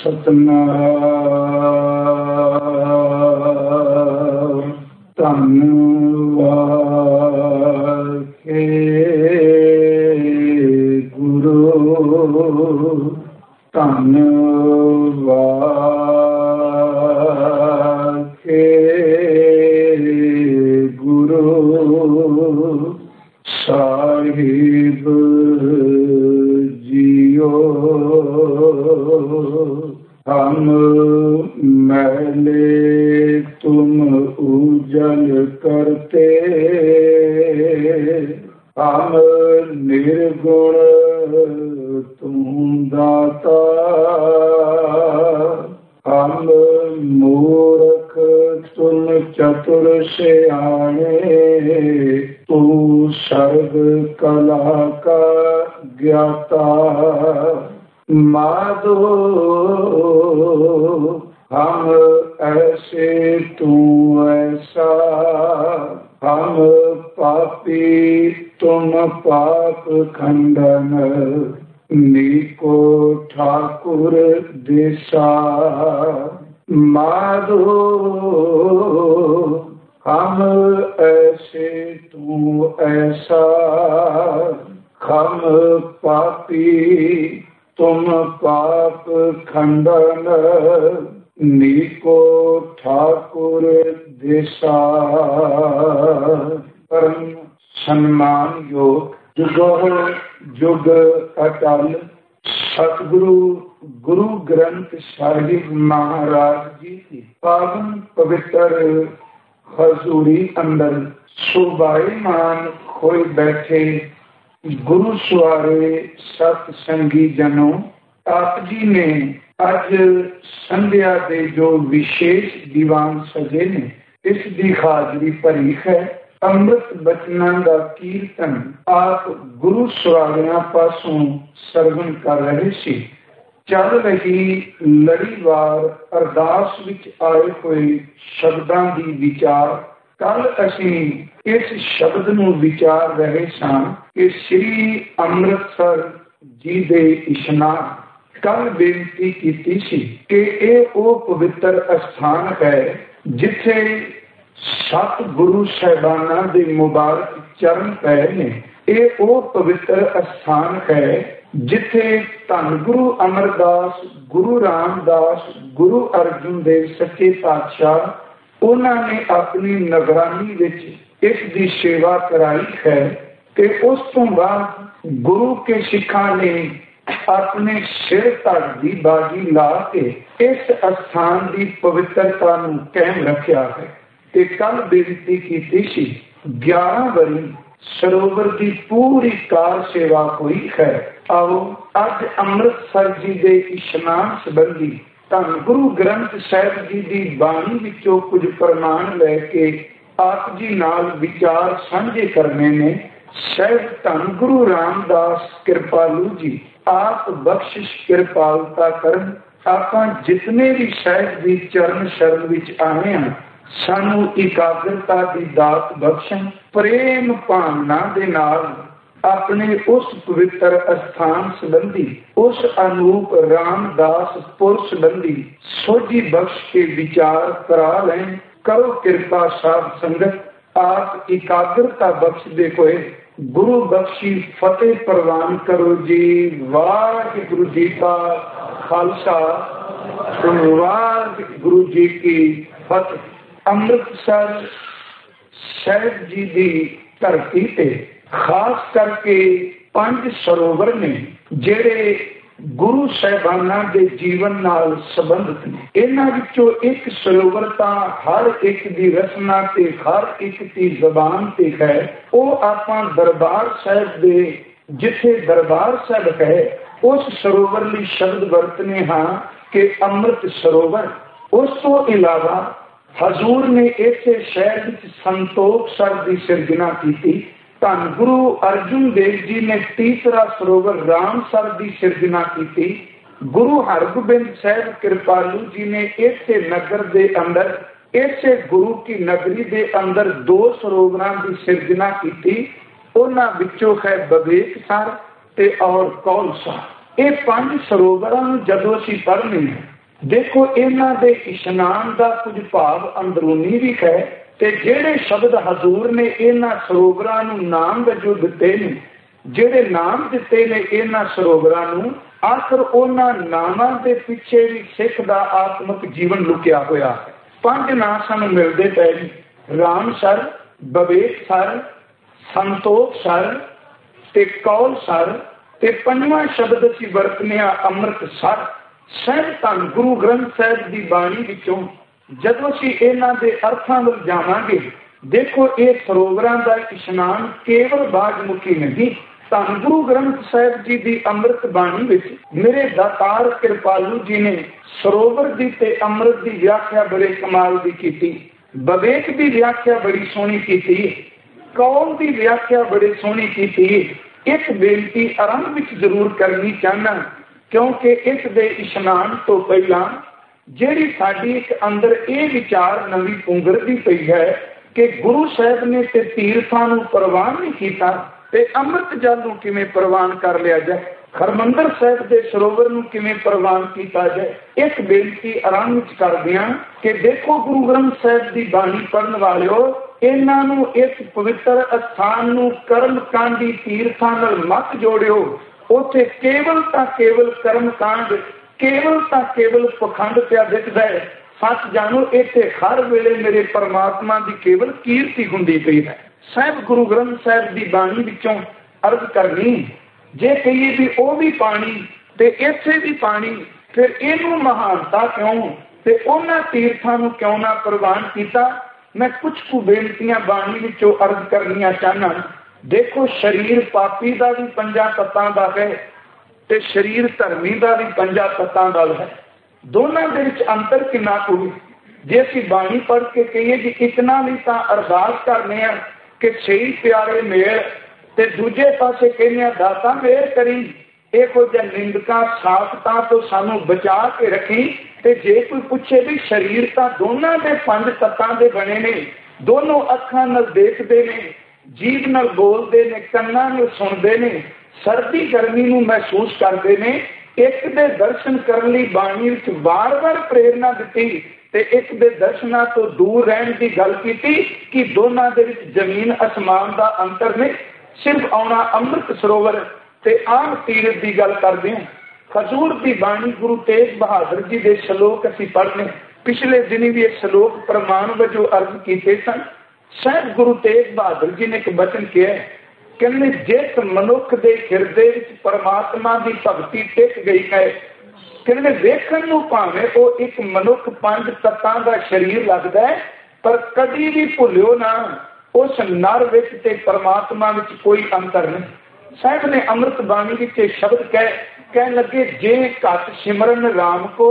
ਸਤਨਾਮ ਧੰਨ ਵਾਹਿ ਗੁਰੂ ਧੰਨ ਵਾਹਿ ਗੁਰੂ ਸਾਹਿਬ ਜੀਓ। हम मैले तुम उजल करते, हम निर्गुण तुम दाता, हम मूर्ख तुम चतुर सियाने, तू सर्व कला का ज्ञाता। माधो हम ऐसे तू ऐसा, हम पापी तुम पाप खंडन, नीको ठाकुर दिशा। माधो हम ऐसे तू ऐसा, हम पापी तुम पाप खंडन, नीको ठाकुर दिशा। परम सम्मान योग जुगो जुग अटल सतगुरु गुरु ग्रंथ साहिब महाराज जी की पावन पवित्र हजूरी अंदर सुभाईमान खोए बैठे गुरु सवारे सतसंगी जनो, आप जी ने अज संध्या के जो विशेष दीवान सजे ने इस दी हाजरी भरी है। अमृत बचना का कीर्तन आप गुरु सवारियां पासों सरवण कर रहे सी। चल रही लड़ीवार अरदास विच आए हुए शब्दां दी विचार कल असीं इस शब्द नूं विचार रहे सां कि श्री अमृतसर जी दे इशनान। कल बेनती कीती सी कि ये वो पवित्र स्थान है जिथे सत गुरु साहिबाना दे मुबारक चरण पए ने। ये वो पवित्र स्थान है जिथे धन गुरु अमरदास, गुरु रामदास, गुरु अर्जुन देव सच्चे पातशाह उन्होंने अपनी निगरानी विच इस दी सेवा कराई है कि उस तो बाद गुरु के सिखा ने अपने सिर तक दी बाजी ला के इस स्थान की पवित्रता नूं कायम रखा है। ते कल बेनती की सी 11 वरी सरोवर की पूरी कार सेवा हुई है। आओ अज अमृतसर जी के इशनान संबंधी धन गुरु ग्रंथ साहिब जी की बाणी विचों कुछ प्रमाण लैके आप जी नाल विचार साझे करने ने। साहिब धन गुरु रामदास कृपालू जी आप बख्शिश कृपालता करन। आपां जितने भी साहिब जी चरण शरण विच आए हैं सानू एकाग्रता की दात बख्शन। प्रेम भावना दे नाल अपने उस पवित्र स्थान संबंधी उस अनूप रामदास पुर संबंधी सोझी बख्श के विचार करा लें। करो कृपा साध संगत आप एकाग्रता बख्श दे हुए गुरु बख्शी फतेह प्रवान करो जी। वाहिगुरु जी का खालसा वाहिगुरु जी की फतेह। अमृतसर साहिब जी की धरती पे खास करके 5 सरोवर ने जेड़े गुरु साहिबाना दे जीवन नाल संबंधित ने। इन्हां विचों एक सरोवर तां हर एक दी रचना ते हर एक दी जबान ते है। वो आपां दरबार साहिब दे जिथे दरबार साहिब है उस सरोवर लई शब्द वरतने हाँ कि अमृत सरोवर। उस तो इलावा हजूर ने इसे शहर विच संतोख सर की सिरजना की। धन गुरु अर्जुन देव जी ने तीसरा सरोवर रामसर की सिरजना की। गुरु हरगोबिंद साहिब कृपालू जी ने इसे नगर के अंदर इसे गुरु की नगरी के अंदर 2 सरोवरों की सिरजना की। उन्हां विचों है बवेक सर ते और कौल सर। ਇਹ 5 ਸਰੋਵਰਾਂ ਨੂੰ ਜਦੋਂ ਅਸੀਂ ਪੜ੍ਹਨੇ ਦੇਖੋ ਇਹਨਾਂ ਦੇ ਇਸ਼ਨਾਨ ਦਾ ਕੁਝ ਭਾਵ ਅੰਦਰੂਨੀ ਵੀ ਹੈ ਤੇ ਜਿਹੜੇ ਸ਼ਬਦ ਹਜ਼ੂਰ ਨੇ ਇਹਨਾਂ ਸਰੋਵਰਾਂ ਨੂੰ ਨਾਮ ਵਜੋਂ ਦਿੱਤੇ ਨੇ, ਜਿਹੜੇ ਨਾਮ ਦਿੱਤੇ ਨੇ ਇਹਨਾਂ ਸਰੋਵਰਾਂ ਨੂੰ, ਆਖਰ ਉਹਨਾਂ ਨਾਮਾਂ ਦੇ ਪਿੱਛੇ ਵੀ ਸਿੱਖ ਦਾ ਆਤਮਿਕ ਜੀਵਨ ਲੁਕਿਆ ਹੋਇਆ ਹੈ। 5 ਨਾਂ ਸਾਨੂੰ ਮਿਲਦੇ ਪਏ ਨੇ, Ramsar, Viveksar, Santokhsar ਤੇ ਕੌਲ ਸਰ ਤੇ 5ਵਾਂ ਸ਼ਬਦ ਅਸੀਂ ਵਰਤਨੇ ਆ ਅੰਮ੍ਰਿਤ ਸਰ। ਸਹਿਬ ਧੰਨ ਗੁਰੂ ਗ੍ਰੰਥ ਸਾਹਿਬ ਦੀ ਬਾਣੀ ਵਿੱਚੋਂ ਜਦੋਂ ਅਸੀਂ ਇਹਨਾਂ ਦੇ ਅਰਥਾਂ ਵੱਲ ਜਾਵਾਂਗੇ, ਦੇਖੋ ਇਹ ਸਰੋਵਰਾਂ ਦਾ ਇਸ਼ਨਾਨ ਕੇਵਲ ਬਾਜਮੁਖੀ ਨਹੀਂ। ਧੰਨ ਗੁਰੂ ਗ੍ਰੰਥ ਸਾਹਿਬ ਜੀ ਦੀ ਅੰਮ੍ਰਿਤ ਬਾਣੀ ਵਿੱਚ ਮੇਰੇ ਦਾਤਾਰ ਕਿਰਪਾਲੂ ਜੀ ਨੇ ਸਰੋਵਰ ਦੀ ਤੇ ਅੰਮ੍ਰਿਤ ਦੀ ਵਿਆਖਿਆ ਬੜੇ ਕਮਾਲ ਦੀ ਕੀਤੀ। ਵਿਵੇਕ ਦੀ ਵਿਆਖਿਆ ਬੜੀ ਸੋਹਣੀ ਕੀਤੀ, ਕੌਲ ਦੀ ਵਿਆਖਿਆ ਬੜੀ ਸੋਹਣੀ ਕੀਤੀ। ਇੱਕ ਬੇਨਤੀ ਆਰੰਭ ਵਿੱਚ ਜ਼ਰੂਰ ਕਰਨੀ ਚਾਹਨਾ, ਕਿਉਂਕਿ ਇਸ ਦੇ ਇਸ਼ਨਾਨ ਤੋਂ ਪਹਿਲਾਂ ਜਿਹੜੀ ਸਾਡੀ ਇੱਕ ਅੰਦਰ ਇਹ ਵਿਚਾਰ ਨਵੀਂ ਪੁੰਗਰਦੀ ਪਈ ਹੈ ਕਿ ਗੁਰੂ ਸਾਹਿਬ ਨੇ ਤੇ ਤੀਰਥਾਂ ਨੂੰ ਪ੍ਰਵਾਨ ਨਹੀਂ ਕੀਤਾ ਤੇ ਅੰਮ੍ਰਿਤ ਜਲ ਨੂੰ ਕਿਵੇਂ ਪ੍ਰਵਾਨ ਕਰ ਲਿਆ ਜਾਏ, ਹਰਿਮੰਦਰ ਸਾਹਿਬ ਦੇ ਸਰੋਵਰ ਨੂੰ ਕਿਵੇਂ ਪ੍ਰਵਾਨ ਕੀਤਾ ਜਾਏ। ਇੱਕ ਬੇਨਤੀ ਆਰੰਭ ਵਿੱਚ ਕਰਦੇ ਹਾਂ ਕਿ ਦੇਖੋ ਗੁਰੂ ਗ੍ਰੰਥ ਸਾਹਿਬ ਦੀ ਬਾਣੀ ਪੜ੍ਹਨ ਵਾਲਿਓ, ਇਹਨਾਂ ਨੂੰ ਇਸ ਪਵਿੱਤਰ ਅਸਥਾਨ ਨੂੰ ਕਰਮ ਕਾਂਡੀ ਤੀਰਥਾਂ ਨਾਲ ਮਤ ਜੋੜਿਓ। ਉੱਥੇ ਕੇਵਲ ਤਾਂ ਕੇਵਲ ਕਰਮ ਕਾਂਡ, ਕੇਵਲ ਤਾਂ ਕੇਵਲ ਪਖੰਡ ਪਿਆ ਦਿਖਦਾ ਹੈ। ਸੱਚ ਜਾਣੋ ਇੱਥੇ ਹਰ ਵੇਲੇ ਮੇਰੇ ਪਰਮਾਤਮਾ ਦੀ ਕੇਵਲ ਕੀਰਤੀ ਹੁੰਦੀ ਪਈ ਹੈ। ਸਾਹਿਬ ਗੁਰੂ ਗ੍ਰੰਥ ਸਾਹਿਬ ਦੀ ਬਾਣੀ ਵਿੱਚੋਂ ਅਰਜ਼ ਕਰਨੀ, ਜੇ ਕਹੀਏ ਵੀ ਉਹ ਵੀ ਪਾਣੀ ਤੇ ਇੱਥੇ ਵੀ ਪਾਣੀ, ਫਿਰ ਇਹਨੂੰ ਮਹਾਨਤਾ ਕਿਉਂ ਤੇ ਉਹਨਾਂ ਤੀਰਥਾਂ ਨੂੰ ਕਿਉਂ ਨਾ ਪ੍ਰਵਾਨ ਕੀਤਾ। ਮੈਂ ਕੁਝ ਕੁ ਬੇਨਤੀਆਂ ਬਾਣੀ ਵਿੱਚੋਂ ਅਰਜ਼ ਕਰਨੀਆਂ ਚਾਹਨਾ। ਦੇਖੋ ਸਰੀਰ ਪਾਪੀ ਦਾ ਵੀ 5 ਤੱਤਾਂ ਦਾ ਹੈ ਤੇ ਸਰੀਰ ਧਰਮੀ ਦਾ ਵੀ 5 ਤੱਤਾਂ ਦਾ ਹੈ। ਦੋਨਾਂ ਦੇ ਵਿੱਚ ਅੰਤਰ ਕਿੰਨਾ ਕੁ? ਜੇ ਅਸੀਂ ਬਾਣੀ ਪੜ੍ਹ ਕੇ ਕਹੀਏ ਜੀ ਇਤਨਾ ਵੀ ਤਾਂ ਅਰਦਾਸ ਕਰਨੇ ਆ ਕਿ ਸਹੀ ਪਿਆਰੇ ਮੇਲ, ਤੇ ਦੂਜੇ ਪਾਸੇ ਕਹਿੰਦੇ ਆ ਦਾਤਾ ਮੇਰ ਕਰੀ, ਇਹੋ ਜਿਹੇ ਨਿੰਦਕਾਂ ਸਾਖਤਾਂ ਤੋਂ ਸਾਨੂੰ ਬਚਾ ਕੇ ਰੱਖੀ। ਤੇ ਜੇ ਕੋਈ ਪੁੱਛੇ ਵੀ ਸਰੀਰ ਤਾਂ ਦੋਨਾਂ ਦੇ 5 ਤੱਤਾਂ ਦੇ ਬਣੇ ਨੇ, ਦੋਨੋਂ ਅੱਖਾਂ ਨਾਲ ਦੇਖਦੇ ਨੇ, ਜੀਭ ਨਾਲ ਬੋਲਦੇ ਨੇ, ਕੰਨਾਂ ਨਾਲ ਸੁਣਦੇ ਨੇ, ਸਰਦੀ ਗਰਮੀ ਨੂੰ ਮਹਿਸੂਸ ਕਰਦੇ ਨੇ। ਇੱਕ ਦੇ ਦਰਸ਼ਨ ਕਰਨ ਲਈ ਬਾਣੀ ਵਿੱਚ ਵਾਰ-ਵਾਰ ਪ੍ਰੇਰਨਾ ਦਿੱਤੀ ਤੇ ਇੱਕ ਦੇ ਦਰਸ਼ਨਾਂ ਤੋਂ ਦੂਰ ਰਹਿਣ ਦੀ ਗੱਲ ਕੀਤੀ ਕਿ ਦੋਨਾਂ ਦੇ ਵਿੱਚ ਜ਼ਮੀਨ ਅਸਮਾਨ ਦਾ ਅੰਤਰ ਨਹੀਂ। ਸਿਰਫ ਆਉਣਾ ਅੰਮ੍ਰਿਤ ਸਰੋਵਰ ਤੇ ਆਮ ਤੀਰਥ ਦੀ ਗੱਲ ਕਰਦੇ ਹਾਂ। ਹਜ਼ੂਰ ਦੀ ਬਾਣੀ ਗੁਰੂ ਤੇਗ ਬਹਾਦਰ ਜੀ ਦੇ ਸ਼ਲੋਕ ਅਸੀਂ ਪੜ੍ਹਨੇ, ਪਿਛਲੇ ਦਿਨੀ ਵੀ ਇਹ ਸ਼ਲੋਕ ਪ੍ਰਮਾਣ ਵਜੋਂ ਅਰਜ਼ ਕੀਤੇ ਸਨ। ਸਾਹਿਬ ਗੁਰੂ ਤੇਗ ਬਹਾਦਰ ਜੀ ਨੇ ਇੱਕ ਬਚਨ ਕਿਹਾ, ਕਹਿੰਦੇ ਜਿਸ ਮਨੁੱਖ ਦੇ ਹਿਰਦੇ ਵਿੱਚ ਪਰਮਾਤਮਾ ਦੀ ਭਗਤੀ ਟਿਕ ਗਈ ਹੈ, ਕਹਿੰਦੇ ਵੇਖਣ ਨੂੰ ਭਾਵੇਂ ਉਹ ਇੱਕ ਮਨੁੱਖ 5 ਤੱਤਾਂ ਦਾ ਸਰੀਰ ਲੱਗਦਾ ਹੈ, ਪਰ ਕਦੀ ਵੀ ਭੁੱਲਿਓ ਨਾ ਉਸ ਨਰ ਵਿੱਚ ਤੇ ਪਰਮਾਤਮਾ ਵਿੱਚ ਕੋਈ ਅੰਤਰ ਨਹੀਂ। ਸਾਹਿਬ ਨੇ ਅੰਮ੍ਰਿਤ ਬਾਣੀ ਵਿੱਚ ਇਹ ਸ਼ਬਦ ਕਹਿਣ ਲੱਗੇ, ਜੇ ਘਟ ਸਿਮਰਨ ਰਾਮ ਕੋ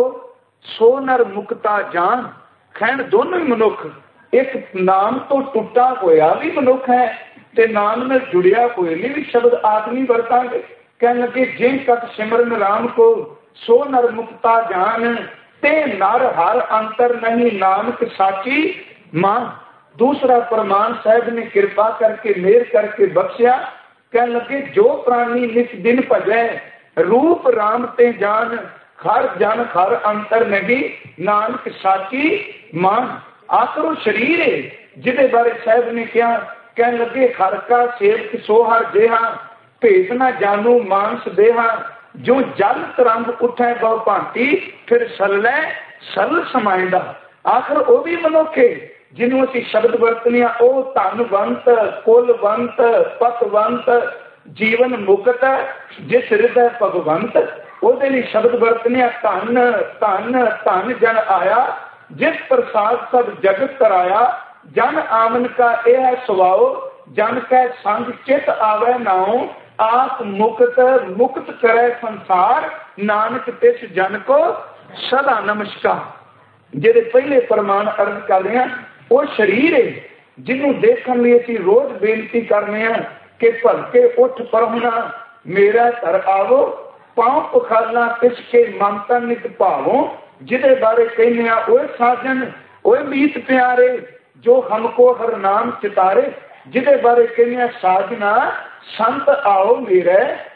ਸੋ ਨਰ ਮੁਕਤਾ ਜਾਨ। ਖੈਣ ਦੋਨੋਂ ਹੀ ਮਨੁੱਖ, ਇੱਕ ਨਾਮ ਤੋਂ ਟੁੱਟਾ ਹੋਇਆ ਵੀ ਮਨੁੱਖ ਹੈ ਤੇ ਨਾਮ ਨਾਲ ਜੁੜਿਆ ਹੋਏ ਨੇ ਵੀ ਸ਼ਬਦ ਆਦਮੀ ਵਰਤਾਂਗੇ। ਕਹਿਣ ਲੱਗੇ ਜੇ ਘਟ ਸਿਮਰਨ ਰਾਮ ਕੋ ਸੋ ਨਰ ਮੁਕਤਾ ਜਾਨ, ਤੇ ਨਰ ਹਰ ਅੰਤਰ ਨਹੀਂ ਨਾਨਕ ਸਾਚੀ ਮਾਂ। ਦੂਸਰਾ ਪ੍ਰਮਾਣ ਸਾਹਿਬ ਨੇ ਕਿਰਪਾ ਕਰਕੇ ਮਿਹਰ ਕਰਕੇ ਬਖਸ਼ਿਆ। ਕਹਿਣ ਲੱਗੇ ਜੋ ਪ੍ਰਾਣੀ ਨਿਤ ਦਿਨ ਭਜੈ ਰੂਪ ਰਾਮ ਤੇ ਜਾਨ, ਹਰ ਜਨ ਹਰ ਅੰਤਰ ਨਹੀਂ ਨਾਨਕ ਸਾਚੀ ਮਾਂ। ਆਖਰੋ ਸਰੀਰ ਹੈ ਜਿਹਦੇ ਬਾਰੇ ਸਾਹਿਬ ਨੇ ਕਿਹਾ, ਕਹਿਣ ਲੱਗੇ ਹਰ ਕਾ ਸੇਵਕ ਸੋ ਹਰ ਦੇਹਾ, ਭੇਦ ਨਾ ਜਾਨੂ ਮਾਨਸ ਦੇਹਾ, ਜੋ ਜਲ ਤਰੰਗ ਉਠੈ ਬਹੁ ਭਾਂਤੀ, ਫਿਰ ਸੱਲੇ ਸਰਲ ਸਮਾਇਂਦਾ। ਆਖਰ ਉਹ ਵੀ ਮਨੁੱਖ ਹੈ ਜਿਹਨੂੰ ਅਸੀਂ ਸ਼ਬਦ ਵਰਤਨੇ ਆ, ਉਹ ਧਨਵੰਤ, ਕੁਲਵੰਤ, ਪਤਵੰਤ, ਜੀਵਨ ਮੁਕਤ, ਜਿਸ ਹਿਰਦੈ ਭਗਵੰਤ। ਉਹਦੇ ਲਈ ਸ਼ਬਦ ਵਰਤਨੇ ਆ, ਧਨ ਧਨ ਧਨ ਜਨ ਆਇਆ, ਜਿਸ ਪ੍ਰਸਾਦ ਸਭ ਜਗਤ ਕਰਾਇਆ, ਜਨ ਆਮਨ ਕਾ ਇਹ ਹੈ ਸੁਭਾਓ, ਜਨ ਕੈ ਸੰਗ ਚਿਤ ਆਵੈ ਨਾਉ, ਆਪ ਮੁਕਤ ਮੁਕਤ ਕਰੇ ਸੰਸਾਰ, ਨਾਨਕ ਤਿਸ ਜਨ ਕੋ ਸਦਾ ਨਮਸਕਾਰ। ਜਿਹੜੇ ਪਹਿਲੇ ਪ੍ਰਮਾਣ ਅਰਜ਼ ਕਰ ਰਹੇ ਹਾਂ, ਉਹ ਸਰੀਰ ਹੈ ਜਿਹਨੂੰ ਦੇਖਣ ਲਈ ਅਸੀਂ ਰੋਜ਼ ਬੇਨਤੀ ਕਰਨੇ ਆ ਕਿ ਭਲਕੇ ਉੱਠ ਪਰਹੁਣਾ ਮੇਰਾ ਘਰ ਆਵੋ, ਪਾਉ ਪਖਾਲਾ ਤਿਸ ਕੇ ਮਮਤਾ ਨਿਤ ਭਾਵੋ। ਜਿਹਦੇ ਬਾਰੇ ਕਹਿੰਦੇ ਆ, ਓਏ ਸਾਜਨ ਓਏ ਮੀਤ ਪਿਆਰੇ ਜੋ ਹਮਕੋ ਹਰ ਨਾਮ ਚਿਤਾਰੇ। ਜਿਹਦੇ ਬਾਰੇ ਕਹਿੰਦੇ ਆ, ਸਾਜਨਾ ਸੰਤ ਆਓ ਮੇਰੇ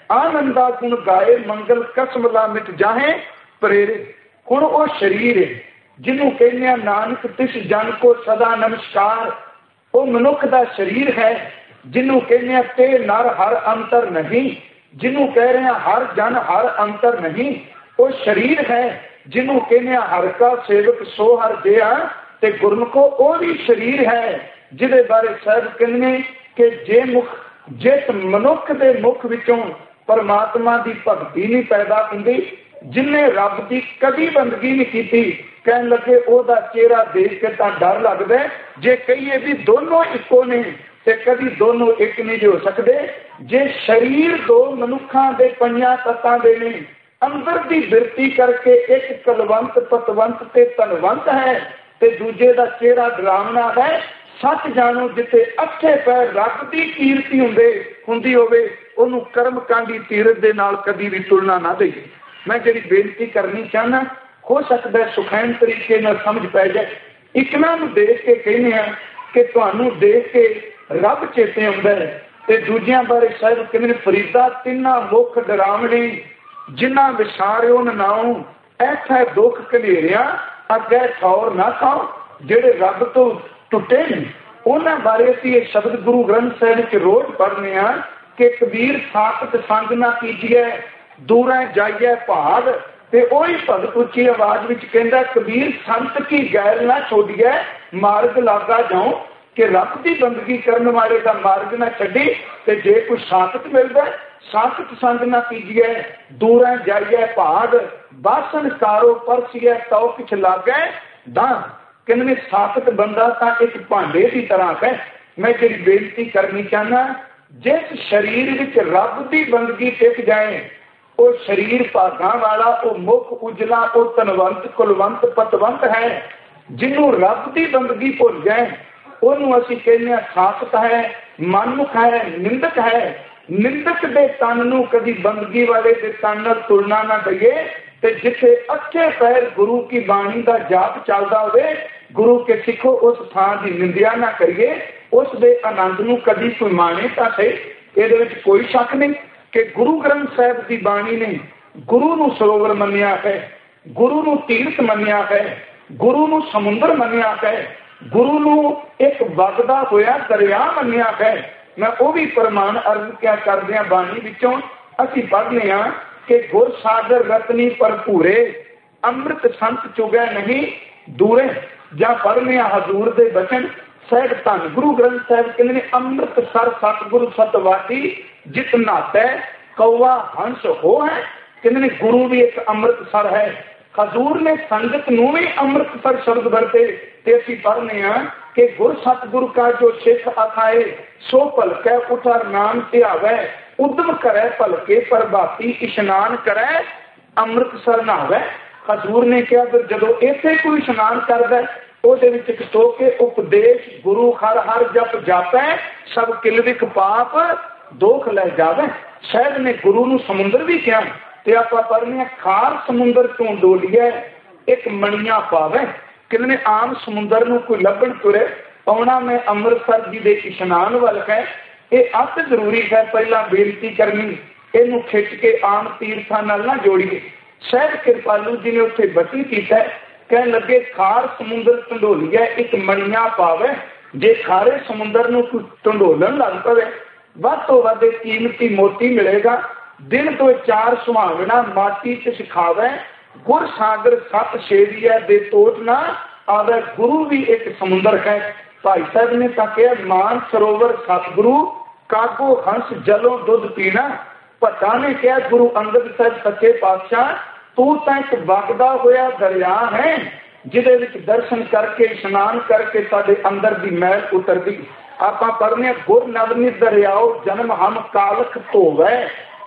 आनंदा गुण गाए मंगल कसम ला मिट जाहे प्रेरे। हुण वो शरीर है जिन्हों कहने नानक तिस जन को सदा नमस्कार। वो मनुख का शरीर है जिन्हों कहने ते नर हर अंतर नहीं, जिन्हों कह रहे हैं हर जन हर अंतर नहीं। वो शरीर है जिन्हों कहने हर का सेवक सो हर दिया, ते गुरमुखो वो भी शरीर है जिदे बारे साहब कहने कि जे मुख जिस मनुख के मुख विचों परमात्मा की भगती नहीं पैदा होंदी, जिन्हें रब की कभी बंदगी नहीं की, कहन लगे ओदा चेहरा देख के तो डर लगता है। जे कहिए भी दोनों इको ने ते कभी दोनों एक नहीं हो सकते। जे शरीर दो मनुखा के पंजा तत्तां दे ने, अंदर की बिरती करके एक कलवंत पतवंत ते धनवंत है, ते दूजे का चेहरा डरावना है। सच जानो जिथे अच्छे पैर रब की कीर्ति हुंदी होवे उन्होंने कर्म कांडी तीरथ दे नाल कभी भी तुलना ना दे। मैं जी बेनती करनी चाहना, हो सकता है सुखैन तरीके न समझ पै जाए। इकना देख के कहने कि तुहानू देख के रब चेते आउंदा है, ते दूजियां बारे साहिब कहने फरीदा तिन्ना मुख डरावने जिन्ना विसारियो नाओ, ऐसा दुख कनेरिया अगे ठौर ना खाओ। जेड़े रब तो टुटे नहीं उन्होंने बारे असीं शब्द गुरु ग्रंथ साहिब च रोज पढ़ने कि कबीर साकत संग ना कीजिए दूर जाइए भाग। ते ओही भगत उच्ची आवाज विच कहंदा कबीर संत की गैर ना छोड़िए मार्ग लागा जाओ, कि रब की बंदगी करने वाले का मार्ग ना छड्डी। ते जे कोई साकत मिलता साकत संग ना कीजिए दूर जाइए भाग, बासन कारो परसिए तो किछ लागे दां। कहने साकत बंदा तो एक भांडे की तरह है। मैं जी बेनती करनी चाहना, जिस शरीर विच रब की बंदगी टिक जाए वो शरीर भागा वाला, वो मुख उजला, वो धनवंत कुलवंत पतवंत है। जिन्हों रब की बंदगी भुल जाए उन्होंने असीं कहने साकत है, मनमुख है, निंदक है। निंदक के तन नूं कभी बंदगी वाले के तन नाल तुलना ना दईए। ते जिथे अच्छे पैर गुरु की बाणी का जाप चलदा होवे, गुरु के सिखो उस थां की निंदिया ना करिए, उस दे आनंद नूं कभी कोई माने तां सही। इहदे विच कोई शक नहीं कि गुरु ग्रंथ साहिब की बाणी ने गुरु नूं सरोवर मन्निया है, गुरु नूं तीर्थ मन्निया है, गुरु नूं समुंदर मन्निया है, गुरु नूं एक वगदा होया दरिया मन्निया है। मैं वो भी प्रमाण अर्ज क्या करदे हां बाणी विचों असीं पढ़ने हां कि गुर सागर रतनी भरपूरे अमृत संत चुगै नहीं दूरे। ਜਾਂ ਪੜ੍ਹਨੇ ਆ ਹਜ਼ੂਰ ਦੇ ਬਚਨ ਸਾਹਿਬ ਧੰਨ ਗੁਰੂ ਗ੍ਰੰਥ ਸਾਹਿਬ ਕਹਿੰਦੇ ਨੇ ਅੰਮ੍ਰਿਤ ਸਰ ਸਤਿਗੁਰੂ ਸਤਵਾਦੀ ਜਿਤ ਨਾਤੈ ਕੌਵਾ ਹੰਸ ਹੋ ਹੈ। ਕਹਿੰਦੇ ਨੇ ਗੁਰੂ ਵੀ ਇੱਕ ਅੰਮ੍ਰਿਤਸਰ ਹੈ। ਹਜ਼ੂਰ ਨੇ ਸੰਗਤ ਨੂੰ ਵੀ ਅੰਮ੍ਰਿਤਸਰ ਸ਼ਬਦ ਵਰਤੇ ਤੇ ਅਸੀਂ ਪੜ੍ਹਨੇ ਆ ਕਿ ਗੁਰ ਸਤਿਗੁਰੂ ਕਾ ਜੋ ਸਿੱਖ ਅਥਾਏ ਸੋ ਭਲਕੈ ਉਠਰ ਨਾਮ ਧਿਆਵੈ ਉਦਮ ਕਰੈ ਭਲਕੇ ਪ੍ਰਭਾਤੀ ਇਸ਼ਨਾਨ ਕਰੈ ਅੰਮ੍ਰਿਤਸਰ ਨਹਾਵੈ। ਹਜ਼ੂਰ ਨੇ ਕਿਹਾ ਫਿਰ ਜਦੋਂ ਇੱਥੇ ਕੋਈ ਇਸ਼ਨਾਨ ਕਰਦਾ ਉਹਦੇ ਵਿੱਚ ਖਤੋ ਕੇ ਉਪਦੇਸ਼ ਗੁਰੂ ਹਰ ਹਰ ਜਪ ਜਾਪੈ ਸਭ ਕਿਲਵਿਕ ਪਾਪ ਦੋਖ ਲੈ ਜਾਵੇ। ਸ਼ਾਇਦ ਨੇ ਗੁਰੂ ਨੂੰ ਸਮੁੰਦਰ ਵੀ ਕਿਹਾ ਤੇ ਆਪਾਂ ਪੜ੍ਹਨੇ ਖਾਰ ਸਮੁੰਦਰ ਤੋਂ ਡੋਲੀਏ ਇੱਕ ਮਣੀਆਂ ਪਾਵੇ। ਕਿੰਨੇ ਆਮ ਸਮੁੰਦਰ ਨੂੰ ਕੋਈ ਲੱਭਣ ਤੁਰੇ ਆਉਣਾ ਮੈਂ ਅੰਮ੍ਰਿਤਸਰ ਜੀ ਦੇ ਇਸ਼ਨਾਨ ਵੱਲ ਹੈ। ਇਹ ਅੱਤ ਜ਼ਰੂਰੀ ਹੈ ਪਹਿਲਾਂ ਬੇਨਤੀ ਕਰਨੀ, ਇਹਨੂੰ ਖਿੱਚ ਕੇ ਆਮ ਤੀਰਥਾਂ ਨਾਲ ਨਾ ਜੋੜੀਏ। ਸ਼ਾਇਦ ਕਿਰਪਾਲੂ ਜੀ ਨੇ ਉੱਥੇ ਬਤੀ ਕੀਤਾ ਕਹਿਣ ਲੱਗੇ ਖਾਰ ਸਮੁੰਦਰ ਢੰਡੋਲੀਆ ਇੱਕ ਮਣੀਆਂ ਪਾਵੇ। ਜੇ ਖਾਰੇ ਸਮੁੰਦਰ ਨੂੰ ਕੋਈ ਢੰਡੋਲਣ ਲੱਗ ਪਵੇ ਵੱਧ ਤੋਂ ਵੱਧ ਕੀਮਤੀ ਮੋਤੀ ਮਿਲੇਗਾ। ਦਿਨ ਤੋਂ 4 ਸੁਹਾਵਣਾ ਮਾਟੀ ਚ ਸਿਖਾਵੇ ਗੁਰ ਸਾਗਰ ਸਤ ਸ਼ੇਰੀਆ ਦੇ ਤੋਟ ਨਾ ਆਵੇ। ਗੁਰੂ ਵੀ ਇੱਕ ਸਮੁੰਦਰ ਹੈ। ਭਾਈ ਸਾਹਿਬ ਨੇ ਤਾਂ ਕਿਹਾ ਮਾਨ ਸਰੋਵਰ ਸਤਿਗੁਰੂ ਕਾਗੋ ਹੰਸ ਜਲੋਂ ਦੁੱਧ ਪੀਣਾ। ਭੱਟਾ ਨੇ ਕਿਹਾ ਗੁਰੂ ਅੰਗਦ ਸਾਹਿਬ ਸੱਚੇ ਪਾਤਸ਼ਾਹ ਤੂੰ ਤਾਂ ਇੱਕ ਵਗਦਾ ਹੋਇਆ ਦਰਿਆ ਹੈ ਜਿਹਦੇ ਵਿੱਚ ਦਰਸ਼ਨ ਕਰਕੇ ਇਸ਼ਨਾਨ ਕਰਕੇ ਸਾਡੇ ਅੰਦਰ ਦੀ ਮੈਲ ਉਤਰਦੀ। ਆਪਾਂ ਪੜ੍ਹਨੇ ਗੁਰ ਨਵਨੀਤ ਦਰਿਆਓ ਜਨਮ ਹਮ ਕਾਲਖ ਧੋਵੈ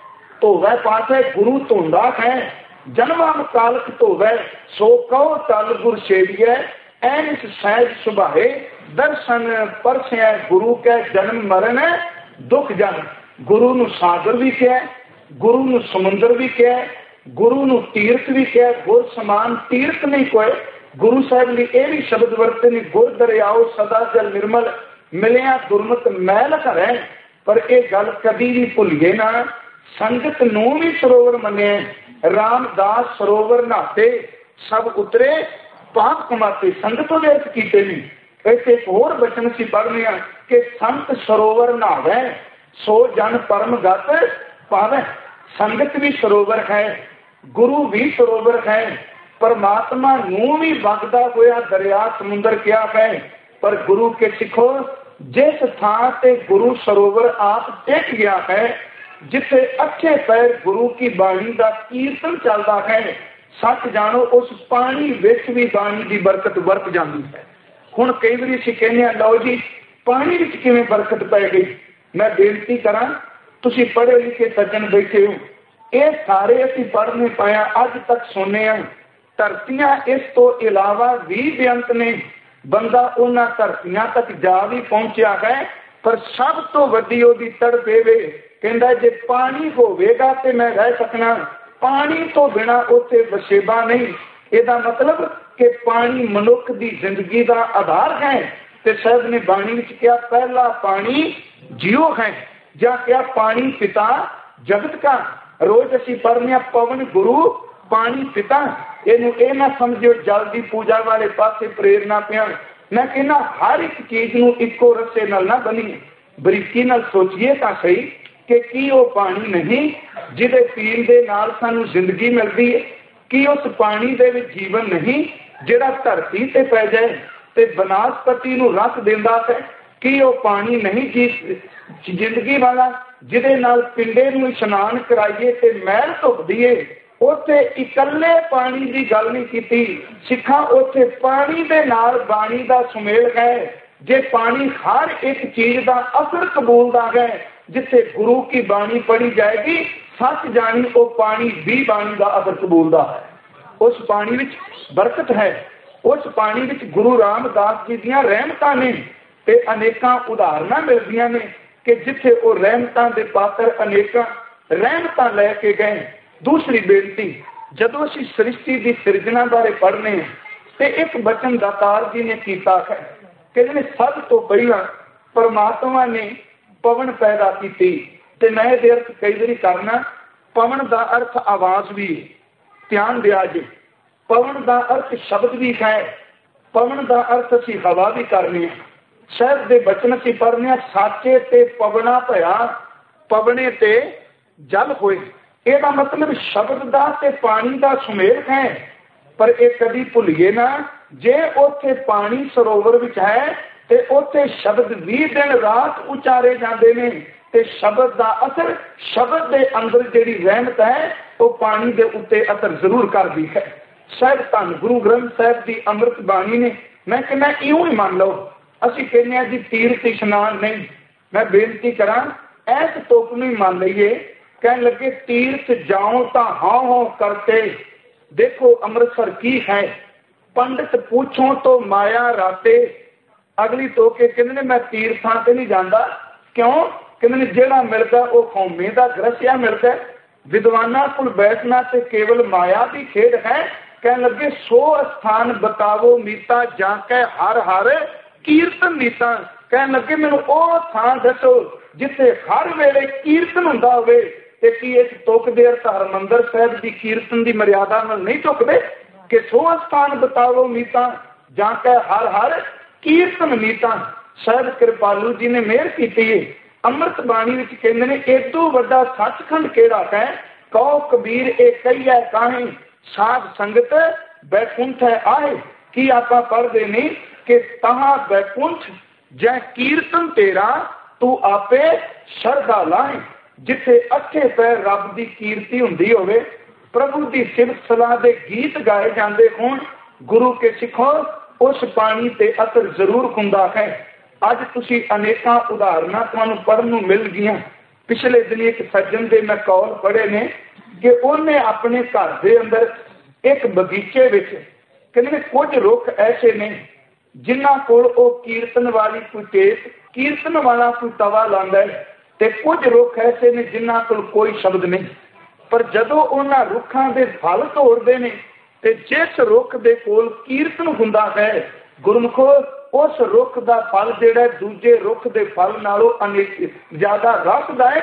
ਧੋਵੈ ਪਾਸੇ ਗੁਰੂ ਧੁੰਦਾ ਹੈ ਜਨਮ ਹਮ ਕਾਲਖ ਧੋਵੈ ਸੋ ਕਹੋ ਤਲ ਗੁਰ ਛੇੜੀਐ ਐਨਿਸ ਸਹਿਜ ਸੁਭਾਏ ਦਰਸ਼ਨ ਪਰਸਿਆ ਗੁਰੂ ਕੈ ਜਨਮ ਮਰਨ ਦੁੱਖ ਜਨ। ਗੁਰੂ ਨੂੰ ਸਾਗਰ ਵੀ ਕਿਹਾ, ਗੁਰੂ ਨੂੰ ਸਮੁੰਦਰ ਵੀ ਕਿਹਾ, ਗੁਰੂ ਨੂੰ ਤੀਰਥ ਵੀ ਕਿਹਾ। ਗੁਰ ਸਮਾਨ ਤੀਰਥ ਨਹੀਂ ਕੋਈ। ਗੁਰੂ ਸਾਹਿਬ ਨੇ ਇਹ ਵੀ ਸ਼ਬਦ ਵਰਤੇ ਨੇ ਗੁਰ ਦਰਿਆਓ ਸਦਾ ਜਲ ਨਿਰਮਲ ਮਿਲਿਆ ਦੁਰਮਤ ਮੈਲ ਘਰੈ। ਪਰ ਇਹ ਗੱਲ ਕਦੀ ਵੀ ਭੁੱਲੀਏ ਨਾ ਸੰਗਤ ਨੂੰ ਵੀ ਸਰੋਵਰ ਮੰਨਿਆ। ਰਾਮਦਾਸ ਸਰੋਵਰ ਨਹਾਤੇ ਸਭ ਉਤਰੇ ਪਾਪ ਕਮਾਤੇ। ਸੰਗਤ ਉਹਦੇ ਅਰਥ ਕੀਤੇ ਨੇ। ਇੱਥੇ ਇੱਕ ਹੋਰ ਬਚਨ ਅਸੀਂ ਪੜ੍ਹਨੇ ਆ ਕਿ ਸੰਤ ਸਰੋਵਰ ਨਹਾਵੈ ਸੋ ਜਨ ਪਰਮ ਗਤ ਪਾਵੈ। ਸੰਗਤ ਵੀ ਸਰੋਵਰ ਹੈ, ਗੁਰੂ ਵੀ ਸਰੋਵਰ ਹੈ। ਪਰਮਾਤਮਾ ਨੂੰ ਵੀ ਵਗਦਾ ਹੋਇਆ ਦਰਿਆ ਸਮੁੰਦਰ ਕਿਹਾ ਹੈ। ਪਰ ਗੁਰੂ ਕੇ ਸਿੱਖੋ, ਜਿਸ ਥਾਂ ਤੇ ਗੁਰੂ ਸਰੋਵਰ ਆਪ ਟਿਕ ਗਿਆ ਹੈ, ਜਿੱਥੇ ਅੱਛੇ ਪੈਰ ਗੁਰੂ ਕੀ ਬਾਣੀ ਦਾ ਕੀਰਤਨ ਚੱਲਦਾ ਹੈ, ਸੱਚ ਜਾਣੋ ਉਸ ਪਾਣੀ ਵਿੱਚ ਵੀ ਬਾਣੀ ਦੀ ਬਰਕਤ ਵਰਤ ਜਾਂਦੀ ਹੈ। ਹੁਣ ਕਈ ਵਾਰੀ ਅਸੀਂ ਕਹਿੰਦੇ ਹਾਂ, ਲਓ ਜੀ ਪਾਣੀ ਵਿੱਚ ਕਿਵੇਂ ਬਰਕਤ ਪੈ ਗਈ। ਮੈਂ ਬੇਨਤੀ ਕਰਾਂ, ਤੁਸੀਂ ਪੜ੍ਹੇ ਲਿਖੇ ਸੱਜਣ ਬੈਠੇ ਹੋ, ਇਹ ਸਾਰੇ ਅਸੀਂ ਪੜ੍ਹਨੇ ਪਾਇਆ, ਅੱਜ ਤੱਕ ਸੁਣੇ ਆ। ਧਰਤੀਆਂ ਇਸ ਤੋਂ ਇਲਾਵਾ ਵੀ ਬੇਅੰਤ ਨੇ। ਬੰਦਾ ਉਹਨਾਂ ਧਰਤੀਆਂ ਤੱਕ ਜਾ ਵੀ ਪਹੁੰਚਿਆ ਹੈ, ਪਰ ਸਭ ਤੋਂ ਵੱਡੀ ਉਹਦੀ ਤੜਪ ਇਹ ਵੇ, ਕਹਿੰਦਾ ਜੇ ਪਾਣੀ ਹੋਵੇਗਾ ਤੇ ਮੈਂ ਰਹਿ ਸਕਣਾ, ਪਾਣੀ ਤੋਂ ਬਿਨਾਂ ਉੱਥੇ ਵਸੇਬਾ ਨਹੀਂ। ਇਹਦਾ ਮਤਲਬ ਕਿ ਪਾਣੀ ਮਨੁੱਖ ਦੀ ਜ਼ਿੰਦਗੀ ਦਾ ਆਧਾਰ ਹੈ। ਤੇ ਸਾਹਿਬ ਨੇ ਬਾਣੀ ਵਿੱਚ ਕਿਹਾ ਪਹਿਲਾ ਪਾਣੀ ਜੀਓ ਹੈ, ਜਾਂ ਕਿਹਾ ਪਾਣੀ ਪਿਤਾ ਜਗਤ ਕਾ। ਰੋਜ਼ ਅਸੀਂ ਪੜ੍ਹਨੇ ਆ ਪਵਨ ਗੁਰੂ ਪਾਣੀ ਪਿਤਾ। ਇਹਨੂੰ ਇਹ ਨਾ ਸਮਝਿਓ ਜਲ ਦੀ ਪੂਜਾ ਵਾਲੇ ਪਾਸੇ ਪ੍ਰੇਰਨਾ ਪਿਆ। ਮੈਂ ਕਹਿੰਦਾ ਹਰ ਇੱਕ ਚੀਜ਼ ਨੂੰ ਇੱਕੋ ਰੱਸੇ ਨਾਲ ਨਾ ਬੰਨੀਏ, ਬਰੀਕੀ ਨਾਲ ਸੋਚੀਏ ਤਾਂ ਸਹੀ ਕਿ ਕੀ ਉਹ ਪਾਣੀ ਨਹੀਂ ਜਿਹਦੇ ਪੀਣ ਦੇ ਨਾਲ ਸਾਨੂੰ ਜ਼ਿੰਦਗੀ ਮਿਲਦੀ ਹੈ? ਕੀ ਉਸ ਪਾਣੀ ਦੇ ਵਿੱਚ ਜੀਵਨ ਨਹੀਂ ਜਿਹੜਾ ਧਰਤੀ ਤੇ ਪੈ ਜਾਏ ਤੇ ਬਨਸਪਤੀ ਨੂੰ ਰਸ ਦਿੰਦਾ ਹੈ? ਕੀ ਉਹ ਪਾਣੀ ਨਹੀਂ ਜੀ ਜ਼ਿੰਦਗੀ ਵਾਲਾ ਜਿਹਦੇ ਨਾਲ ਪਿੰਡੇ ਨੂੰ ਇਸ਼ਨਾਨ ਕਰਾਈਏ ਤੇ ਮਹਿਲ ਧੁੱਪ ਦੀਏ? ਉੱਥੇ ਇਕੱਲੇ ਪਾਣੀ ਦੀ ਗੱਲ ਨਹੀਂ ਕੀਤੀ ਸਿੱਖਾਂ, ਉੱਥੇ ਪਾਣੀ ਦੇ ਨਾਲ ਬਾਣੀ ਦਾ ਸੁਮੇਲ ਹੈ। ਜੇ ਪਾਣੀ ਹਰ ਇੱਕ ਚੀਜ਼ ਦਾ ਅਸਰ ਕਬੂਲਦਾ ਹੈ, ਜਿੱਥੇ ਗੁਰੂ ਕੀ ਬਾਣੀ ਪੜ੍ਹੀ ਜਾਏਗੀ, ਸੱਚ ਜਾਣੀ ਉਹ ਪਾਣੀ ਵੀ ਬਾਣੀ ਦਾ ਅਸਰ ਕਬੂਲਦਾ ਹੈ। ਉਸ ਪਾਣੀ ਵਿੱਚ ਬਰਕਤ ਹੈ, ਉਸ ਪਾਣੀ ਵਿੱਚ ਗੁਰੂ ਰਾਮਦਾਸ ਜੀ ਦੀਆਂ ਰਹਿਮਤਾਂ ਨੇ ਤੇ ਅਨੇਕਾਂ ਉਦਾਹਰਨਾਂ ਮਿਲਦੀਆਂ ਨੇ ਕਿ ਜਿੱਥੇ ਉਹ ਰਹਿਮਤਾਂ ਦੇ ਪਾਤਰ ਅਨੇਕਾਂ ਰਹਿਮਤਾਂ ਲੈ ਕੇ ਗਏ। ਦੂਸਰੀ ਬੇਨਤੀ, ਜਦੋਂ ਅਸੀਂ ਸ੍ਰਿਸ਼ਟੀ ਦੀ ਸਿਰਜਣਾ ਬਾਰੇ ਪੜ੍ਹਨੇ ਤੇ ਇੱਕ ਬਚਨ ਦਾਤਾਰ ਜੀ ਨੇ ਕੀਤਾ ਹੈ ਕਿ ਜਿਹਨੇ ਸਭ ਤੋਂ ਪਹਿਲਾਂ ਪਰਮਾਤਮਾ ਨੇ ਪਵਨ ਪੈਦਾ ਕੀਤੀ। ਤੇ ਮੈਂ ਇਹਦੇ ਅਰਥ ਕਈ ਵਾਰੀ ਕਰਨਾ, ਪਵਨ ਦਾ ਅਰਥ ਆਵਾਜ਼ ਵੀ, ਧਿਆਨ ਦਿਆ ਜੀ। ਪਵਨ ਦਾ ਅਰਥ ਸ਼ਬਦ ਵੀ ਹੈ, ਪਵਨ ਦਾ ਅਰਥ ਅਸੀਂ ਹਵਾ ਵੀ ਕਰਨੀ ਹੈ। ਸਾਹਿਬ ਦੇ ਬਚਨ ਅਸੀਂ ਪੜ੍ਹਨੇ ਆ, ਸਾਚੇ ਤੇ ਪਵਨਾ ਭਇਆ ਪਵਨੇ ਤੇ ਜਲ ਹੋਏ। ਇਹਦਾ ਮਤਲਬ ਸ਼ਬਦ ਦਾ ਤੇ ਪਾਣੀ ਦਾ ਸੁਮੇਲ ਹੈ। ਪਰ ਇਹ ਕਦੀ ਭੁੱਲੀਏ ਨਾ, ਜੇ ਉੱਥੇ ਪਾਣੀ ਸਰੋਵਰ ਵਿੱਚ ਹੈ ਤੇ ਉੱਥੇ ਸ਼ਬਦ ਵੀ ਦਿਨ ਰਾਤ ਉਚਾਰੇ ਜਾਂਦੇ ਨੇ ਤੇ ਸ਼ਬਦ ਦਾ ਅਸਰ, ਸ਼ਬਦ ਦੇ ਅੰਦਰ ਜਿਹੜੀ ਰਹਿਮਤ ਹੈ ਉਹ ਪਾਣੀ ਦੇ ਉੱਤੇ ਅਸਰ ਜ਼ਰੂਰ ਕਰਦੀ ਹੈ। ਸਾਹਿਬ ਧੰਨ ਗੁਰੂ ਗ੍ਰੰਥ ਸਾਹਿਬ ਦੀ ਅੰਮ੍ਰਿਤ ਬਾਣੀ ਨੇ, ਮੈਂ ਕਹਿੰਦਾ ਇਉਂ ਹੀ ਮੰਨ ਲਓ। ਅਸੀਂ ਕਹਿੰਦੇ ਹਾਂ ਜੀ ਤੀਰਥ ਇਸ਼ਨਾਨ ਨਹੀਂ। ਮੈਂ ਬੇਨਤੀ ਕਰਾਂ ਐਸ ਤੁਕ ਨੂੰ ਹੀ ਮੰਨ ਲਈਏ। ਕਹਿਣ ਲੱਗੇ ਤੀਰਥ ਜਾਓ ਤਾਂ ਹਾਂ ਹਾਂ ਕਰਤੇ, ਦੇਖੋ ਅੰਮ੍ਰਿਤਸਰ ਕੀ ਹੈ। ਪੰਡਿਤ ਪੁੱਛੋ ਤੋਂ ਮਾਇਆ ਰਾਤੇ। ਅਗਲੀ ਤੋਕੇ ਕਹਿੰਦੇ ਨੇ ਮੈਂ ਤੀਰਥਾਂ ਤੇ ਨਹੀਂ ਜਾਂਦਾ। ਕਿਉਂ? ਕਹਿੰਦੇ ਨੇ ਜਿਹੜਾ ਮਿਲਦਾ ਉਹ ਕੌਮੇ ਦਾ ਗ੍ਰਸਿਆ ਮਿਲਦਾ। ਵਿਦਵਾਨਾਂ ਕੋਲ ਬੈਠਣਾ ਤੇ ਕੇਵਲ ਮਾਇਆ ਦੀ ਖੇਡ ਹੈ। ਕਹਿਣ ਲੱਗੇ ਸੋ ਸਥਾਨ ਬਤਾਵੋ ਮੀਤਾ ਜਾਂ ਕੇ ਹਰ ਹਰ ਕੀਰਤਨ ਨੀਤਾ। ਕਹਿਣ ਲੱਗੇ ਮੈਨੂੰ ਉਹ ਥਾਂ ਦੱਸੋ ਜਿੱਥੇ ਹਰ ਵੇਲੇ ਕੀਰਤਨ ਹੁੰਦਾ ਹੋਵੇ। ਤੇ ਕੀ ਇਸ ਤੁਕ ਦੇ ਅਰਥ ਹਰਿਮੰਦਰ ਸਾਹਿਬ ਦੀ ਕੀਰਤਨ ਦੀ ਮਰਿਆਦਾ ਨਾਲ ਨਹੀਂ ਚੁੱਕਦੇ ਕਿ ਸੋ ਸਥਾਨ ਬਤਾਵੋ ਮੀਤਾ ਜਾਂ ਕੇ ਹਰ ਹਰ ਕੀਰਤਨ ਨੀਤਾ। ਸਾਹਿਬ ਕਿਰਪਾਲੂ ਜੀ ਨੇ ਮਿਹਰ ਕੀਤੀ ਹੈ। ਅੰਮ੍ਰਿਤ ਬਾਣੀ ਵਿੱਚ ਕਹਿੰਦੇ ਨੇ ਏਦੂ ਵੱਡਾ ਸੱਚਖੰਡ ਕਿਹੜਾ ਹੈ? ਕਹੋ ਕਬੀਰ ਇਹ ਕਹੀਐ ਕਾਹੇ ਸਾਧ ਸੰਗਤ ਬੈਕੁੰਠ ਹੈ ਆਏ। ਕੀ ਆਪਾਂ ਪੜ੍ਹਦੇ ਨਹੀਂ ਕਿ ਤਹਾਂ ਬੈਕੁੰਠ ਜੈ ਕੀਰਤਨ ਤੇਰਾ ਤੂੰ ਆਪੇ ਸ਼ਰਧਾ ਲਾਏ। ਜਿੱਥੇ ਅੱਛੇ ਪੈਰ ਰੱਬ ਦੀ ਕੀਰਤੀ ਹੁੰਦੀ ਹੋਵੇ, ਪ੍ਰਭੂ ਦੀ ਸਿਫਤ ਸਲਾਹ ਦੇ ਗੀਤ ਗਾਏ ਜਾਂਦੇ ਹੋਣ, ਗੁਰੂ ਕੇ ਸਿੱਖੋ ਉਸ ਪਾਣੀ ਤੇ ਅਸਰ ਜ਼ਰੂਰ ਹੁੰਦਾ ਹੈ। ਅੱਜ ਤੁਸੀਂ ਅਨੇਕਾਂ ਉਦਾਹਰਨਾਂ ਤੁਹਾਨੂੰ ਪੜ੍ਹਨ ਨੂੰ ਮਿਲ ਗਈਆਂ। ਪਿਛਲੇ ਦਿਨ ਇੱਕ ਸੱਜਣ ਦੇ ਮੈਂ ਕੌਲ ਪੜ੍ਹੇ ਨੇ ਕਿ ਉਹਨੇ ਆਪਣੇ ਘਰ ਦੇ ਅੰਦਰ ਇੱਕ ਬਗੀਚੇ ਵਿੱਚ ਕਹਿੰਦੇ ਨੇ ਕੁਝ ਰੁੱਖ ਐਸੇ ਨੇ ਜਿਨ੍ਹਾਂ ਕੋਲ ਉਹ ਕੀਰਤਨ ਵਾਲੀ ਕੋਈ ਟੇਪ, ਕੀਰਤਨ ਵਾਲਾ ਕੋਈ ਤਵਾ ਲਾਉਂਦਾ ਹੈ, ਤੇ ਕੁਝ ਰੁੱਖ ਐਸੇ ਨੇ ਜਿਨ੍ਹਾਂ ਕੋਲ ਕੋਈ ਸ਼ਬਦ ਨਹੀਂ। ਪਰ ਜਦੋਂ ਉਹਨਾਂ ਰੁੱਖਾਂ ਦੇ ਫਲ ਤੋੜਦੇ ਨੇ ਤੇ ਜਿਸ ਰੁੱਖ ਦੇ ਕੋਲ ਕੀਰਤਨ ਹੁੰਦਾ ਹੈ, ਗੁਰਮੁਖੋ ਉਸ ਰੁੱਖ ਦਾ ਫਲ ਜਿਹੜਾ ਦੂਜੇ ਰੁੱਖ ਦੇ ਫਲ ਨਾਲੋਂ ਅਨੇਕ ਜ਼ਿਆਦਾ ਰਸਦਾਇਕ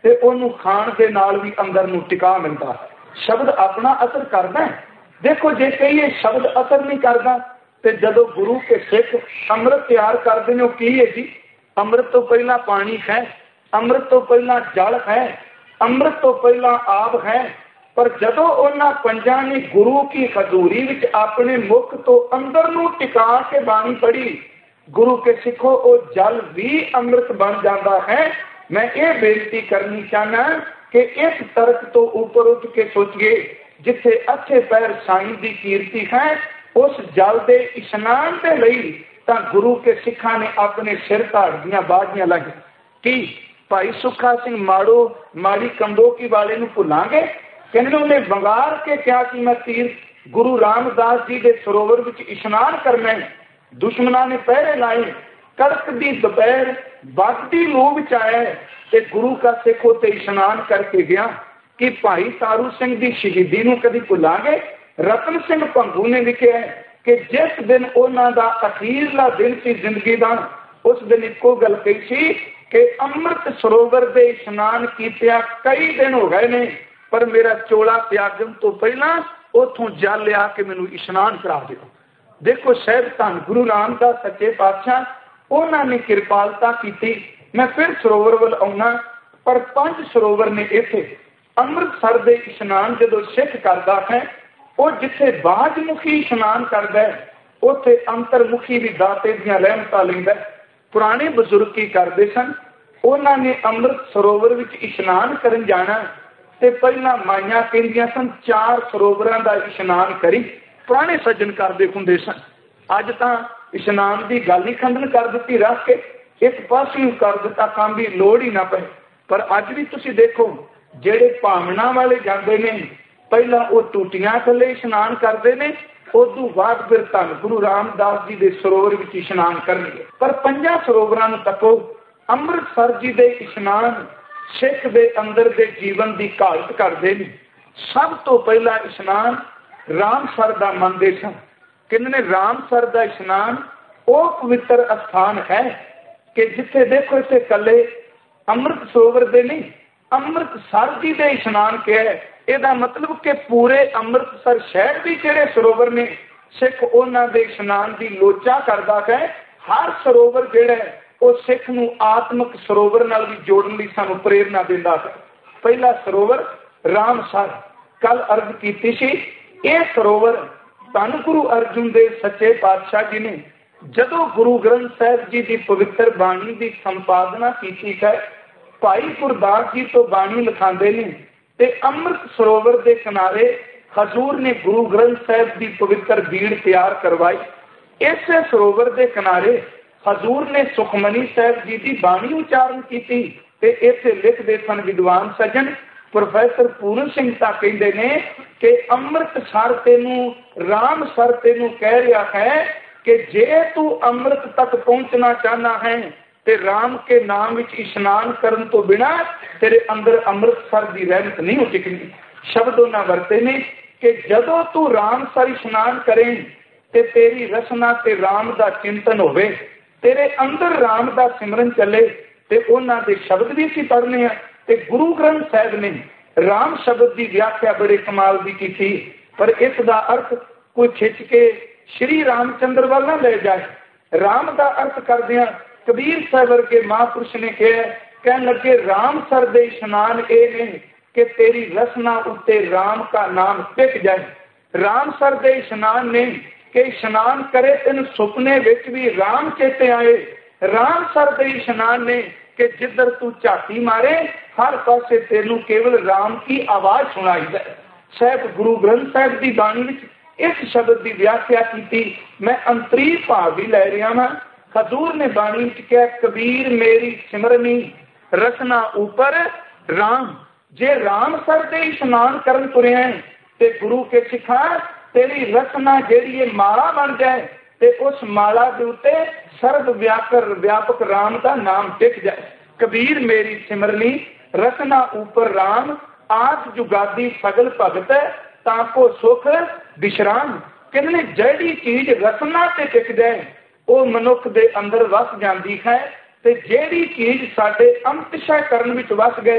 ਤੇ ਉਹਨੂੰ ਖਾਣ ਦੇ ਨਾਲ ਵੀ ਅੰਦਰ ਨੂੰ ਟਿਕਾ ਮਿਲਦਾ ਹੈ। ਸ਼ਬਦ ਆਪਣਾ ਅਸਰ ਕਰਦਾ ਹੈ। ਦੇਖੋ ਜੇ ਕਹੀਏ ਸ਼ਬਦ ਅਸਰ ਨਹੀਂ ਕਰਦਾ, ਤੇ ਜਦੋਂ ਗੁਰੂ ਕੇ ਸਿੱਖ ਅੰਮ੍ਰਿਤ ਤਿਆਰ ਕਰਦੇ ਨੇ ਉਹ ਕੀ ਹੈ ਜੀ? ਅੰਮ੍ਰਿਤ ਤੋਂ ਪਹਿਲਾਂ ਪਾਣੀ ਹੈ, ਅੰਮ੍ਰਿਤ ਤੋਂ ਪਹਿਲਾਂ ਜਲ ਹੈ, ਅੰਮ੍ਰਿਤ ਤੋਂ ਪਹਿਲਾਂ ਆਪ ਹੈ। ਪਰ ਜਦੋਂ ਉਹਨਾਂ ਪੰਜਾਂ ਨੇ ਗੁਰੂ ਕੀ ਹਜ਼ੂਰੀ ਵਿੱਚ ਆਪਣੇ ਮੁਖ ਤੋਂ ਅੰਦਰ ਨੂੰ ਟਿਕਾ ਕੇ ਬਾਣੀ ਪੜ੍ਹੀ, ਗੁਰੂ ਕੇ ਸਿੱਖੋ ਉਹ ਜਲ ਵੀ ਅੰਮ੍ਰਿਤ ਬਣ ਜਾਂਦਾ ਹੈ। ਮੈਂ ਇਹ ਬੇਨਤੀ ਕਰਨੀ ਚਾਹਨਾ ਕਿ ਇਸ ਤਰਕ ਤੋਂ ਉੱਪਰ ਉੱਠ ਕੇ ਸੋਚੀਏ, ਜਿੱਥੇ ਅੱਠੇ ਪੈਰ ਸਾਈਂ ਦੀ ਕੀਰਤੀ ਹੈ, ਉਸ ਜਲ ਦੇ ਇਸ਼ਨਾਨ ਦੇ ਲਈ ਤਾਂ ਗੁਰੂ ਕੇ ਸਿੱਖਾਂ ਨੇ ਆਪਣੇ ਸਿਰ ਧਾੜ ਦੀਆਂ ਬਾਝੀਆਂ ਲਾਈਆਂ। ਕੀ ਭਾਈ ਸੁੱਖਾ ਸਿੰਘ ਮਾੜੀ ਕੰਦੋਕੀ ਵਾਲੇ ਨੂੰ ਭੁੱਲਾਂਗੇ? ਕਹਿੰਦੇ ਉਹਨੇ ਵੰਗਾਰ ਕੇ ਕਿਹਾ ਕਿ ਮੈਂ ਤੀਰ ਗੁਰੂ ਰਾਮਦਾਸ ਜੀ ਦੇ ਸਰੋਵਰ ਵਿੱਚ ਇਸ਼ਨਾਨ ਕਰਨਾ ਹੈ। ਦੁਸ਼ਮਣਾਂ ਨੇ ਪਹਿਰੇ ਲਾਏ, ਕੜਕ ਦੀ ਦੁਪਹਿਰ ਵੱਧਦੀ ਲੂ ਵਿੱਚ ਆਇਆ ਤੇ ਗੁਰੂ ਕਾ ਸਿੱਖ ਉੱਤੇ ਇਸ਼ਨਾਨ ਕਰਕੇ ਗਿਆ। ਕਿ ਭਾਈ ਤਾਰੂ ਸਿੰਘ ਦੀ ਸ਼ਹੀਦੀ ਨੂੰ ਕਦੀ ਭੁੱਲਾਂਗੇ? ਰਤਨ ਸਿੰਘ ਭੰਗੂ ਨੇ ਲਿਖਿਆ ਕਿ ਜਿਸ ਦਿਨ ਉਹਨਾਂ ਦਾ ਅਖੀਰਲਾ ਦਿਨ ਸੀ ਜ਼ਿੰਦਗੀ ਦਾ, ਉਸ ਦਿਨ ਇੱਕੋ ਗੱਲ ਕਹੀ ਸੀ ਕਿ ਅੰਮ੍ਰਿਤ ਸਰੋਵਰ ਦੇ ਇਸ਼ਨਾਨ ਕੀਤਿਆਂ ਕਈ ਦਿਨ ਹੋ ਗਏ ਨੇ, ਪਰ ਮੇਰਾ ਚੋਲਾ ਤਿਆਗਣ ਤੋਂ ਪਹਿਲਾਂ ਉੱਥੋਂ ਜਲ ਲਿਆ ਕੇ ਮੈਨੂੰ ਇਸ਼ਨਾਨ ਕਰਾ ਦਿਓ। ਦੇਖੋ ਸਾਹਿਬ ਧੰਨ ਗੁਰੂ ਰਾਮਦਾਸ ਸੱਚੇ ਪਾਤਸ਼ਾਹ, ਉਹਨਾਂ ਨੇ ਕਿਰਪਾਲਤਾ ਕੀਤੀ। ਮੈਂ ਫਿਰ ਸਰੋਵਰ ਵੱਲ ਆਉਣਾ, ਪਰ 5 ਸਰੋਵਰ ਨੇ ਇੱਥੇ। ਅੰਮ੍ਰਿਤਸਰ ਦੇ ਇਸ਼ਨਾਨ ਜਦੋਂ ਸਿੱਖ ਕਰਦਾ ਹੈ, ਉਹ ਜਿੱਥੇ ਬਾਝਮੁਖੀ ਇਸ਼ਨਾਨ ਕਰਦਾ ਹੈ, ਉੱਥੇ ਅੰਤਰਮੁਖੀ ਵੀ ਦਾਤੇ ਦੀਆਂ ਰਹਿਮਤਾਂ ਲੈਂਦਾ। ਪੁਰਾਣੇ ਬਜ਼ੁਰਗ ਕੀ ਕਰਦੇ ਸਨ? ਉਹਨਾਂ ਨੇ ਅੰਮ੍ਰਿਤ ਸਰੋਵਰ ਵਿੱਚ ਇਸ਼ਨਾਨ ਕਰਨ ਜਾਣਾ ਤੇ ਪਹਿਲਾਂ ਮਾਈਆਂ ਕਹਿੰਦੀਆਂ ਸਨ 4 ਸਰੋਵਰਾਂ ਦਾ ਇਸ਼ਨਾਨ ਕਰੀ। ਪੁਰਾਣੇ ਸੱਜਣ ਕਰਦੇ ਹੁੰਦੇ ਸਨ। ਅੱਜ ਤਾਂ ਇਸ਼ਨਾਨ ਦੀ ਗੱਲ ਹੀ ਖੰਡਨ ਕਰ ਦਿੱਤੀ, ਰੱਖ ਕੇ ਇੱਕ ਪਾਸੇ ਕਰ ਦਿੱਤਾ, ਕੰਮ ਦੀ ਲੋੜ ਹੀ ਨਾ ਪਏ। ਪਰ ਅੱਜ ਵੀ ਤੁਸੀਂ ਦੇਖੋ, ਜਿਹੜੇ ਭਾਵਨਾ ਵਾਲੇ ਜਾਂਦੇ ਨੇ, ਪਹਿਲਾਂ ਉਹ ਟੂਟੀਆਂ ਥੱਲੇ ਇਸ਼ਨਾਨ ਕਰਦੇ ਨੇ, ਉਦੋਂ ਬਾਅਦ ਫਿਰ ਧੰਨ ਗੁਰੂ ਰਾਮਦਾਸ ਜੀ ਦੇ ਸਰੋਵਰ ਵਿੱਚ ਇਸ਼ਨਾਨ ਕਰਨਗੇ। ਪਰ 5 ਸਰੋਵਰਾਂ ਨੂੰ ਤੱਕੋ। ਅੰਮ੍ਰਿਤਸਰ ਜੀ ਦੇ ਇਸ਼ਨਾਨ ਸਿੱਖ ਦੇ ਅੰਦਰ ਦੇ ਜੀਵਨ ਦੀ ਘਾਲਤ ਕਰਦੇ ਨੇ। ਸਭ ਤੋਂ ਪਹਿਲਾ ਇਸ਼ਨਾਨ ਰਾਮਸਰ ਦਾ ਮੰਨਦੇ ਸਨ। ਕਹਿੰਦੇ ਨੇ ਰਾਮਸਰ ਦਾ ਇਸ਼ਨਾਨ ਉਹ ਪਵਿੱਤਰ ਅਸਥਾਨ ਹੈ ਕਿ ਜਿੱਥੇ ਦੇਖੋ ਇੱਥੇ ਇਕੱਲੇ ਅੰਮ੍ਰਿਤ ਸਰੋਵਰ ਦੇ ਨਹੀਂ, ਅੰਮ੍ਰਿਤਸਰ ਜੀ ਦੇ ਇਸ਼ਨਾਨ ਕਿਹਾ। ਇਹਦਾ ਮਤਲਬ ਕਿ ਪੂਰੇ ਅੰਮ੍ਰਿਤਸਰ ਸ਼ਹਿਰ ਦੇ ਜਿਹੜੇ ਸਰੋਵਰ ਨੇ, ਸਿੱਖ ਉਹਨਾਂ ਦੇ ਇਸ਼ਨਾਨ ਦੀ ਲੋਚਾ ਕਰਦਾ ਹੈ। ਹਰ ਸਰੋਵਰ ਜਿਹੜਾ ਉਹ ਸਿੱਖ ਨੂੰ ਆਤਮਿਕ ਸਰੋਵਰ ਨਾਲ ਵੀ ਜੋੜਨ ਲਈ ਸਾਨੂੰ ਪ੍ਰੇਰਨਾ ਦਿੰਦਾ ਹੈ। ਪਹਿਲਾ ਸਰੋਵਰ ਰਾਮਸਰ, ਕੱਲ ਅਰਜ਼ ਕੀਤੀ ਸੀ। ਇਹ ਸਰੋਵਰ ਧੰਨ ਗੁਰੂ ਅਰਜੁਨ ਦੇਵ ਸੱਚੇ ਪਾਤਸ਼ਾਹ ਜੀ ਨੇ ਜਦੋਂ ਗੁਰੂ ਗ੍ਰੰਥ ਸਾਹਿਬ ਜੀ ਦੀ ਪਵਿੱਤਰ ਬਾਣੀ ਦੀ ਸੰਪਾਦਨਾ ਕੀਤੀ ਹੈ, ਭਾਈ ਗੁਰਦਾਸ ਜੀ ਤੋਂ ਬਾਣੀ ਲਿਖਾਉਂਦੇ ਨੇ ਤੇ ਅੰਮ੍ਰਿਤ ਸਰੋਵਰ ਦੇ ਕਿਨਾਰੇ ਹਜ਼ੂਰ ਨੇ ਗੁਰੂ ਗ੍ਰੰਥ ਸਾਹਿਬ ਦੀ ਪਵਿੱਤਰ ਬੀੜ ਤਿਆਰ ਕਰਵਾਈ। ਇਸੇ ਸਰੋਵਰ ਦੇ ਕਿਨਾਰੇ ਹਜ਼ੂਰ ਨੇ ਸੁਖਮਨੀ ਸਾਹਿਬ ਜੀ ਦੀ ਬਾਣੀ ਉਚਾਰਨ ਕੀਤੀ। ਤੇ ਇੱਥੇ ਲਿਖਦੇ ਸਨ ਵਿਦਵਾਨ ਸੱਜਣ, ਪ੍ਰੋਫੈਸਰ ਪੂਰਨ ਸਿੰਘ ਤਾਂ ਕਹਿੰਦੇ ਨੇ ਕਿ ਅੰਮ੍ਰਿਤਸਰ ਤੈਨੂੰ ਰਾਮਸਰ ਤੈਨੂੰ ਕਹਿ ਰਿਹਾ ਹੈ ਕਿ ਜੇ ਤੂੰ ਅੰਮ੍ਰਿਤ ਤੱਕ ਪਹੁੰਚਣਾ ਚਾਹਨਾ ਹੈ ਤੇ ਰਾਮ ਕੇ ਨਾਮ ਵਿੱਚ ਇਸ਼ਨਾਨ ਕਰਨ ਤੋਂ ਬਿਨਾਂ ਤੇਰੇ ਅੰਦਰ ਅੰਮ੍ਰਿਤਸਰ ਦੀ ਰਹਿਮਤ ਨਹੀਂ ਹੋ ਟਿਕਣੀ। ਸ਼ਬਦ ਉਹਨਾਂ ਵਰਤੇ ਨੇ ਕਿ ਜਦੋਂ ਤੂੰ ਰਾਮਸਰ ਇਸ਼ਨਾਨ ਕਰੇ ਤੇ ਤੇਰੀ ਰਸਨਾ ਤੇ ਰਾਮ ਦਾ ਚਿੰਤਨ ਹੋਵੇ, ਤੇਰੇ ਅੰਦਰ ਰਾਮ ਦਾ ਸਿਮਰਨ ਚੱਲੇ। ਤੇ ਉਹਨਾਂ ਦੇ ਸ਼ਬਦ ਵੀ ਅਸੀਂ ਪੜ੍ਹਨੇ ਆ। ਤੇ ਗੁਰੂ ਗ੍ਰੰਥ ਸਾਹਿਬ ਨੇ ਰਾਮ ਸ਼ਬਦ ਦੀ ਵਿਆਖਿਆ ਬੜੇ ਕਮਾਲ ਦੀ ਕੀਤੀ, ਪਰ ਇਸ ਦਾ ਅਰਥ ਕੋਈ ਖਿੱਚ ਕੇ ਸ਼੍ਰੀ ਰਾਮਚੰਦਰ ਵੱਲ ਨਾ ਲੈ ਜਾਏ। ਰਾਮ ਦਾ ਅਰਥ ਕਰਦਿਆਂ ਕਬੀਰ ਸਾਹਿਬ ਵਰਗੇ ਮਹਾਂਪੁਰਸ਼ ਨੇ ਕਿਹਾ, ਕਹਿਣ ਲੱਗੇ ਰਾਮਸਰ ਦੇ ਇਸ਼ਨਾਨ ਇਹ ਨੇ ਕਿ ਤੇਰੀ ਰਸਨਾ ਉੱਤੇ ਰਾਮ ਦਾ ਨਾਮ ਟਿਕ ਜਾਏ। ਰਾਮਸਰ ਦੇ ਇਸ਼ਨਾਨ ਨੇ ਕਿ ਇਸ਼ਨਾਨ ਕਰੇ ਤੈਨੂੰ ਸੁਪਨੇ ਵਿੱਚ ਵੀ ਰਾਮ ਚੇਤੇ ਆਏ। ਰਾਮਸਰ ਦੇ ਇਸ਼ਨਾਨ ਨੇ ਕਿ ਜਿੱਧਰ ਤੂੰ ਝਾਤੀ ਮਾਰੇ ਹਰ ਪਾਸੇ ਤੈਨੂੰ ਕੇਵਲ ਰਾਮ ਕੀ ਆਵਾਜ਼ ਸੁਣਾਈ ਜਾਏ। ਸਾਹਿਬ ਗੁਰੂ ਗ੍ਰੰਥ ਸਾਹਿਬ ਦੀ ਬਾਣੀ ਵਿੱਚ ਇਸ ਸ਼ਬਦ ਦੀ ਵਿਆਖਿਆ ਕੀਤੀ। ਮੈਂ ਅੰਤਰੀ ਭਾਵ ਵੀ ਲੈ ਰਿਹਾ ਹਾਂ। ਹਜ਼ੂਰ ਨੇ ਬਾਣੀ ਵਿੱਚ ਕਿਹਾ, ਕਬੀਰ ਮੇਰੀ ਸਿਮਰਨੀ ਰਸਨਾ ਉੱਪਰ ਰਾਮ। ਜੇ ਰਾਮਸਰ ਦੇ ਇਸ਼ਨਾਨ ਕਰਨ ਤੁਰਿਆ ਤੇ ਗੁਰੂ ਕੇ ਸਿੱਖਾਂ ਤੇਰੀ ਰਸਨਾ ਜਿਹੜੀ ਇਹ ਮਾਲਾ ਬਣ ਜਾਏ ਤੇ ਉਸ ਮਾਲਾ ਦੇ ਉੱਤੇ ਸਰਬ ਵਿਆਪਕ ਰਾਮ ਦਾ ਨਾਮ ਟਿਕ ਜਾਏ। ਕਬੀਰ ਮੇਰੀ ਸਿਮਰਨੀ ਰਸਨਾ ਉੱਪਰ ਰਾਮ, ਆਪ ਜੁਗਾਦੀ ਸਗਲ ਭਗਤ ਤਾਂ ਕੋ ਸੁਖ ਵਿਸ਼ਰਾਮ। ਕਹਿੰਦੇ ਜਿਹੜੀ ਚੀਜ਼ ਰਸਨਾ ਤੇ ਟਿਕ ਜਾਏ ਉਹ ਮਨੁੱਖ ਦੇ ਅੰਦਰ ਵਸ ਜਾਂਦੀ ਹੈ, ਤੇ ਜਿਹੜੀ ਚੀਜ਼ ਸਾਡੇ ਅੰਤਸ਼ਾ ਕਰਨ ਵਿੱਚ ਵਸ ਗਏ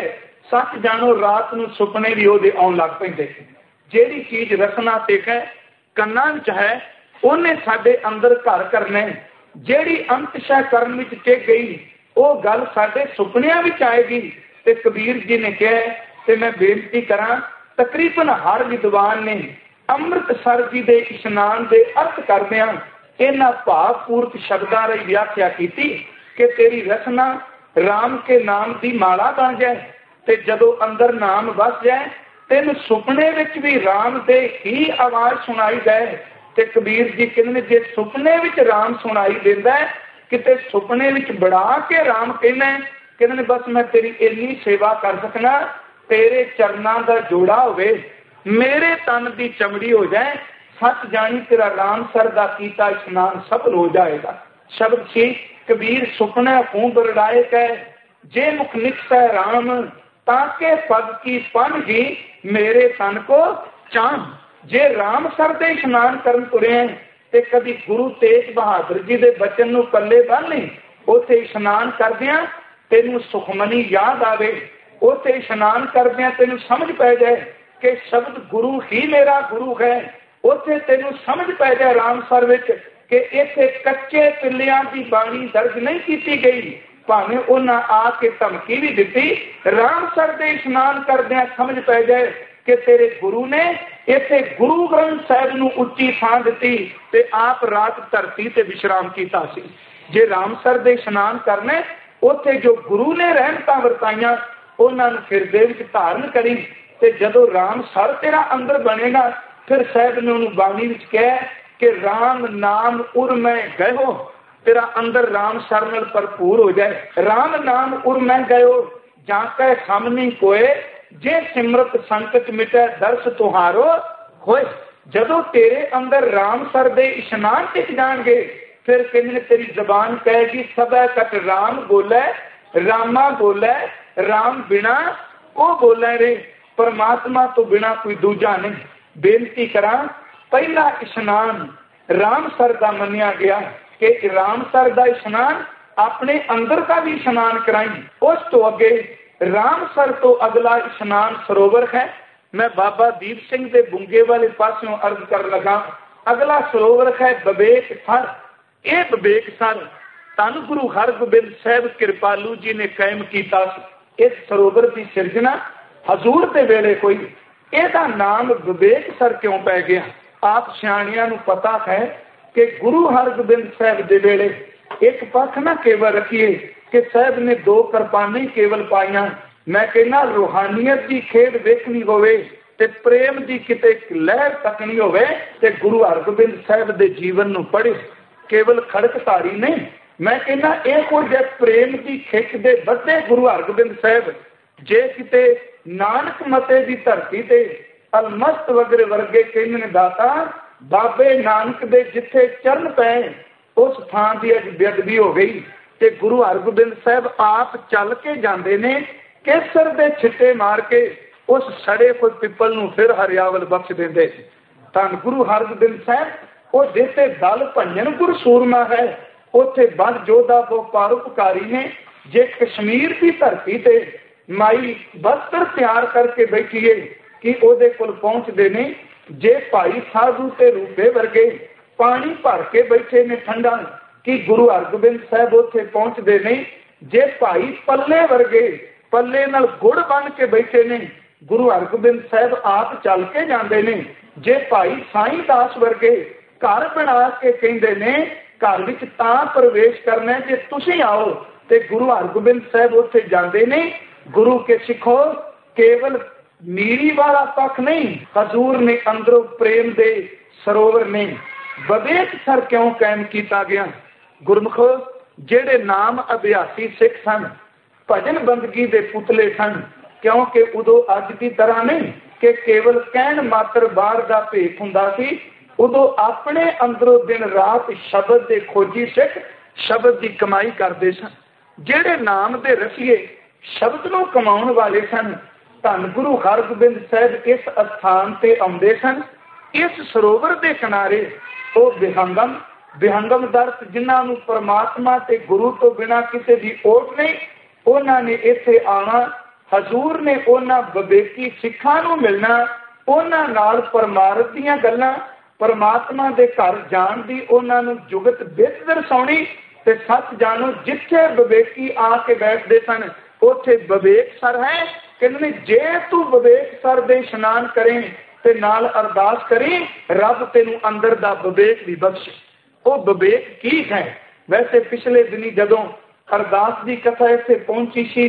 सच जानो रात नूं सुपने भी ओहदे आउण लग पैंदे। ਜਿਹੜੀ चीज रसना ते है ਕੰਨਾਂ ਵਿੱਚ है ਉਹਨੇ ਸਾਡੇ अंदर घर करना है। ਜਿਹੜੀ ਅੰਤ ਸ਼ੈ ਕਰਨ ਵਿੱਚ ਟਿਕ ਗਈ ਉਹ ਗੱਲ ਸਾਡੇ ਸੁਪਨਿਆਂ ਵਿੱਚ ਆਏਗੀ। ਤੇ ਕਬੀਰ ਜੀ ਨੇ ਕਿਹਾ ਤੇ ਮੈਂ ਬੇਨਤੀ ਕਰਾਂ, ਤਕਰੀਬਨ ਹਰ ਵਿਦਵਾਨ ਨੇ ਅੰਮ੍ਰਿਤਸਰ ਜੀ ਦੇ ਇਸ਼ਨਾਨ ਦੇ ਅਰਥ ਕਰਦਿਆਂ ਇਹਨਾਂ ਭਾਵਪੂਰਕ ਸ਼ਬਦਾਂ ਦੀ ਵਿਆਖਿਆ ਕੀਤੀ ਕਿ ਤੇਰੀ ਰਸਨਾ ਰਾਮ ਕੇ ਨਾਮ ਦੀ ਮਾਲਾ ਬਣ ਜਾਏ ਤੇ ਜਦੋਂ ਅੰਦਰ ਨਾਮ ਵਸ ਜਾਏ ਤੈਨੂੰ ਸੁਪਨੇ ਵਿੱਚ ਵੀ ਰਾਮ ਦੇ ਹੀ ਆਵਾਜ਼ ਸੁਣਾਈ ਜਾਏ। ਤੇ ਕਬੀਰ ਜੀ ਕਹਿੰਦੇ ਜੇ ਸੁਪਨੇ ਵਿੱਚ ਰਾਮ ਸੁਣਾਈ ਦਿੰਦਾ ਕਿਤੇ ਸੁਪਨੇ ਵਿੱਚ ਬੜਾ ਕੇ ਰਾਮ ਕਹਿੰਦੇ ਬਸ ਮੈਂ ਤੇਰੀ ਇੰਨੀ ਸੇਵਾ ਕਰ ਸਕਣਾ, ਤੇਰੇ ਚਰਨਾਂ ਦਾ ਜੋੜਾ ਹੋਵੇ, ਮੇਰੇ ਤਨ ਦੀ ਚਮੜੀ ਹੋ ਜਾਏ, ਸੱਚ ਜਾਣੀ ਤੇਰਾ ਰਾਮ ਸਰ ਦਾ ਕੀਤਾ ਇਸ਼ਨਾਨ ਸਫਲ ਹੋ ਜਾਏਗਾ। ਸ਼ਬਦ ਸੀ ਕਬੀਰ ਸੁਪਨਾ ਹੂੰ ਬਰੜਾਏ ਕਹਿ ਜੇ ਮੁਖ ਨਿਕਸੈ ਰਾਮ ਤਾਕੇ ਪਦ ਕੀ ਪਨ ਜੀ ਮੇਰੇ ਤਨ ਕੋ ਚਾਮ। ਜੇ ਰਾਮ ਸਰ ਦੇ ਇਸ਼ਨਾਨ ਕਰਨ ਤੁਰੇ ਤੇ ਕਦੀ ਗੁਰੂ ਤੇਗ ਬਹਾਦਰ ਜੀ ਦੇ ਬਚਨ ਨੂੰ ਪੱਲੇ ਬੰਨ ਲਈ, ਉੱਥੇ ਇਸ਼ਨਾਨ ਕਰਦਿਆਂ ਤੈਨੂੰ ਸੁਖਮਨੀ ਯਾਦ ਆਵੇ, ਉੱਥੇ ਇਸ਼ਨਾਨ ਕਰਦਿਆਂ ਤੈਨੂੰ ਸਮਝ ਪੈ ਜਾਏ ਕਿ ਸ਼ਬਦ ਗੁਰੂ ਹੀ ਮੇਰਾ ਗੁਰੂ ਹੈ, ਉੱਥੇ ਤੈਨੂੰ ਸਮਝ ਪੈ ਜਾਏ ਰਾਮ ਸਰ ਵਿੱਚ ਕਿ ਇੱਥੇ ਕੱਚੇ ਪਿੱਲਿਆਂ ਦੀ ਬਾਣੀ ਦਰਜ ਨਹੀਂ ਕੀਤੀ ਗਈ, ਭਾਵੇਂ ਉਹਨਾਂ ਆ ਕੇ ਧਮਕੀ ਵੀ ਦਿੱਤੀ। ਰਾਮ ਸਰ ਦੇ ਇਸ਼ਨਾਨ ਕਰਦਿਆਂ ਸਮਝ ਪੈ ਜਾਏ ਕਿ ਤੇਰੇ ਗੁਰੂ ਨੇ ਇੱਥੇ ਗੁਰੂ ਗ੍ਰੰਥ ਸਾਹਿਬ ਨੂੰ ਉੱਚੀ ਥਾਂ ਦਿੱਤੀ ਤੇ ਆਪ ਰਾਤ ਧਰਤੀ ਤੇ ਵਿਸ਼ਰਾਮ ਕੀਤਾ ਸੀ। ਜੇ ਰਾਮਸਰ ਦੇ ਇਸ਼ਨਾਨ ਕਰਨੇ ਉੱਥੇ ਜੋ ਗੁਰੂ ਨੇ ਰਹਿਮਤਾਂ ਵਰਤਾਈਆਂ ਉਹਨਾਂ ਨੂੰ ਹਿਰਦੇ ਵਿੱਚ ਧਾਰਨ ਕਰੀ ਤੇ ਜਦੋਂ ਰਾਮਸਰ ਤੇਰਾ ਅੰਦਰ ਬਣੇਗਾ ਫਿਰ ਸਾਹਿਬ ਨੇ ਉਹਨੂੰ ਬਾਣੀ ਵਿੱਚ ਕਿਹਾ ਕਿ ਰਾਮ ਨਾਮ ਉਰ ਮੈਂ ਗਇਓ, ਤੇਰਾ ਅੰਦਰ ਰਾਮਸਰ ਨਾਲ ਭਰਪੂਰ ਹੋ ਜਾਏ। ਰਾਮ ਨਾਮ ਉਰ ਮੈਂ ਗਇਓ ਜਾਂ ਕੈ ਸਾਹਮਣੇ ਕੋਏ ਜੇ ਸਿਮਰਤ ਸੰਕਟ ਮਿਟੈ ਦਰਸ ਤੁਹਾਰੋ ਹੋਏ। ਜਦੋਂ ਤੇਰੇ ਅੰਦਰ ਰਾਮਸਰ ਦੇ ਇਸ਼ਨਾਨ ਟਿਕ ਜਾਣਗੇ ਫਿਰ ਕਹਿੰਦੇ ਤੇਰੀ ਜ਼ਬਾਨ ਕਹੇਗੀ ਸਭੈ ਕਟ ਰਾਮ ਬੋਲੇ ਰਾਮਾ ਬੋਲੇ ਰਾਮ ਬਿਨਾ ਉਹ ਬੋਲੇ ਰੇ, ਪਰਮਾਤਮਾ ਤੋਂ ਬਿਨਾ ਕੋਈ ਦੂਜਾ ਨਹੀਂ। ਬੇਨਤੀ ਕਰਾਂ ਪਹਿਲਾ ਇਸ਼ਨਾਨ ਰਾਮਸਰ ਦਾ ਮੰਨਿਆ ਗਿਆ ਕਿ ਰਾਮਸਰ ਦਾ ਇਸ਼ਨਾਨ ਆਪਣੇ ਅੰਦਰ ਦਾ ਵੀ ਇਸ਼ਨਾਨ ਕਰਾਈ। ਉਸ ਤੋਂ ਅੱਗੇ ਰਾਮਸਰ ਤੋਂ ਅਗਲਾ ਇਸ਼ਨਾਨ ਸਰੋਵਰ ਹੈ। ਮੈਂ ਬਾਬਾ ਦੀਪ ਸਿੰਘ ਦੇ ਬੁੰਗੇ ਵਾਲੇ ਪਾਸਿਓਂ ਅਰਜ਼ ਕਰਨ ਲੱਗਾ। ਅਗਲਾ ਸਰੋਵਰ ਹੈ ਵਿਵੇਕ ਸਰ। ਇਹ ਵਿਵੇਕ ਸਰ ਧੰਨ ਗੁਰੂ ਹਰਗੋਬਿੰਦ ਸਾਹਿਬ ਕਿਰਪਾਲੂ ਜੀ ਨੇ ਕਾਇਮ ਕੀਤਾ। ਇਸ ਸਰੋਵਰ ਦੀ ਸਿਰਜਣਾ ਹਜ਼ੂਰ ਦੇ ਵੇਲੇ ਹੋਈ। ਇਹਦਾ ਨਾਮ ਵਿਵੇਕ ਸਰ ਕਿਉਂ ਪੈ ਗਿਆ? ਆਪ ਸਿਆਣਿਆਂ ਨੂੰ ਪਤਾ ਹੈ ਕਿ ਗੁਰੂ ਹਰਗੋਬਿੰਦ ਸਾਹਿਬ ਦੇ ਵੇਲੇ ਇੱਕ ਪੱਖ ਨਾ ਕੇਵਲ ਰੱਖੀਏ ਕਿ ਸਾਹਿਬ ਨੇ 2 ਕਿਰਪਾਨਾਂ ਹੀ ਕੇਵਲ ਪਾਈਆਂ। ਮੈਂ ਕਹਿੰਦਾ ਰੂਹਾਨੀਅਤ ਦੀ ਖੇਡ ਵੇਖਣੀ ਹੋਵੇ ਤੇ ਪ੍ਰੇਮ ਦੀ ਕਿਤੇ ਲਹਿਰ ਤੱਕਣੀ ਹੋਵੇ ਤੇ ਗੁਰੂ ਹਰਗੋਬਿੰਦ ਸਾਹਿਬ ਦੇ ਜੀਵਨ ਨੂੰ ਪੜ੍ਹੇ, ਕੇਵਲ ਖੜਕਧਾਰੀ ਨਹੀਂ। ਮੈਂ ਕਹਿੰਦਾ ਇਹੋ ਜਿਹੇ ਪ੍ਰੇਮ ਦੀ ਖਿੱਚ ਦੇ ਵੱਧੇ ਗੁਰੂ ਹਰਗੋਬਿੰਦ ਸਾਹਿਬ ਜੇ ਕਿਤੇ ਨਾਨਕ ਮਤੇ ਦੀ ਧਰਤੀ ਤੇ ਅਲਮਸਤ ਵਗਰੇ ਵਰਗੇ ਕਹਿੰਦੇ ਨੇ ਦਾਤਾ ਬਾਬੇ ਨਾਨਕ ਦੇ ਜਿੱਥੇ ਚਰਨ ਪਏ ਉਸ ਥਾਂ ਦੀ ਅੱਜ ਬੇਅਦਬੀ ਹੋ ਗਈ ਤੇ ਗੁਰੂ ਹਰਗੋਬਿੰਦ ਸਾਹਿਬ ਆਪ ਚੱਲ ਕੇ ਜਾਂਦੇ ਨੇ ਕੇਸਰ ਦੇ ਛਿੱਟੇ ਮਾਰ ਕੇ ਉਸ ਸੜੇ ਕੋਈ ਪਿੱਪਲ ਨੂੰ ਫਿਰ ਹਰਿਆਵਲ ਬਖਸ਼ ਦਿੰਦੇ। ਤਾਂ ਗੁਰੂ ਹਰਗੋਬਿੰਦ ਸਾਹਿਬ ਉਹ ਜਿੱਥੇ ਦਲ ਭੰਜਨ ਗੁਰ ਸੂਰਮਾ ਹੈ ਉੱਥੇ ਬੰਦ ਜੋਧਾ ਤੋਂ ਪਰਉਪਕਾਰੀ ਨੇ। ਜੇ ਕਸ਼ਮੀਰ ਦੀ ਧਰਤੀ ਤੇ ਮਾਈ ਵਸਤਰ ਤਿਆਰ ਕਰਕੇ ਬੈਠੀਏ ਕਿ ਉਹਦੇ ਕੋਲ ਪਹੁੰਚਦੇ ਨੇ। ਜੇ ਭਾਈ ਸਾਧੂ ਤੇ ਰੂਪੇ ਵਰਗੇ ਪਾਣੀ ਭਰ ਕੇ ਬੈਠੇ ਨੇ ਠੰਡਾ ਕਿ ਗੁਰੂ ਹਰਗੋਬਿੰਦ ਸਾਹਿਬ ਉੱਥੇ ਪਹੁੰਚਦੇ ਨਹੀਂ। ਜੇ ਭਾਈ ਪੱਲੇ ਵਰਗੇ ਪੱਲੇ ਨਾਲ ਗੁੜ ਬਣ ਕੇ ਬੈਠੇ ਨੇ ਗੁਰੂ ਹਰਗੋਬਿੰਦ ਸਾਹਿਬ ਆਪ ਚੱਲ ਕੇ ਜਾਂਦੇ ਨੇ। ਜੇ ਭਾਈ ਸਾਈਂ ਦਾਸ ਵਰਗੇ ਘਰ ਬਣਾ ਕੇ ਕਹਿੰਦੇ ਨੇ ਘਰ ਵਿੱਚ ਤਾਂ ਪ੍ਰਵੇਸ਼ ਕਰਨਾ ਜੇ ਤੁਸੀਂ ਆਓ ਤੇ ਗੁਰੂ ਹਰਗੋਬਿੰਦ ਸਾਹਿਬ ਉੱਥੇ ਜਾਂਦੇ ਨੇ। ਗੁਰੂ ਕੇ ਸਿੱਖੋ ਕੇਵਲ ਨੀਰੀ ਵਾਲਾ ਪੱਖ ਨਹੀਂ, ਹਜ਼ੂਰ ਨੇ ਅੰਦਰੋਂ ਪ੍ਰੇਮ ਦੇ ਸਰੋਵਰ ਨੇ। ਵਿਵੇਕ ਸਰ ਕਿਉਂ ਕਾਇਮ ਕੀਤਾ ਗਿਆ? ਗੁਰਮੁਖੋ ਜਿਹੜੇ ਨਾਮ ਅਭਿਆਸੀ ਸਿੱਖ ਸਨ ਭਜਨ ਬੰਦਗੀ ਦੇ ਪੁਤਲੇ ਸਨ ਕਿਉਂਕਿ ਉਦੋਂ ਅੱਜ ਦੀ ਤਰ੍ਹਾਂ ਨਹੀਂ ਕਿ ਕੇਵਲ ਕਹਿਣ ਮਾਤਰ ਬਾਹਰ ਦਾ ਭੇਖ ਹੁੰਦਾ ਸੀ। ਉਦੋਂ ਆਪਣੇ ਅੰਦਰੋਂ ਦਿਨ ਰਾਤ ਸ਼ਬਦ ਦੇ ਖੋਜੀ ਸਿੱਖ ਸ਼ਬਦ ਦੀ ਕਮਾਈ ਕਰਦੇ ਸਨ। ਜਿਹੜੇ ਨਾਮ ਦੇ ਰਸੀਏ ਸ਼ਬਦ ਨੂੰ ਕਮਾਉਣ ਵਾਲੇ ਸਨ ਧੰਨ ਗੁਰੂ ਹਰਗੋਬਿੰਦ ਸਾਹਿਬ ਇਸ ਅਸਥਾਨ ਤੇ ਆਉਂਦੇ ਸਨ। ਇਸ ਸਰੋਵਰ ਦੇ ਕਿਨਾਰੇ ਉਹ ਵਿਹੰਗਮ ਦਰਤ ਜਿਨ੍ਹਾਂ ਨੂੰ ਪਰਮਾਤਮਾ ਤੇ ਗੁਰੂ ਤੋਂ ਬਿਨਾਂ ਕਿਸੇ ਦੀ ਓਟ ਨਹੀਂ ਉਹਨਾਂ ਨੇ ਇੱਥੇ ਆਉਣਾ ਹਜ਼ੂਰ ਨੇ ਉਹਨਾਂ ਵਿਵੇਕੀ ਸਿੱਖਾਂ ਨੂੰ ਮਿਲਣਾ, ਉਹਨਾਂ ਨਾਲ ਪਰਮਾਰਥ ਦੀਆਂ ਗੱਲਾਂ, ਪਰਮਾਤਮਾ ਦੇ ਘਰ ਜਾਣ ਦੀ ਉਹਨਾਂ ਨੂੰ ਜੁਗਤ ਵਿੱਤ ਦਰਸਾਉਣੀ। ਤੇ ਸੱਚ ਜਾਣੋ, ਜਿੱਥੇ ਵਿਵੇਕੀ ਆ ਕੇ ਬੈਠਦੇ ਸਨ ਉੱਥੇ ਵਿਵੇਕ ਸਰ ਹੈ। ਕਹਿੰਦੇ ਜੇ ਤੂੰ ਵਿਵੇਕ ਸਰ ਦੇ ਇਸ਼ਨਾਨ ਕਰੇ ਤੇ ਨਾਲ ਅਰਦਾਸ ਕਰੀ, ਰੱਬ ਤੈਨੂੰ ਅੰਦਰ ਦਾ ਵਿਵੇਕ ਵੀ ਬਖਸ਼ੇ। ਉਹ ਵਿਵੇਕ ਕੀ ਹੈ? ਵੈਸੇ ਪਿਛਲੇ ਦਿਨੀ ਜਦੋਂ ਅਰਦਾਸ ਦੀ ਕਥਾ ਇੱਥੇ ਪਹੁੰਚੀ ਸੀ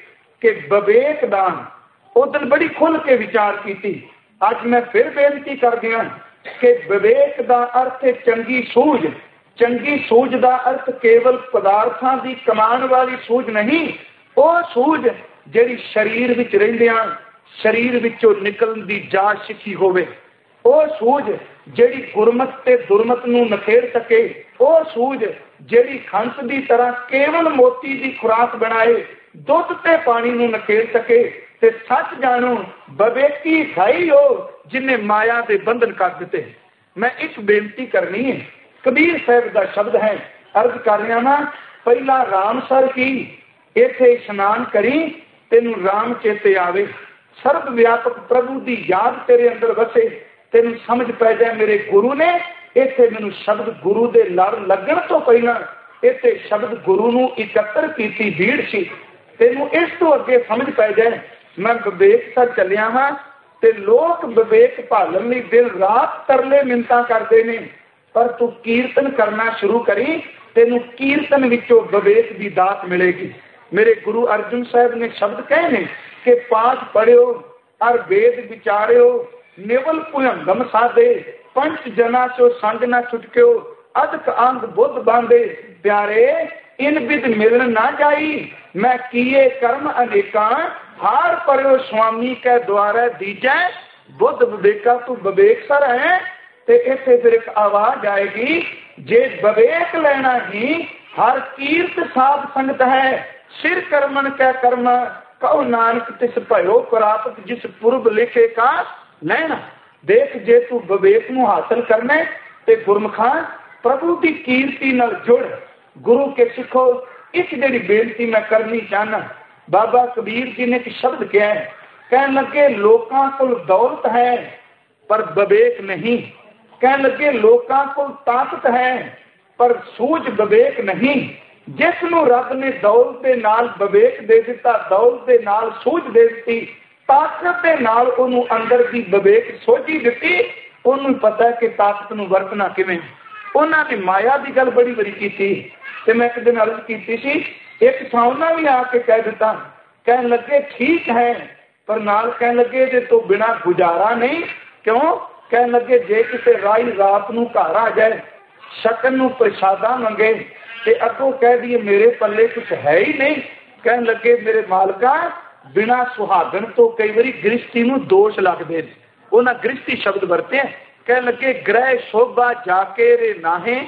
ਕਿ ਵਿਵੇਕ ਦਾਨ, ਉਦੋਂ ਬੜੀ ਖੁੱਲ ਕੇ ਵਿਚਾਰ ਕੀਤੀ। ਅੱਜ ਮੈਂ ਫਿਰ ਬੇਨਤੀ ਕਰਦੀ ਹਾਂ ਕਿ ਵਿਵੇਕ ਦਾ ਅਰਥ ਹੈ ਚੰਗੀ ਸੂਝ। ਚੰਗੀ ਸੂਝ ਦਾ ਅਰਥ ਕੇਵਲ ਪਦਾਰਥਾਂ ਦੀ ਕਮਾਉਣ ਵਾਲੀ ਸੂਝ ਨਹੀਂ, ਉਹ ਸੂਝ ਜਿਹੜੀ ਸਰੀਰ ਵਿੱਚ ਰਹਿੰਦਿਆਂ ਸਰੀਰ ਵਿੱਚੋਂ ਨਿਕਲਣ ਦੀ ਜਾਚ ਸਿੱਖੀ ਹੋਵੇ, ਉਹ ਸੂਝ ਜਿਹੜੀ ਗੁਰਮਤ ਤੇ ਦੁਰਮਤ ਨੂੰ ਨਖੇੜ ਸਕੇ, ਉਹ ਸੂਝ ਜਿਹੜੀ ਖੰਤ ਦੀ ਤਰ੍ਹਾਂ ਕੇਵਲ ਮੋਤੀ ਦੀ ਖੁਰਾਕ ਬਣਾਏ, ਦੁੱਧ ਤੇ ਪਾਣੀ ਨੂੰ ਨਖੇੜ ਸਕੇ। ਤੇ ਸੱਚ ਜਾਣੋ, ਵਿਵੇਕੀ ਹੈ ਉਹ ਜਿਨੇ ਮਾਇਆ ਦੇ ਬੰਧਨ ਕਰ ਦਿੱਤੇ। ਮੈਂ ਇੱਕ ਬੇਨਤੀ ਕਰਨੀ ਹੈ, ਕਬੀਰ ਸਾਹਿਬ ਦਾ ਸ਼ਬਦ ਹੈ, ਅਰਜ਼ ਕਰ ਰਿਹਾ ਨਾ, ਪਹਿਲਾ ਰਾਮਸਰ ਕੀ, ਇੱਥੇ ਇਸ਼ਨਾਨ ਕਰੀ, ਤੈਨੂੰ ਰਾਮ ਚੇਤੇ ਆਵੇ, ਸਰਬ ਵਿਆਪਕ ਪ੍ਰਭੂ ਦੀ ਯਾਦ ਤੇਰੇ ਅੰਦਰ ਵਸੇ, ਤੈਨੂੰ ਸਮਝ ਪੈ ਜਾਏ ਮੇਰੇ ਗੁਰੂ ਨੇ ਇੱਥੇ ਮੈਨੂੰ ਸ਼ਬਦ ਗੁਰੂ ਦੇ ਲੜ ਲੱਗਣ ਤੋਂ ਪਹਿਲਾਂ ਇੱਥੇ ਸ਼ਬਦ ਗੁਰੂ ਨੂੰ ਇਕੱਤਰ ਕੀਤੀ ਭੀੜ ਸੀ। ਤੈਨੂੰ ਇਸ ਤੋਂ ਅੱਗੇ ਸਮਝ ਪੈ ਜਾਏ ਮੈਂ ਵਿਵੇਕ ਸਰ ਚੱਲਿਆ ਹਾਂ। ਤੇ ਲੋਕ ਵਿਵੇਕ ਭਾਲਣ ਲਈ ਦਿਨ ਰਾਤ ਤਰਲੇ ਮਿੰਨਤਾਂ ਕਰਦੇ ਨੇ, ਪਰ ਤੂੰ ਕੀਰਤਨ ਕਰਨਾ ਸ਼ੁਰੂ ਕਰੀ, ਤੈਨੂੰ ਕੀਰਤਨ ਵਿੱਚੋਂ ਵਿਵੇਕ ਦੀ ਦਾਤ ਮਿਲੇਗੀ। ਮੇਰੇ ਗੁਰੂ ਅਰਜਨ ਸਾਹਿਬ ਨੇ ਸ਼ਬਦ ਕਹੇ ਨੇ ਕਿ ਪਾਠ ਪੜਿਓ ਅਰ ਵੇਦ ਵਿਚਾਰਿਓ, ਨਿਵਲ ਭੁਜੰਗਮ ਸਾਧੇ, ਪੰਚ ਜਨਾ ਚੋ ਸੰਗ ਨਾ ਛੁਟਕਿਓ, ਅਦਕ ਅੰਗ ਬੁੱਧ ਬਾਂਧੇ, ਪਿਆਰੇ ਇਨ ਵਿਦ ਮਿਲਣ ਨਾ ਜਾਈ, ਮੈਂ ਕੀਏ ਕਰਮ ਅਨੇਕਾਂ, ਹਾਰ ਪਰਿਓ ਸੁਆਮੀ ਕੈ ਦੁਆਰੇ ਦੀਜੈ, ਬੁੱਧ ਵਿਵੇਕਾ ਤੂੰ ਵਿਵੇਕ ਸਰ ਹੈ। ਤੇ ਇੱਥੇ ਫਿਰ ਇੱਕ ਆਵਾਜ਼ ਆਏਗੀ, ਜੇ ਵਿਵੇਕ ਲੈਣਾ ਹੀ ਹਰ ਕੀਰਤ ਸਾਧ ਸੰਗਤ ਹੈ, ਸਿਰ ਕਰਮਨ ਕੈ ਕਰਮ, ਕਹੋ ਨਾਨਕ ਤਿਸ ਭਇਓ ਪ੍ਰਾਪਤ, ਜਿਸ ਪੁਰਬ ਲਿਖੇ ਕਾ ਲੈਣਾ। ਦੇਖ, ਜੇ ਤੂੰ ਵਿਵੇਕ ਨੂੰ ਹਾਸਲ ਕਰਨਾ ਤੇ ਗੁਰਮੁਖਾਂ ਪ੍ਰਭੂ ਦੀ ਕੀਰਤੀ ਨਾਲ ਜੁੜ, ਗੁਰੂ ਕੇ ਸਿੱਖੋ। ਇੱਕ ਜਿਹੜੀ ਬੇਨਤੀ ਮੈਂ ਕਰਨੀ ਚਾਹਨਾ, ਬਾਬਾ ਕਬੀਰ ਜੀ ਨੇ ਇੱਕ ਸ਼ਬਦ ਕਿਹਾ, ਕਹਿਣ ਲੱਗੇ ਲੋਕਾਂ ਕੋਲ ਦੌਲਤ ਹੈ ਪਰ ਵਿਵੇਕ ਨਹੀਂ, ਕਹਿਣ ਲੱਗੇ ਲੋਕਾਂ ਕੋਲ ਤਾਕਤ ਹੈ ਪਰ ਸੂਝ ਵਿਵੇਕ ਨਹੀਂ। ਜਿਸ ਨੂੰ ਰੱਬ ਨੇ ਦੌਲਤ ਦੇ ਨਾਲ ਵਿਵੇਕ ਦੇ ਦਿੱਤਾ, ਦੌਲਤ ਦੇ ਨਾਲ ਸੂਝ ਦੇ ਦਿੱਤੀ, ਤਾਕਤ ਦੇ ਨਾਲ ਉਹਨੂੰ ਅੰਦਰ ਦੀ ਵਿਵੇਕ ਸੋਝੀ ਦਿੱਤੀ, ਉਹਨੂੰ ਪਤਾ ਕਿ ਤਾਕਤ ਨੂੰ ਵਰਤਣਾ ਕਿਵੇਂ। ਉਹਨਾਂ ਨੇ ਮਾਇਆ ਦੀ ਗੱਲ ਬੜੀ ਵਾਰੀ ਕੀਤੀ ਤੇ ਮੈਂ ਇੱਕ ਦਿਨ ਅਰਜ਼ ਕੀਤੀ ਸੀ, ਇੱਕ ਥਾਂ ਉਹਨਾਂ ਵੀ ਆ ਕੇ ਕਹਿ ਦਿੱਤਾ, ਕਹਿਣ ਲੱਗੇ ਠੀਕ ਹੈ ਪਰ ਨਾਲ ਕਹਿਣ ਲੱਗੇ ਜੇ ਤੋਂ ਬਿਨਾਂ ਗੁਜ਼ਾਰਾ ਨਹੀਂ। ਕਿਉਂ? ਕਹਿਣ ਲੱਗੇ ਜੇ ਕਿਸੇ ਰਾਈ ਰਾਤ ਨੂੰ ਘਰ ਆ ਜਾਏ, ਸ਼ਕਨ ਨੂੰ ਪ੍ਰਸ਼ਾਦਾ ਮੰਗੇ ਤੇ ਅੱਗੋਂ ਕਹਿ ਦਈਏ ਮੇਰੇ ਪੱਲੇ ਕੁਛ ਹੈ ਹੀ ਨਹੀਂ, ਕਹਿਣ ਲੱਗੇ ਮੇਰੇ ਮਾਲਕਾ ਬਿਨਾਂ ਸੁਹਾਗਣ ਤੋਂ ਕਈ ਵਾਰੀ ਗ੍ਰਿਸ਼ਤੀ ਨੂੰ ਦੋਸ਼ ਲੱਗਦੇ ਨੇ, ਉਹਨਾਂ ਗ੍ਰਿਸ਼ਤੀ ਸ਼ਬਦ ਵਰਤੇ। ਕਹਿਣ ਲੱਗੇ ਗ੍ਰਹਿ ਸ਼ੋਭਾ ਜਾ ਕੇ ਰੇ ਨਾਹੇ,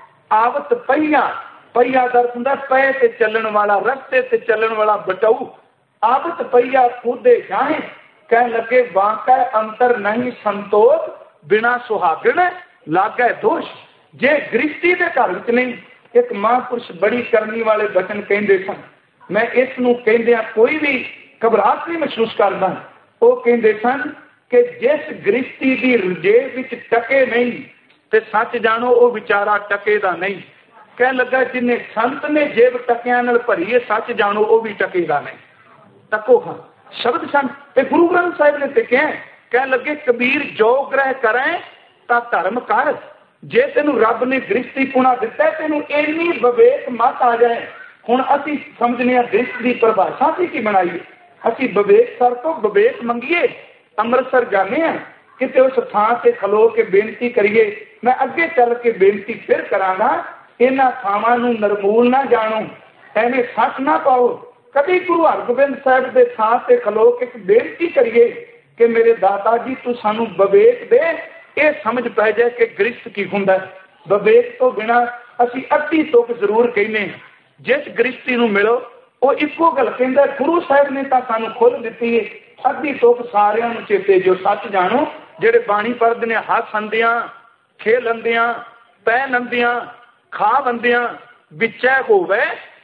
ਆਵਤ ਪਹੀਆ, ਪਹੀਆ ਦਾ ਅਰਥ ਹੁੰਦਾ ਪੈ ਤੇ ਚੱਲਣ ਵਾਲਾ, ਰਸਤੇ ਤੇ ਚੱਲਣ ਵਾਲਾ ਬਟਾਊ, ਆਵਤ ਪਹੀਆ ਕੂਦੇ ਜਾਏ। ਕਹਿਣ ਲੱਗੇ ਬਾਂਕਾ ਅੰਤਰ ਨਹੀਂ ਸੰਤੋਖ, ਬਿਨਾਂ ਸੁਹਾਗਣ ਲਾਗੇ ਦੋਸ਼। ਜੇ ਗ੍ਰਿਸ਼ਤੀ ਦੇ ਘਰ ਵਿੱਚ ਨਹੀਂ, ਇੱਕ ਮਹਾਂਪੁਰਸ਼ ਬੜੀ ਕਰਨੀ ਵਾਲੇ ਬਚਨ ਕਹਿੰਦੇ ਸਨ, ਮੈਂ ਇਸ ਨੂੰ ਕਹਿੰਦਿਆਂ ਕੋਈ ਵੀ ਘਬਰਾਹਟ ਨਹੀਂ ਮਹਿਸੂਸ ਕਰਦਾ। ਉਹ ਕਹਿੰਦੇ ਸਨ ਕਿ ਜਿਸ ਗ੍ਰਿਸ਼ਤੀ ਦੀ ਜੇਬ ਵਿੱਚ ਟਕੇ ਨਹੀਂ ਤੇ ਸੱਚ ਜਾਣੋ ਉਹ ਵਿਚਾਰਾ ਟਕੇ ਦਾ ਨਹੀਂ। ਕਹਿਣ ਲੱਗਾ ਜਿੰਨੇ ਸੰਤ ਨੇ ਜੇਬ ਟਕਿਆਂ ਨਾਲ ਭਰੀ ਹੈ, ਸੱਚ ਜਾਣੋ ਉਹ ਵੀ ਟਕੇਗਾ ਨਹੀਂ। ਟਕੋ ਹਾਂ ਸ਼ਬਦ ਸਨ ਤੇ ਗੁਰੂ ਗ੍ਰੰਥ ਸਾਹਿਬ ਨੇ ਤੇ ਕਿਹਾ। ਕਹਿਣ ਲੱਗੇ ਕਬੀਰ ਜੋ ਗ੍ਰਹਿ ਕਰੇ ਤਾਂ ਧਰਮ ਕਰ। ਜੇ ਤੈਨੂੰ ਰੱਬ ਨੇ ਗ੍ਰਿਸ਼ਤੀ ਪੁਣਾ ਦਿੱਤਾ, ਤੈਨੂੰ ਇੰਨੀ ਵਿਵੇਕ ਮਤ ਆ ਜਾਏ। ਹੁਣ ਅਸੀਂ ਸਮਝਦੇ ਹਾਂ ਗ੍ਰਿਸ਼ਤ ਦੀ ਪਰਿਭਾਸ਼ਾ ਅਸੀਂ ਕੀ ਬਣਾਈਏ, ਅਸੀਂ ਵਿਵੇਕ ਸਰ ਤੋਂ ਵਿਵੇਕ ਮੰਗੀਏ। ਅੰਮ੍ਰਿਤਸਰ ਜਾਂਦੇ ਹਾਂ, ਕਿਤੇ ਉਸ ਥਾਂ ਤੇ ਖਲੋ ਕੇ ਬੇਨਤੀ ਕਰੀਏ। ਮੈਂ ਅੱਗੇ ਚੱਲ ਕੇ ਬੇਨਤੀ ਫਿਰ ਕਰਾਂਗਾ, ਇਹਨਾਂ ਥਾਵਾਂ ਨੂੰ ਨਿਰਮੂਲ ਨਾ ਜਾਣੋ, ਐਵੇਂ ਸੱਚ ਨਾ ਪਾਓ। ਕਦੀ ਗੁਰੂ ਹਰਗੋਬਿੰਦ ਸਾਹਿਬ ਦੇ ਥਾਂ ਤੇ ਖਲੋ ਕੇ ਬੇਨਤੀ ਕਰੀਏ ਕਿ ਮੇਰੇ ਦਾਤਾ ਜੀ ਤੂੰ ਸਾਨੂੰ ਵਿਵੇਕ ਦੇ, ਇਹ ਸਮਝ ਪੈ ਜਾਏ ਕਿ ਗ੍ਰਿਸ਼ਤ ਕੀ ਹੁੰਦਾ। ਵਿਵੇਕ ਤੋਂ ਬਿਨਾਂ ਅਸੀਂ ਅੱਧੀ ਤੁਕ ਜ਼ਰੂਰ ਕਹਿੰਦੇ। ਜਿਸ ਗ੍ਰਿਸ਼ਤੀ ਨੂੰ ਮਿਲੋ ਉਹ ਇੱਕੋ ਗੱਲ ਕਹਿੰਦਾ। ਗੁਰੂ ਸਾਹਿਬ ਨੇ ਤਾਂ ਸਾਨੂੰ ਖੁੱਲ੍ਹ ਦਿੱਤੀ ਹੈ, ਅੱਧੀ ਤੁਕ ਸਾਰਿਆਂ ਨੂੰ ਚੇਤੇ ਜੋ ਸੱਚ ਜਾਣੋ। ਜਿਹੜੇ ਬਾਣੀ ਪੜ੍ਹਦੇ ਨੇ ਹੱਸੰਦਿਆਂ, ਖੇਲੰਦਿਆਂ, ਪੈ ਲੰਦਿਆਂ, ਖਾ ਬੰਦਿਆਂ, ਵਿੱਚੈ ਹੋਵੇ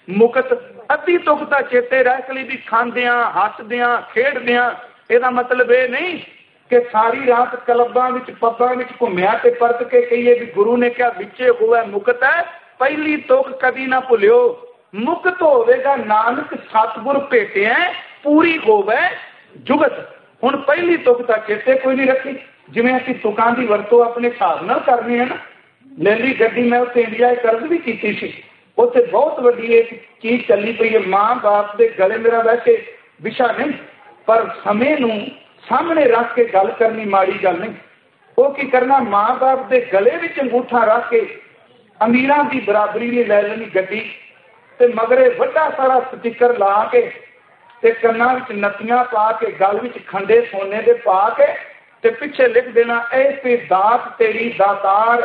मुकत अद्धी तुक तां चेते रख ली भी खांदियां हसदियां खेडदियां। ਇਹਦਾ मतलब ਇਹ नहीं कि सारी रात क्लबां विच पब्बां विच घुम्मिया ते परत के कहिए भी गुरु ने क्या विचे होवे मुकत है। पहली तुक कभी ना भुलियो, मुकत होवेगा नानक सतगुर भेटिया पूरी होवे जुगत। हुण पहली तुक तां चेते कोई नहीं रखी, जिवें असीं तुकां दी वरतों अपने हिसाब नाल करनी है ना। ले ली गड्डी, मैं उत्थे इंडिया कर्ज भी कीती सी, उत्थे बहुत वड्डी एक चीज चली पई है। मां बाप दे गले मेरा वैसे विशा नहीं, पर समय नूं सामने रख के गल करनी माड़ी गल नहीं। वो की करना, मां बाप दे गले विच अंगूठा रख के अमीरां दी बराबरी ने लै लेनी गड्डी, ते मगरे वड्डा सारा स्टिकर ला के ते कन्नां विच नत्तियां पा के गल विच खंडे सोने दे पा के ते पिछे लिख देना ऐ दात तेरी दातार।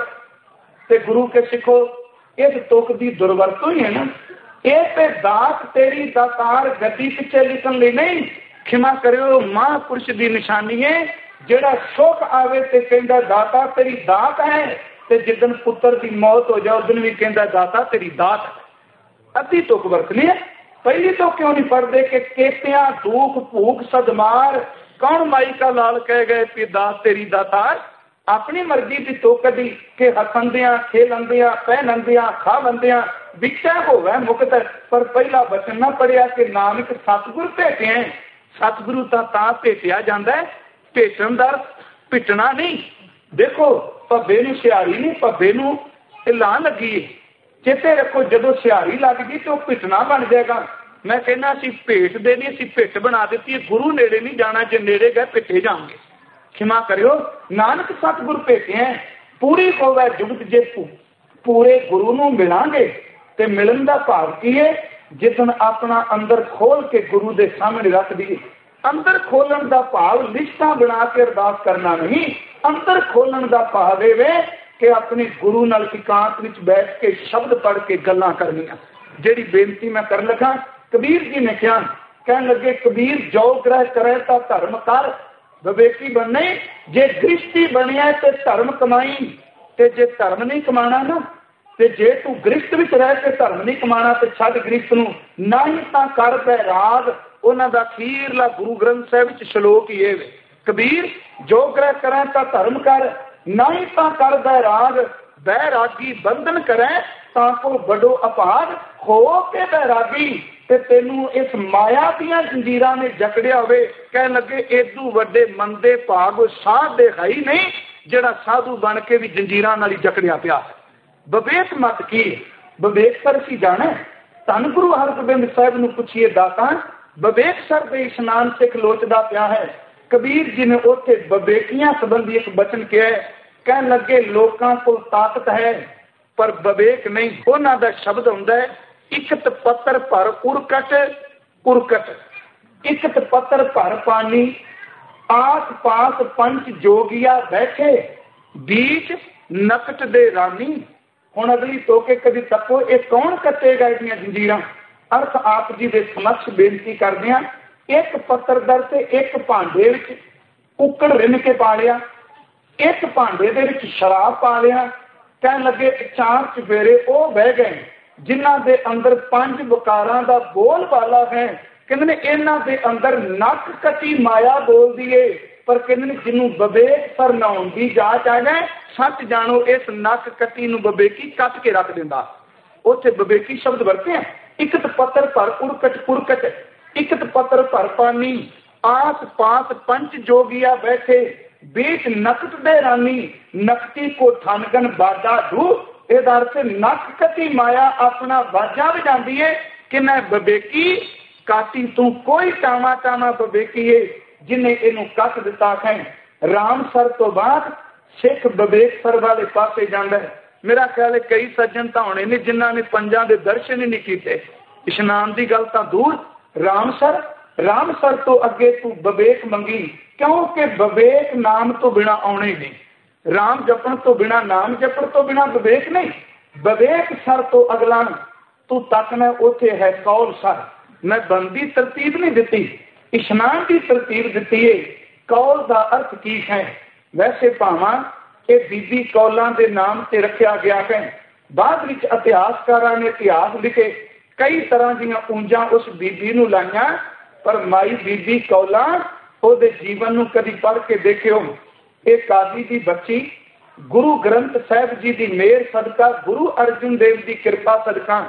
ते गुरु के सिखो इस तुक दी दुर्वरतों ही है ना। ये दात तेरी दातार गड्डी पिछे लिखन लई नहीं, खिमा करियो महापुरुष की निशानी है। जेड़ा सुख आवे ते कहंदा दाता तेरी दात है, ते जिदन पुत्र की मौत हो जाए उदन भी कहंदा दाता तेरी दात है। अद्धी तुक वरतनी है। पहली तो क्यों नहीं पढ़ते कि केतियां दुख भूख सदमार कौन माई का लाल कह गए कि दात तेरी दातार। अपनी मर्जी की तुक दी के हसंदियां खेलंदियां पहनंदियां खावंदियां विचा होवे मुकत। पर पहला वचन ना पढ़िया कि नानक सतगुर भेटे। सतगुरु तां भेटिया जांदा है, भेटण दा पिटना नहीं। देखो भब्बे नूं सिहारी नहीं, भब्बे नूं लान लगी। चेते रखो जदों सिहारी लग गई तो पिटना बन जाएगा। मैं कहना असीं भेट दे नहीं, असीं पिट बना दी। गुरु नेड़े नहीं जाना, जे नेड़े गए पिटे जाएंगे। खिमा करियो नानक सतगुर भेटे पूरी होवे जुगत। जे पूरे गुरु नूं मिलांगे ते मिलन दा भाव की है, जिदन अपना अंदर खोल के गुरु दे सामने रख दी। अंदर खोलन दा भाव लिस्टां बना के अरदास करना नहीं, अंदर खोलन दा भाव वे कि अपने गुरु नाल एकांत विच बैठ के शब्द पढ़ के गल्लां करनियां। जिहड़ी बेनती मैं कर लगा, कबीर जी ने कहा, कहन लगे कबीर जो ग्रह करे तां धर्म कर। विवेकी बनने जे गृहस्थी बनिया ते धर्म कमाई, ते जे धर्म नहीं कमाना ना, ते जे तू गृहस्थ विच रह के धर्म नहीं कमाना ते छड्ड गृहस्थ नूं। ना ही तां कर बैराग। उन्हां दा अखीरला गुरु ग्रंथ साहिब विच श्लोक ही है, कबीर जो ग्रह करे तां धर्म कर, ना ही तां कर बैराग। बैरागी बंधन करे तां को बड़ो अपार हो के बैरागी। ते तेनू इस माया दियां जंजीरां ने जकड़िया होवे। कह लगे एदू वड्डे मंदे भाग साध दे है ही नहीं, जेड़ा साधु बन के भी जंजीरां नाल जकड़िया पिया। विवेक मत की विवेक सर की जाने। धन गुरु हरगोबिंद साहिब नूं पुछिए दाता, विवेक सर दे इशनान सिख लोचदा पिया है। कबीर जी ने उत्थे विवेकियां संबंधी एक वचन किया है। कह लगे लोकां कोल ताकत है पर विवेक नहीं। उन्हां दा शब्द हुंदा है इकत पत्थर पर उरकट उरकट, इकत पत्थर पर पानी, आस पास पंच जोगिया बैठे, बीच नकट दे रानी। हुण अगली टोके कभी तको ये कौन कटेगा इहदियां जंजीरां। अर्थ आप जी दे समक्ष बेनती करदे हां, एक पत्थर दर ते एक भांडे विच कुक्कड़ रिन के पा लिया, एक भांडे दे विच शराब पा लिया। कहन लगे चार चुफेरे वो बह गए जिन्हां दे अंदर पंज वकारां दा बोल वाला है। कहंदे ने इन्हां दे अंदर नक कटी माया बोल दिए। पर कहंदे ने जिन्हों विवेक सर नहाउण दी जाच आ जाए, सच जानो इस नक कटी नूं विवेकी कट के रख दिंदा। उत्थे विवेकी शब्द वरते हैं, इकत पत्थर पर उरकट उरकट, इकत पत्थर पर पानी, आस पास पंच जोगिया बैठे, बीच नकट दे रानी, नकटी को ठनगन बाजा ढू। ਇਹਦਾ अर्थ नक कटी माया अपना वाजा वजांदी है कि मैं विवेकी काटी तू कोई टावा टावा विवेकी है जिन्हें इनू कट दिता है। राम सर तो बाद सिख विवेक सर वाले पासे जांदा है। मेरा ख्याल है कई सज्जन तो होने ने जिन्हों ने पंजां दे दर्शन ही नहीं किए। इशनान की गल तो दूर, राम सर तो अगे तू विवेक मंगी, क्योंकि विवेक नाम तो बिना आने ही नहीं। राम जपण तो बिना, नाम जपण तो बिना विवेक नहीं। विवेक सर तो अगला तू तकना उथे है कौल सर। मैं बंदी तरतीब नहीं दी, इशनान की तरतीब दी है। कौल का अर्थ की है? वैसे भावां ये बीबी कौलां दे नाम से रखा गया है। बाद विच इतिहासकारां ने इतिहास लिखे कई तरह ਦੀਆਂ ਉਂਝਾਂ ਉਸ ਬੀਬੀ ਨੂੰ ਲਾਈਆਂ, ਪਰ ਮਾਈ ਬੀਬੀ ਕੌਲਾਂ ਉਹਦੇ ਜੀਵਨ ਨੂੰ ਕਦੀ ਪੜ੍ਹ ਕੇ ਦੇਖਿਓ। ਇਹ ਕਾਜ਼ੀ ਦੀ ਬੱਚੀ ਗੁਰੂ ਗ੍ਰੰਥ ਸਾਹਿਬ ਜੀ ਦੀ ਮਿਹਰ ਸਦਕਾ, ਗੁਰੂ ਅਰਜਨ ਦੇਵ ਦੀ ਕਿਰਪਾ ਸਦਕਾ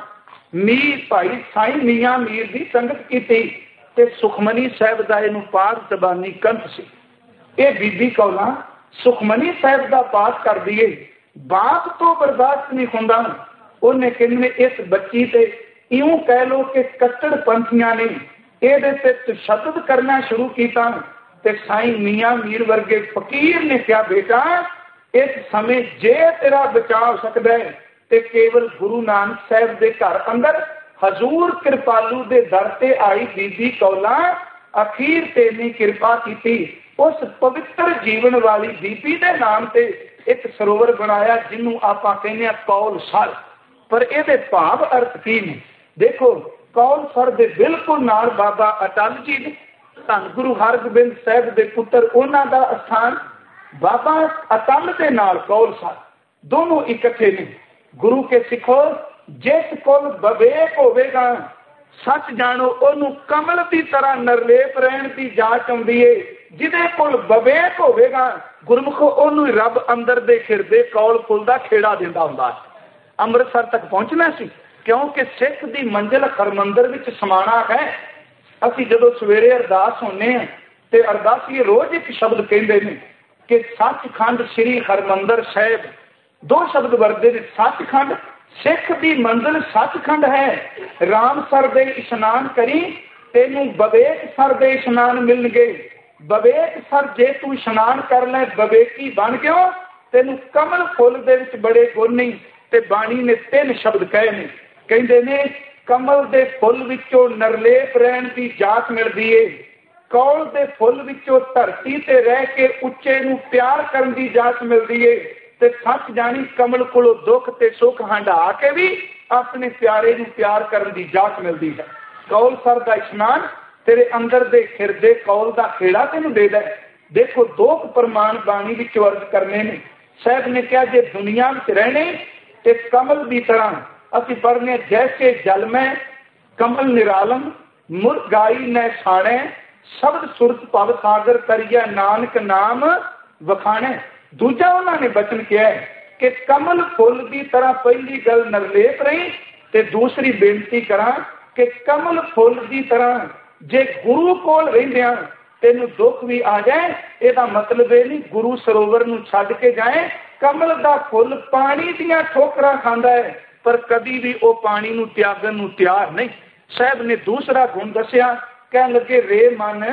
ਮੀਰ ਭਾਈ ਸਾਈਂ ਮੀਆਂ ਮੀਰ ਦੀ ਸੰਗਤ ਕੀਤੀ ਤੇ ਸੁਖਮਨੀ ਸਾਹਿਬ ਦਾ ਇਹਨੂੰ ਪਾਠ ਜ਼ਬਾਨੀ ਕੰਠ ਸੀ। ਇਹ ਬੀਬੀ ਕੌਲਾਂ ਸੁਖਮਨੀ ਸਾਹਿਬ ਦਾ ਪਾਠ ਕਰਦੀ ਏ, ਬਾਪ ਤੋਂ ਬਰਦਾਸ਼ਤ ਨਹੀਂ ਹੁੰਦਾ। ਉਹਨੇ ਕਹਿੰਦੇ ਇਸ ਬੱਚੀ ਤੇ ਇਉਂ ਕਹਿ ਲੋ ਕਿ ਕੱਟੜ ਪੰਥੀਆਂ ਨੇ ਇਹਦੇ ਤੇ ਤਸ਼ੱਦਦ ਕਰਨਾ ਸ਼ੁਰੂ ਕੀਤਾ ਤੇ ਸਾਈਂ ਮੀਆਂ ਮੀਰ ਵਰਗੇ ਫਕੀਰ ਨੇ ਕਿਹਾ, ਬੇਟਾ ਇਸ ਸਮੇਂ ਜੇ ਤੇਰਾ ਬਚਾਅ ਹੋ ਸਕਦਾ ਹੈ ਤੇ ਕੇਵਲ ਗੁਰੂ ਨਾਨਕ ਸਾਹਿਬ ਦੇ ਘਰ ਅੰਦਰ ਹਜ਼ੂਰ ਕਿਰਪਾਲੂ ਦੇ ਦਰ ਤੇ ਆਈ ਬੀਬੀ ਕੌਲਾਂ ਅਖੀਰ ਤੇ ਨੇ ਕਿਰਪਾ ਕੀਤੀ। ਉਸ ਪਵਿੱਤਰ ਜੀਵਨ ਵਾਲੀ ਬੀਬੀ ਦੇ ਨਾਮ ਤੇ ਇੱਕ ਸਰੋਵਰ ਬਣਾਇਆ ਜਿਹਨੂੰ ਆਪਾਂ ਕਹਿੰਦੇ ਆ ਕੌਲ ਸਰ। ਪਰ ਇਹਦੇ ਭਾਵ ਅਰਥ ਕੀ ਨੇ? ਦੇਖੋ, ਕੌਲ ਸਰ ਦੇ ਬਿਲਕੁਲ ਨਾਲ ਬਾਬਾ ਅਟਲ ਜੀ ਨੇ, ਧੰਨ ਗੁਰੂ ਹਰਗੋਬਿੰਦ ਸਾਹਿਬ ਦੇ ਪੁੱਤਰ, ਉਹਨਾਂ ਦਾ ਅਸਥਾਨ ਬਾਬਾ ਅਟਲ ਦੇ ਨਾਲ ਕੌਲ ਸਰ ਦੋਨੋਂ ਇਕੱਠੇ ਨੇ। ਗੁਰੂ ਕੇ ਸਿੱਖੋ, ਜਿਸ ਕੋਲ ਵਿਵੇਕ ਹੋਵੇਗਾ, ਸੱਚ ਜਾਣੋ ਉਹਨੂੰ ਕਮਲ ਦੀ ਤਰ੍ਹਾਂ ਨਿਰਲੇਪ ਰਹਿਣ ਦੀ ਜਾਚ ਆਉਂਦੀ ਏ। ਜਿਹਦੇ ਕੋਲ ਵਿਵੇਕ ਹੋਵੇਗਾ ਗੁਰਮੁਖੋ, ਉਹਨੂੰ ਰੱਬ ਅੰਦਰ ਦੇ ਖਿਰਦੇ ਕੌਲ ਫੁੱਲ ਦਾ ਖੇੜਾ ਦਿੰਦਾ ਹੁੰਦਾ। ਅੰਮ੍ਰਿਤਸਰ ਤੱਕ ਪਹੁੰਚਣਾ ਸੀ ਕਿਉਂਕਿ ਸਿੱਖ ਦੀ ਮੰਜ਼ਿਲ ਹਰਮੰਦਰ ਵਿੱਚ ਸਮਾਣਾ ਹੈ। ਅਸੀਂ ਜਦੋਂ ਸਵੇਰੇ ਅਰਦਾਸ ਹੁੰਦੇ ਹਾਂ ਤੇ ਅਰਦਾਸੀਏ ਰੋਜ਼ ਇੱਕ ਸ਼ਬਦ ਕਹਿੰਦੇ ਨੇ ਕਿ ਸੱਚਖੰਡ ਸ੍ਰੀ ਹਰਮੰਦਰ ਸਾਹਿਬ। ਦੋ ਸ਼ਬਦ ਵਰਤਦੇ ਨੇ, ਸੱਚਖੰਡ, ਸਿੱਖ ਦੀ ਮੰਜ਼ਿਲ ਸੱਚਖੰਡ ਹੈ। ਰਾਮਸਰ ਦੇ ਇਸ਼ਨਾਨ ਕਰੀ, ਤੈਨੂੰ ਵਿਵੇਕ ਸਰ ਦੇ ਇਸ਼ਨਾਨ ਮਿਲਣਗੇ। ਵਿਵੇਕ ਸਰ ਜੇ ਤੂੰ ਇਸ਼ਨਾਨ ਕਰ ਲੈ, ਵਿਵੇਕੀ ਬਣ ਗਿਓ, ਤੈਨੂੰ ਕਮਲ ਫੁੱਲ ਦੇ ਵਿੱਚ ਬੜੇ ਗੁਣ ਨਹੀਂ। ਤੇ ਬਾਣੀ ਨੇ ਤਿੰਨ ਸ਼ਬਦ ਕਹੇ ਨੇ, ਕਹਿੰਦੇ ਨੇ ਕਮਲ ਦੇ ਫੁੱਲ ਵਿੱਚੋਂ ਨਿਰਲੇਪ ਰਹਿਣ ਦੀ ਜਾਚ ਮਿਲਦੀ ਏ, ਕੌਲ ਦੇ ਫੁੱਲ ਵਿੱਚੋਂ ਧਰਤੀ ਤੇ ਰਹਿ ਕੇ ਉੱਚੇ ਨੂੰ ਪਿਆਰ ਕਰਨ ਦੀ ਜਾਚ ਮਿਲਦੀ ਏ, ਤੇ ਸੱਚ ਜਾਣੀ ਕਮਲ ਕੋਲੋਂ ਦੁੱਖ ਤੇ ਸੁੱਖ ਹੰਢਾ ਕੇ ਵੀ ਆਪਣੇ ਪਿਆਰੇ ਨੂੰ ਪਿਆਰ ਕਰਨ ਦੀ ਜਾਚ ਮਿਲਦੀ ਹੈ। ਕੌਲ ਸਰ ਦਾ ਇਸ਼ਨਾਨ ਤੇਰੇ ਅੰਦਰ ਦੇ ਖਿਰਦੇ ਕੌਲ ਦਾ ਖੇੜਾ ਤੈਨੂੰ ਦੇ ਦੇ। ਦੇਖੋ, ਦੋ ਪ੍ਰਮਾਣ ਬਾਣੀ ਵਿੱਚ ਅਰਜ਼ ਕਰਨੇ ਨੇ। ਸਾਹਿਬ ਨੇ ਕਿਹਾ ਜੇ ਦੁਨੀਆ ਵਿੱਚ ਰਹਿਣੇ ਤੇ ਕਮਲ ਦੀ ਤਰ੍ਹਾਂ ਅਸੀਂ ਪੜ੍ਹਨੇ, ਜੈਸੇ ਜਲ ਮੈਂ ਕਮਲ ਨਿਰਾਲਮ ਮੁਰਗਾਈ ਨੈ ਛਾਣੇ, ਸ਼ਬਦ ਸੁਰਤ ਭਵ ਸਾਗਰ ਕਰੀਆ ਨਾਨਕ ਨਾਮ ਵਖਾਣੇ। ਦੂਜਾ ਉਹਨਾਂ ਨੇ ਬਚਨ ਕਿਹਾ ਕਿ ਕਮਲ ਫੁੱਲ ਦੀ ਤਰ੍ਹਾਂ ਪਹਿਲੀ ਗੱਲ ਨਿਰਲੇਪ ਰਹੀ, ਤੇ ਦੂਸਰੀ ਬੇਨਤੀ ਕਰਾਂ ਕਿ ਕਮਲ ਫੁੱਲ ਦੀ ਤਰ੍ਹਾਂ ਜੇ ਗੁਰੂ ਕੋਲ ਰਹਿੰਦਿਆਂ ਤੈਨੂੰ ਦੁੱਖ ਵੀ ਆ ਜਾਏ, ਇਹਦਾ ਮਤਲਬ ਇਹ ਨਹੀਂ ਗੁਰੂ ਸਰੋਵਰ ਨੂੰ ਛੱਡ ਕੇ ਜਾਏ। ਕਮਲ ਦਾ ਫੁੱਲ ਪਾਣੀ ਦੀਆਂ ਠੋਕਰਾਂ ਖਾਂਦਾ ਹੈ, ਪਰ ਕਦੀ ਵੀ ਉਹ ਪਾਣੀ ਨੂੰ ਤਿਆਗਣ ਨੂੰ ਤਿਆਰ ਨਹੀਂ। ਸਾਹਿਬ ਨੇ ਦੂਸਰਾ ਗੁਣ ਦੱਸਿਆ, ਕਹਿਣ ਲੱਗੇ ਰੇ ਮਨ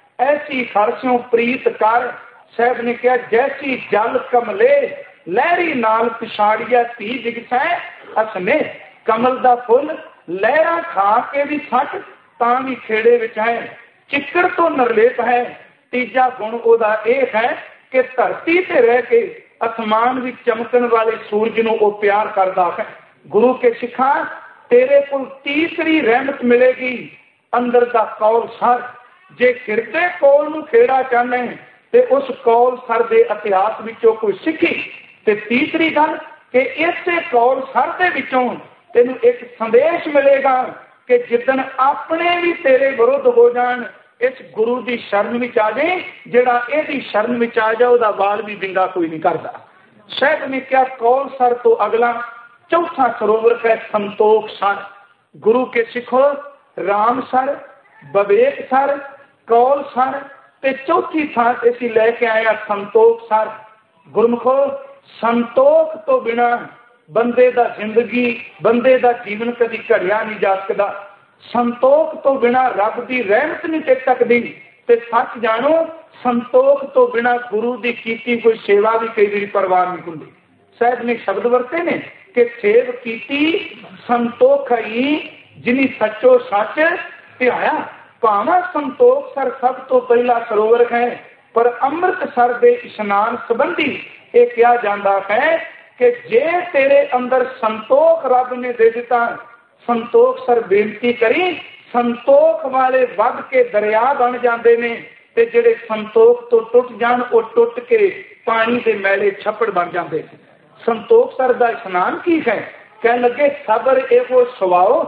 ਐਸੀ ਖਰਚੋਂ ਪ੍ਰੀਤ ਕਰ। ਸਾਹਿਬ ਨੇ ਕਿਹਾ ਜੈਸੀ ਜਲ ਕਮਲੇ ਲਹਿਰੀ ਨਾਲ ਪਿਛਾੜੀਆ ਧੀ ਜਿਗਸੈ ਅਸਨੇ। ਕਮਲ ਦਾ ਫੁੱਲ ਲਹਿਰਾਂ ਖਾ ਕੇ ਵੀ ਸੱਚ ਤਾਂ ਵੀ ਖੇੜੇ ਵਿੱਚ ਹੈ, ਚਿੱਕੜ ਤੋਂ ਨਿਰਲੇਪ ਹੈ। ਤੀਜਾ ਗੁਣ ਉਹਦਾ ਇਹ ਹੈ ਕਿ ਧਰਤੀ ਤੇ ਰਹਿ ਕੇ ਅਸਮਾਨ ਵਿੱਚ ਚਮਕਣ ਵਾਲੇ ਸੂਰਜ ਨੂੰ ਉਹ ਪਿਆਰ ਕਰਦਾ ਹੈ। ਗੁਰੂ ਕੇ ਸਿੱਖਾਂ, ਤੇਰੇ ਕੋਲ ਤੀਸਰੀ ਰਹਿਮਤ ਮਿਲੇਗੀ, ਅੰਦਰ ਦਾ ਕੌਲ ਸਰ। ਜੇ ਖਿਰਦੇ ਕੌਲ ਨੂੰ ਖੇੜਾ ਚਾਹਨੇ ਤੇ ਉਸ ਕੌਲ ਸਰ ਦੇ ਇਤਿਹਾਸ ਵਿੱਚੋਂ ਕੋਈ ਸਿੱਖੀ। ਤੇ ਤੀਸਰੀ ਗੱਲ ਕਿ ਇਸੇ ਕੌਲ ਸਰ ਦੇ ਵਿੱਚੋਂ ਤੈਨੂੰ ਇੱਕ ਸੰਦੇਸ਼ ਮਿਲੇਗਾ ਕਿ ਜਿੱਦਣ ਆਪਣੇ ਵੀ ਤੇਰੇ ਵਿਰੁੱਧ ਹੋ ਜਾਣ, ਇਸ ਗੁਰੂ ਦੀ ਸ਼ਰਨ ਵਿੱਚ ਆ ਜਾਏ। ਜਿਹੜਾ ਇਹਦੀ ਸ਼ਰਨ ਵਿੱਚ ਆ ਜਾ ਉਹਦਾ ਵਾਲ ਵੀ ਵਿੰਗਾ ਕੋਈ ਨਹੀਂ ਕਰਦਾ। ਸਾਹਿਬ ਨੇ ਕਿਹਾ ਕੌਲ ਸਰ ਤੋਂ ਅਗਲਾ ਚੌਥਾ ਸਰੋਵਰ ਹੈ ਸੰਤੋਖ ਸਰ। ਗੁਰੂ ਕੇ ਸਿੱਖੋ, Ramsar, Viveksar, Kaulsar ਤੇ ਚੌਥੀ ਥਾਂ ਤੇ ਅਸੀਂ ਲੈ ਕੇ ਆਏ ਆ ਸੰਤੋਖ ਸਰ। ਗੁਰਮੁਖੋ, ਸੰਤੋਖ ਤੋਂ ਬਿਨਾਂ ਬੰਦੇ ਦਾ ਜੀਵਨ ਕਦੀ ਘੜਿਆ ਨਹੀਂ ਜਾ ਸਕਦਾ। ਸੰਤੋਖ ਤੋਂ ਬਿਨਾਂ ਰੱਬ ਦੀ ਰਹਿਮਤ ਨਹੀਂ ਟਿਕ ਸਕਦੀ। ਤੇ ਸੱਚ ਜਾਣੋ, ਸੰਤੋਖ ਤੋਂ ਬਿਨਾਂ ਗੁਰੂ ਦੀ ਕੀਤੀ ਕੋਈ ਸੇਵਾ ਵੀ ਕਈ ਵਾਰੀ ਪਰਵਾਹ ਨਹੀਂ ਹੁੰਦੀ। ਸਾਹਿਬ ਨੇ ਸ਼ਬਦ ਵਰਤੇ ਨੇ ਕਿ ਸੇਵ ਕੀਤੀ ਸੰਤੋਖ ਹੀ ਜਿਨੀ ਸੱਚੋ ਸੱਚ ਧਿਆਇਆ। ਭਾਵਾਂ ਸੰਤੋਖ ਸਰ ਸਭ ਤੋਂ ਪਹਿਲਾ ਸਰੋਵਰ ਹੈ, ਪਰ ਅੰਮ੍ਰਿਤਸਰ ਦੇ ਇਸ਼ਨਾਨ ਸੰਬੰਧੀ ਇਹ ਕਿਹਾ ਜਾਂਦਾ ਹੈ ਕਿ ਜੇ ਤੇਰੇ ਅੰਦਰ ਸੰਤੋਖ ਰੱਬ ਨੇ ਦੇ ਦਿੱਤਾ, ਸੰਤੋਖ ਸਰ ਬੇਨਤੀ ਕਰੀ, ਸੰਤੋਖ ਵਾਲੇ ਵੱਧ ਕੇ ਦਰਿਆ ਬਣ ਜਾਂਦੇ ਨੇ। ਤੇ ਜਿਹੜੇ ਸੰਤੋਖ ਤੋਂ ਟੁੱਟ ਜਾਣ, ਉਹ ਟੁੱਟ ਕੇ ਪਾਣੀ ਦੇ ਮੈਲੇ ਛੱਪੜ ਬਣ ਜਾਂਦੇ। ਸੰਤੋਖ ਸਰ ਦਾ ਇਸ਼ਨਾਨ ਕੀ ਹੈ? ਕਹਿਣ ਲੱਗੇ ਸਬਰ ਇਹੋ ਸੁਭਾਓ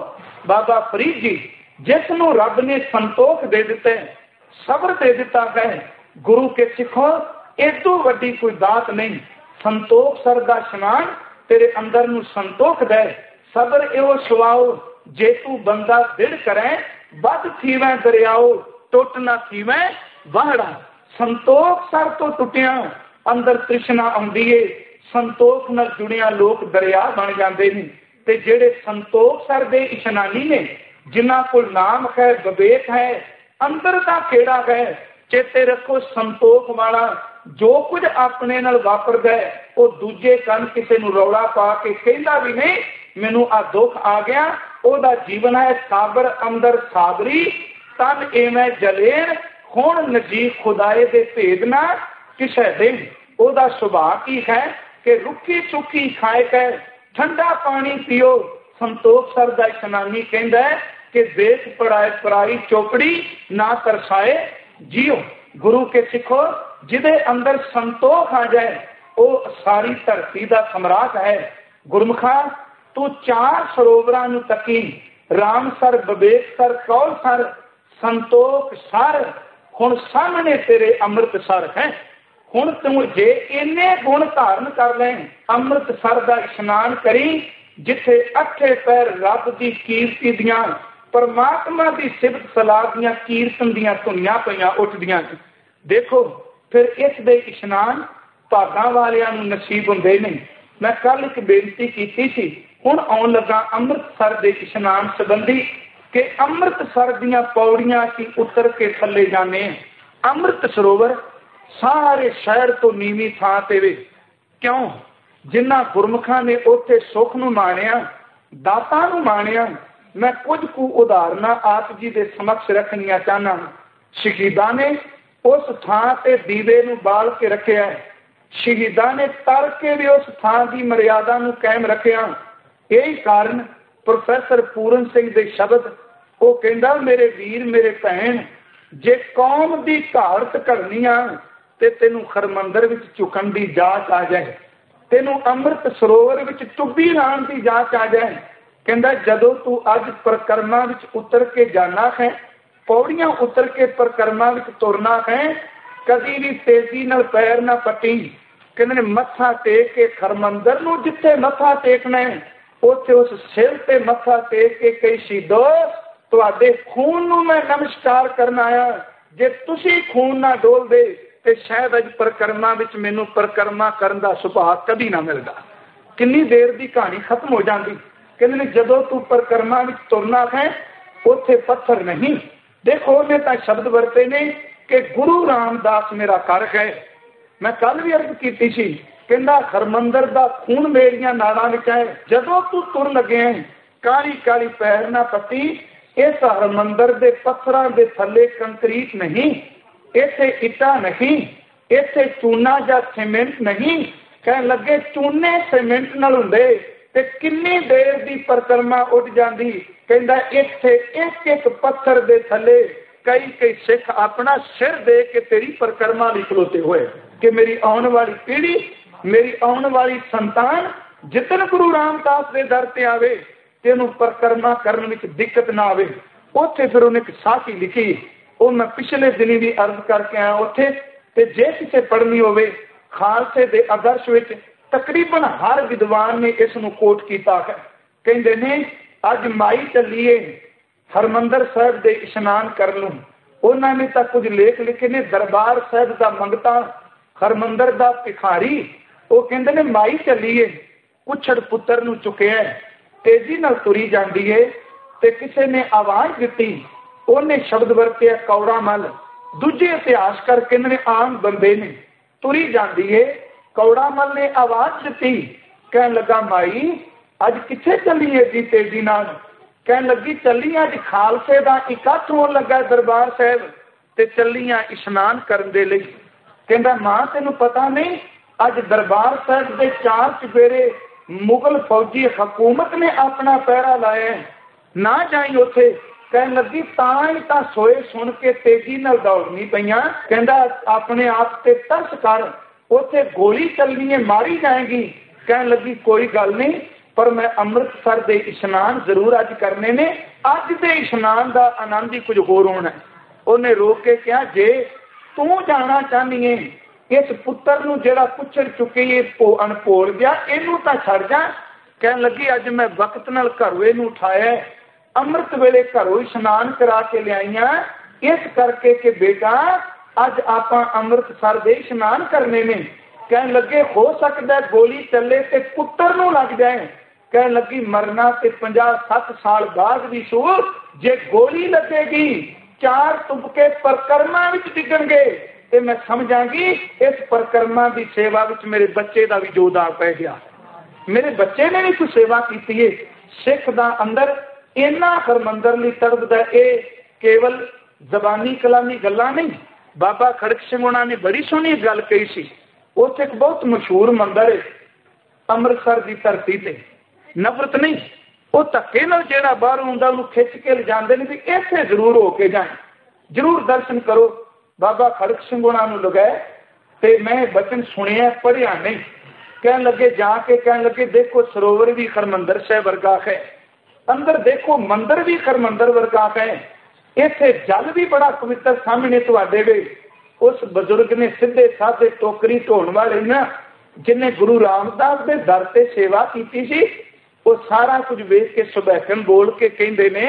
ਬਾਬਾ ਫਰੀਦ ਜੀ, ਜਿਸ ਨੂੰ ਰੱਬ ਨੇ ਸੰਤੋਖ ਦੇ ਦਿੱਤੇ, ਸਬਰ ਦੇ ਦਿੱਤਾ ਹੈ, ਗੁਰੂ ਕੇ ਸਿੱਖੋ ਇਦੋਂ ਵੱਡੀ ਕੋਈ ਦਾਤ ਨਹੀਂ। ਸੰਤੋਖ ਸਰ ਦਾ ਇਸ਼ਨਾਨ ਤੇਰੇ ਅੰਦਰ ਨੂੰ ਸੰਤੋਖ ਦੇ, ਸਬਰ ਇਹੋ ਸਵਾਓ, ਜੇ ਤੂੰ ਬੰਦਾ ਦਿੜ ਕਰੇ, ਵੱਧ ਥੀਵੇਂ ਦਰਿਆਓ, ਟੁੱਟ ਨਾ ਥੀਵੇਂ ਵਾਹੜਾ। ਸੰਤੋਖ ਸਰ ਤੋਂ ਟੁੱਟਿਆ ਅੰਦਰ ਤ੍ਰਿਸ਼ਨਾ ਆਉਂਦੀ ਏ, ਸੰਤੋਖ ਨਾਲ ਜੁੜਿਆ ਲੋਕ ਦਰਿਆ ਬਣ ਜਾਂਦੇ ਨੇ। ਤੇ ਜਿਹੜੇ ਸੰਤੋਖ ਸਰ ਦੇ ਇਸ਼ਨਾਨੀ ਨੇ, ਜਿਨ੍ਹਾਂ ਕੋਲ ਨਾਮ ਹੈ, ਵਿਵੇਕ ਹੈ, ਅੰਦਰ ਦਾ ਖੇੜਾ ਹੈ, ਚੇਤੇ ਰੱਖੋ ਸੰਤੋਖ ਵਾਲਾ ਜੋ ਕੁਝ ਆਪਣੇ ਨਾਲ ਵਾਪਰਦਾ ਉਹ ਦੂਜੇ ਕੰਨ ਕਿਸੇ ਨੂੰ ਰੌਲਾ ਪਾ ਕੇ ਕਹਿੰਦਾ ਵੀ ਨਹੀਂ ਮੈਨੂੰ ਆ ਦੁੱਖ ਆ ਗਿਆ। ਉਹਦਾ ਜੀਵਨ ਹੈ ਸਾਬਰ ਅੰਦਰ ਸਾਬਰੀ, ਤਨ ਐਵੇਂ ਜਲੇਨ, ਹੁਣ ਨਜੀਬ ਖੁਦਾਏ ਦੇ ਭੇਦ ਨਾ ਕਿਸੇ ਦੇ। ਉਹਦਾ ਸੁਭਾਅ ਕੀ ਹੈ ਕਿ ਰੁੱਖੀ ਸੁੱਖੀ ਖਾਏ ਕੇ ਠੰਡਾ ਪਾਣੀ ਪੀਓ। ਸੰਤੋਖ ਸਰ ਦਾ ਇਸ਼ਨਾਨੀ ਕਹਿੰਦਾ ਹੈ ਕਿ ਦੇਖ ਪੜਾਏ ਪਰਾਈ ਚੋਪੜੀ, ਨਾ ਤਰਸਾਏ ਜੀਓ। ਗੁਰੂ ਕੇ ਸਿੱਖੋ, ਜਿਹਦੇ ਅੰਦਰ ਸੰਤੋਖ ਆ ਜਾਏ ਉਹ ਸਾਰੀ ਧਰਤੀ ਦਾ ਸਮਰਾਟ ਹੈ। ਗੁਰਮੁਖਾ, ਤੂੰ ਚਾਰ ਸਰੋਵਰਾਂ ਨੂੰ ਤੱਕੀ, Ramsar, Viveksar, Kaulsar, Santokhsar, ਹੁਣ ਸਾਹਮਣੇ ਤੇਰੇ ਅੰਮ੍ਰਿਤਸਰ ਹੈ। ਹੁਣ ਤੂੰ ਜੇ ਇੰਨੇ ਗੁਣ ਧਾਰਨ ਕਰ ਲੈ, ਅੰਮ੍ਰਿਤਸਰ ਦਾ ਇਸ਼ਨਾਨ ਕਰੀ, ਜਿੱਥੇ ਅੱਠੇ ਪੈਰ ਰੱਬ ਦੀ ਕੀਰਤੀ ਦੀਆਂ, ਪਰਮਾਤਮਾ ਦੀ ਸਿਫਤ ਸਲਾਹ ਦੀਆਂ, ਕੀਰਤਨ ਦੀਆਂ ਧੁਨੀਆਂ ਪਈਆਂ ਉੱਠਦੀਆਂ। ਦੇਖੋ ਫਿਰ ਇਸ ਦੇ ਇਸ਼ਨਾਨ ਭਾਗਾਂ ਵਾਲਿਆਂ ਨੂੰ ਨਸੀਬ ਹੁੰਦੇ ਨੇ। ਮੈਂ ਕੱਲ ਇੱਕ ਬੇਨਤੀ ਕੀਤੀ ਸੀ, ਹੁਣ ਆਉਣ ਲੱਗਾ ਅੰਮ੍ਰਿਤਸਰ ਦੇ ਇਸ਼ਨਾਨ ਸੰਬੰਧੀ ਕਿ ਅੰਮ੍ਰਿਤਸਰ ਦੀਆਂ ਪੌੜੀਆਂ ਅਸੀਂ ਉਤਰ ਕੇ ਥੱਲੇ ਜਾਂਦੇ ਹਾਂ। ਅੰਮ੍ਰਿਤ ਸਰੋਵਰ ਸਾਰੇ ਸ਼ਹਿਰ ਤੋਂ ਨੀਵੀਂ ਥਾਂ ਤੇ ਵੇ। ਕਿਉਂ? ਜਿਨ੍ਹਾਂ ਗੁਰਮੁਖਾਂ ਨੇ ਉੱਥੇ ਸੁੱਖ ਨੂੰ ਮਾਣਿਆ, ਦਾਤਾਂ ਨੂੰ ਮਾਣਿਆ। ਮੈਂ ਕੁਝ ਕੁ ਉਦਾਹਰਨਾਂ ਆਪ ਜੀ ਦੇ ਸਮਕਸ਼ ਰੱਖਣੀਆਂ ਚਾਹਨਾ। ਸ਼ਹੀਦਾਂ ਨੇ ਉਸ ਥਾਂ ਤੇ ਦੀਵੇ ਨੂੰ ਬਾਲ ਕੇ ਰੱਖਿਆ, ਸ਼ਹੀਦਾਂ ਨੇ ਤਰ ਕੇ ਵੀ ਉਸ ਥਾਂ ਦੀ ਮਰਿਆਦਾ ਨੂੰ ਕਾਇਮ ਰੱਖਿਆ। ਇਹੀ ਕਾਰਨ ਪ੍ਰੋਫੈਸਰ ਪੂਰਨ ਸਿੰਘ ਦੇ ਸ਼ਬਦ, ਉਹ ਕਹਿੰਦਾ ਮੇਰੇ ਵੀਰ ਮੇਰੇ ਭੈਣ, ਜੇ ਕੌਮ ਦੀ ਘਾਟ ਘੜਨੀ ਆ ਤੇ ਤੈਨੂੰ ਹਰਮੰਦਰ ਵਿੱਚ ਝੁਕਣ ਦੀ ਜਾਂਚ ਆ ਜਾਏ, ਤੈਨੂੰ ਅੰਮ੍ਰਿਤ ਸਰੋਵਰ ਵਿੱਚ ਟੁੱਬੀ ਲਾਉਣ ਦੀ ਜਾਂਚ ਆ ਜਾਏ। ਕਹਿੰਦਾ ਜਦੋਂ ਤੂੰ ਅੱਜ ਪਰਿਕਰਮਾ ਵਿੱਚ ਉਤਰ ਕੇ ਜਾਣਾ ਹੈ, ਪੌੜੀਆਂ ਉਤਰ ਕੇ ਪਰਿਕਰਮਾ ਵਿੱਚ ਤੁਰਨਾ ਹੈ, ਕਦੀ ਵੀ ਤੇਜ਼ੀ ਨਾਲ ਪੈਰ ਨਾ ਪੱਟੀ। ਕਹਿੰਦੇ ਨੇ ਮੱਥਾ ਟੇਕ ਕੇ ਹਰਮੰਦਰ ਨੂੰ, ਜਿੱਥੇ ਮੱਥਾ ਟੇਕਣਾ ਹੈ ਉੱਥੇ ਉਸ ਸਿਰ ਤੇ ਮੱਥਾ ਟੇਕ ਕੇ ਕਈ ਸ਼ਹੀਦੋ ਤੁਹਾਡੇ ਖੂਨ ਨੂੰ ਮੈਂ ਨਮਸਕਾਰ ਕਰਨ ਆਇਆ। ਜੇ ਤੁਸੀਂ ਖੂਨ ਨਾ ਡੋਲਦੇ ਤੇ ਸ਼ਾਇਦ ਅੱਜ ਪਰਿਕਰਮਾ ਵਿੱਚ ਮੈਨੂੰ ਪਰਿਕਰਮਾ ਕਰਨ ਦਾ ਸੁਭਾਅ ਕਦੀ ਨਾ ਮਿਲਦਾ। ਕਿੰਨੀ ਦੇਰ ਦੀ ਕਹਾਣੀ ਖਤਮ ਹੋ ਜਾਂਦੀ। ਕਹਿੰਦੇ ਨੇ ਜਦੋਂ ਤੂੰ ਪਰਿਕਰਮਾ ਵਿੱਚ ਤੁਰਨਾ ਹੈ ਉੱਥੇ ਪੱਥਰ ਨਹੀਂ। ਦੇਖੋ ਉਹਨੇ ਤਾਂ ਸ਼ਬਦ ਵਰਤੇ ਨੇ ਕਿ ਗੁਰੂ ਰਾਮਦਾਸ ਮੇਰਾ ਕਰ ਗਏ। ਮੈਂ ਕੱਲ ਵੀ ਅਰਜ਼ ਕੀਤੀ ਸੀ, ਕਹਿੰਦਾ ਹਰਮੰਦਰ ਦਾ ਖੂਨ ਮੇਰੀਆਂ ਨਾੜਾਂ ਵਿੱਚ ਹੈ। ਜਦੋਂ ਤੂੰ ਤੁਰ ਲੱਗਿਆ ਕਾਲੀ ਕਾਲੀ ਪੈਰ ਨਾ ਪੱਟੀ। ਇਸ ਹਰਮੰਦਰ ਦੇ ਪੱਥਰਾਂ ਦੇ ਥੱਲੇ ਕੰਕਰੀਟ ਨਹੀਂ, ਇੱਥੇ ਇੱਟਾਂ ਨਹੀਂ, ਇੱਥੇ ਚੂਨਾ ਜਾਂ ਸੀਮੈਂਟ ਨਹੀਂ। ਕਹਿਣ ਲੱਗੇ ਚੂਨੇ ਸੀਮੈਂਟ ਨਾਲ ਹੁੰਦੇ ਤੇ ਕਿੰਨੀ ਦੇਰ ਦੀ ਪਰਿਕਰਮਾ ਉੱਡ ਜਾਂਦੀ। ਕਹਿੰਦਾ ਇੱਥੇ ਇੱਕ ਇੱਕ ਪੱਥਰ ਦੇ ਥੱਲੇ ਕਈ ਕਈ ਸਿੱਖ ਆਪਣਾ ਸਿਰ ਦੇ ਕੇ ਤੇਰੀ ਪਰਿਕਰਮਾ ਲਈ ਖਲੋਤੇ ਹੋਏ ਕਿ ਮੇਰੀ ਆਉਣ ਵਾਲੀ ਪੀੜ੍ਹੀ, ਮੇਰੀ ਆਉਣ ਵਾਲੀ ਸੰਤਾਨ ਜਿੱਦਣ ਗੁਰੂ ਰਾਮਦਾਸ ਦੇ ਦਰ ਤੇ ਆਵੇ ਤੇ ਇਹਨੂੰ ਪਰਿਕਰਮਾ ਕਰਨ ਵਿੱਚ ਦਿੱਕਤ ਨਾ ਆਵੇ। ਉੱਥੇ ਫਿਰ ਉਹਨੇ ਇੱਕ ਸਾਖੀ ਲਿਖੀ, ਉਹ ਮੈਂ ਪਿਛਲੇ ਦਿਨੀ ਵੀ ਅਰਜ਼ ਕਰਕੇ ਆਇਆ ਉੱਥੇ। ਤੇ ਜੇ ਕਿਸੇ ਪੜ੍ਹਨੀ ਹੋਵੇ, ਖਾਲਸੇ ਦੇ ਆਦਰਸ਼ ਵਿੱਚ ਤਕਰੀਬਨ ਹਰ ਵਿਦਵਾਨ ਨੇ ਇਸ ਨੂੰ ਕੋਟ ਕੀਤਾ ਹੈ। ਕਹਿੰਦੇ ਨੇ ਅੱਜ ਮਾਈ ਚੱਲੀਏ ਹਰਮੰਦਰ ਸਾਹਿਬ ਦੇ ਇਸ਼ਨਾਨ ਕਰਨ ਨੂੰ। ਉਹਨਾਂ ਨੇ ਤਾਂ ਕੁਝ ਲੇਖ ਲਿਖੇ ਨੇ, ਦਰਬਾਰ ਸਾਹਿਬ ਦਾ ਮੰਗਤਾ, ਹਰਮੰਦਰ ਦਾ ਭਿਖਾਰੀ। ਉਹ ਕਹਿੰਦੇ ਨੇ ਮਾਈ ਚੱਲੀਏ, ਕੁਛੜ ਪੁੱਤਰ ਨੂੰ ਚੁੱਕਿਆ, ਤੇਜ਼ੀ ਨਾਲ ਤੁਰੀ ਜਾਂਦੀ ਏ ਤੇ ਕਿਸੇ ਨੇ ਆਵਾਜ਼ ਦਿੱਤੀ। ਉਹਨੇ ਸ਼ਬਦ ਵਰਤਿਆ ਕੌੜਾ ਮੱਲ। ਦੂਜੇ ਇਤਿਹਾਸਕਾਰ ਕਹਿੰਦੇ ਨੇ ਆਮ ਬੰਦੇ ਨੇ, ਤੁਰੀ ਜਾਂਦੀ ਏ। ਕੌੜਾ ਮੱਲ ਨੇ ਆਵਾਜ਼ ਦਿੱਤੀ, ਕਹਿਣ ਲੱਗਾ ਮਾਈ ਅੱਜ ਕਿੱਥੇ ਚੱਲੀ ਏਡੀ ਤੇਜ਼ੀ ਨਾਲ? ਕਹਿਣ ਲੱਗੀ ਚੱਲੀ ਅੱਜ ਖਾਲਸੇ ਦਾ ਇਕੱਠ ਹੋਣ ਲੱਗਾ ਦਰਬਾਰ ਸਾਹਿਬ ਤੇ ਚੱਲੀਆਂ ਇਸ਼ਨਾਨ ਕਰਨ ਦੇ ਲਈ। ਕਹਿੰਦਾ ਮਾਂ ਤੈਨੂੰ ਪਤਾ ਨਹੀਂ ਅੱਜ ਦਰਬਾਰ ਸਾਹਿਬ ਦੇ ਚਾਰ ਚੁਫੇਰੇ ਮੁਗਲ ਫੌਜੀ ਹਕੂਮਤ ਨੇ ਆਪਣਾ ਪਹਿਰਾ ਲਾਇਆ, ਨਾ ਜਾਈ ਉੱਥੇ। ਕਹਿਣ ਲੱਗੀ ਤਾਂ ਹੀ ਤਾਂ ਸੋਏ ਸੁਣ ਕੇ ਤੇਜ਼ੀ ਨਾਲ ਦੌੜਨੀ ਪਈਆਂ। ਕਹਿੰਦਾ ਆਪਣੇ ਆਪ ਤੇ ਤਰਸ ਕਰ, ਉੱਥੇ ਗੋਲੀ ਚੱਲਣੀ ਹੈ, ਮਾਰੀ ਜਾਏਗੀ। ਕਹਿਣ ਲੱਗੀ ਕੋਈ ਗੱਲ ਨਹੀਂ, पर मैं अमृतसर के इशनान जरूर अज करने ने। अज के इशनान का आनंद ही कुछ होर होना है। उन्हें रोक के कहा, जे तू जाना चाहनी है इस पुत्र नूं जेड़ा पुछड़ चुके अनभोल गया, इनू तां छड़ जा। कहन लगी, अज मैं वक्त नाल घरों इनू उठाया, अमृत वेले घरों इशनान करा के लियाईया, इस करके कि बेटा अज आपां अमृतसर दे इशनान करने ने। कहन लगे, हो सकता है गोली चले ते पुत्र नूं लग जाए। कहन लगी, मरना ते 50-60 साल बाद भी सू, जे गोली लगेगी 4 तुबके परकरमा विच डिगणगे ते मैं समझांगी इस परकरमा की सेवा विच मेरे बच्चे का भी जोदा पै गया, मेरे बच्चे ने भी कुछ सेवा की है। सिख दा अंदर इन्ना हरमंदर लई तड़पदा, ये केवल जबानी कलामी गल्लां नहीं। बाबा खड़क सिंह उन्हां ने बड़ी सोहनी गल कही सी। उत्थे एक बहुत मशहूर मंदिर है अमृतसर की धरती ते, नफरत नहीं, वो धक्के नाल जेड़ा बाहर आउंदा उहनूं खिच के ले जांदे ने भी इत्थे जरूर हो के जाए, जरूर दर्शन करो। बाबा खड़क सिंह उन्हां नूं लगाए ते मैं बचन सुनिया पढ़िया नहीं। कहन लगे जाके, कहन लगे देखो सरोवर भी हरमंदर साहिब वर्गा है, अंदर देखो मंदिर भी हरमंदर वर्गा है, इत्थे जल भी बड़ा पवित्र सामने तुहाडे वे। उस बजुर्ग ने सीधे साधे टोकरी ढोण वाले ना, जिन्हें गुरु रामदास के दर ते सेवा की सी, वो सारा कुछ वेख के सुबैकन बोल के कहते ने,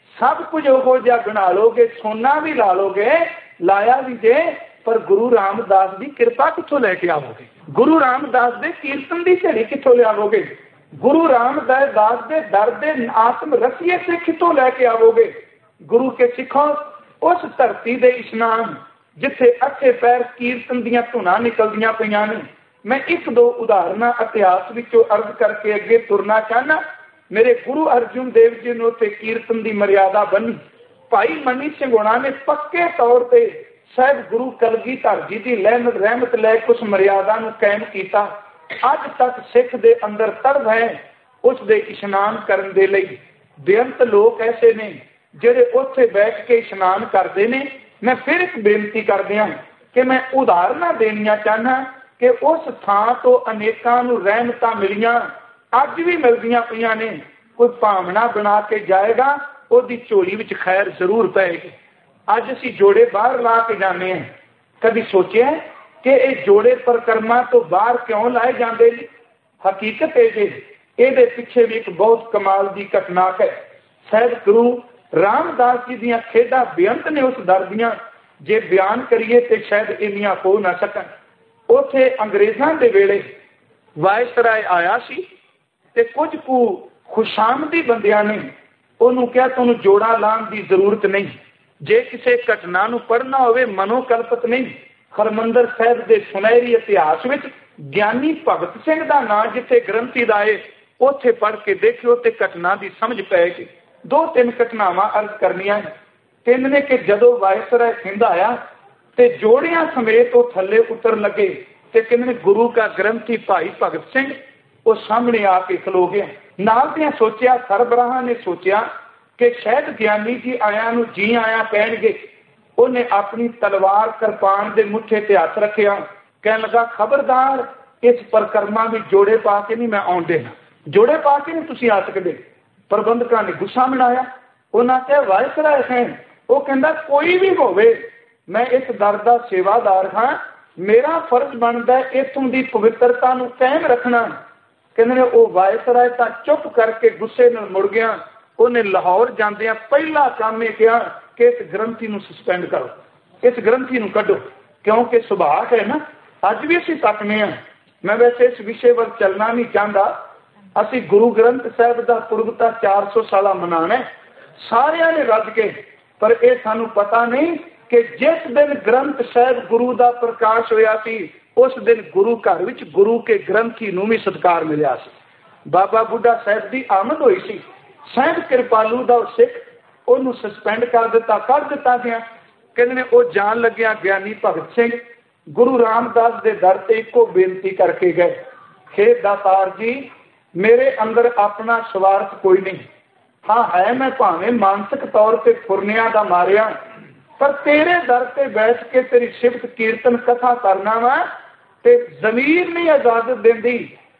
सब कुछ ओहो जिहा बना लोगे, सोना भी ला लोगे, लाया भी जे, पर गुरु रामदास की कृपा किथों लैके आवोगे? गुरु रामदास के कीर्तन की झड़ी किथों लियावोगे? गुरु रामदास के दर दे आत्म रसीए से किथों लैके आवोगे? गुरु के सिखों उस धरती दे इशनान जिथे अच्छे पैर कीर्तन दियां धुनां निकलदियां पईयां ने। मैं 1-2 उदाहरण इतिहास विचों अर्ज करके अगे तुरना चाहना। मेरे गुरु अर्जुन देव जी ने उत्थे कीर्तन की मर्यादा बनी। भाई मनी सिंह होना ने पक्के तौर पर साहिब गुरु कलगीधर जी की रहमत लैके उस मर्यादा नूं कायम कीता। अज तक सिख दे अंदर तड़प है उस दे इशनान करन दे लई। बेअंत लोग ऐसे ने ਜਿਹੜੇ ਉੱਥੇ बैठ के इशनान करते हैं। मैं फिर एक बेनती कर दिया कि मैं उदाहरण देनिया चाहना कि उस थां तो अनेकां नूं रहमतां मिलियां, अज भी मिलदियां पईयां ने। कोई भावना बना के जाएगा, उसदी झोली विच खैर जरूर पेगी। अज असीं जोड़े बाहर ला के जाने हैं, कभी सोचिया कि ये जोड़े परिक्रमा तो बाहर क्यों लाए जाते? हकीकत है जी, ये पिछे भी एक बहुत कमाल की घटना है। साहिब गुरु रामदास जी दियां खेडां बेअंत ने उस दर दियां, जे बयान करिए तो शायद इन्नियां हो ना सकन। उत्थे अंग्रेज़ां दे वेले वायसराय आया सी ते कुछ कु खुशामदी बंदियां ने उन्होंने कहा तुहानूं जोड़ा लाण की जरूरत नहीं, जे किसी घटना नूं पढ़ना होवे मनोकल्पित नहीं। हरमंदर साहिब के सुनहरी इतिहास में ज्ञानी भगत सिंह का नाम जिथे ग्रंथी दा है, उत्थे पढ़ के देखियो ते घटना की समझ पैगी। 2-3 घटनावां अर्ज करनियां। 3 ने कि जदों वायसराय सिंध आया ते जोड़ियां समेत वो थले उतर लगे ते कहने गुरु का ग्रंथी भाई भगत सिंह वो सामने आके खलो गया। नाल दियां सोचिया, सरबराह ने सोचिया कि शायद ज्ञानी जी आया नूं जी आया कहणगे। उन्हें अपनी तलवार कृपान के मुठे ते हथ रखिया, कहन लगा खबरदार इस परिक्रमा में जोड़े पा के नहीं मैं आउण देना, जोड़े पा के नहीं तुसीं आ सकदे। प्रबंधकों ने गुस्सा मनाया। उन्होंने कहा वायसराय हैं, वो कहता कोई भी होवे मैं इस दर का सेवादार हाँ, मेरा फर्ज बनता है इत्थों की पवित्रता नूं कायम रखना। कहते वो वायसराय तां चुप करके गुस्से नाल मुड़ गया। उन्हें लाहौर जांदियां पहला काम यह कहा कि इस ग्रंथी नूं सस्पेंड करो, इस ग्रंथी नूं कढो, क्योंकि सुभाष है ना अज भी असीं तकने हैं। मैं वैसे इस विषय पर चलना नहीं चाहता। असी गुरु ग्रंथ साहिब का पुरबता 400 साल मनाना है सारिया ने रज के, पर यह सानू पता नहीं कि जिस दिन ग्रंथ साहिब गुरु का प्रकाश होया सी उस दिन गुरु घर विच गुरु के ग्रंथी नूं भी सत्कार मिलिया सी। बाबा बुढ़ा साहिब की आमद हुई सी, साहिब कृपालू का सिख उन्होंने सस्पेंड कर दिता गया। कहते वो जान लग्या ज्ञानी भगत सिंह गुरु रामदास के दर ते इको बेनती करके गए, हे दातार जी मेरे अंदर अपना स्वार्थ कोई नहीं, हाँ है मैं भावें मानसिक तौर पर फुरनिया का मारिया, पर तेरे दर से बैठ के तेरी सिफत कीर्तन कथा करना वा ते जमीर नहीं इजाजत देंदी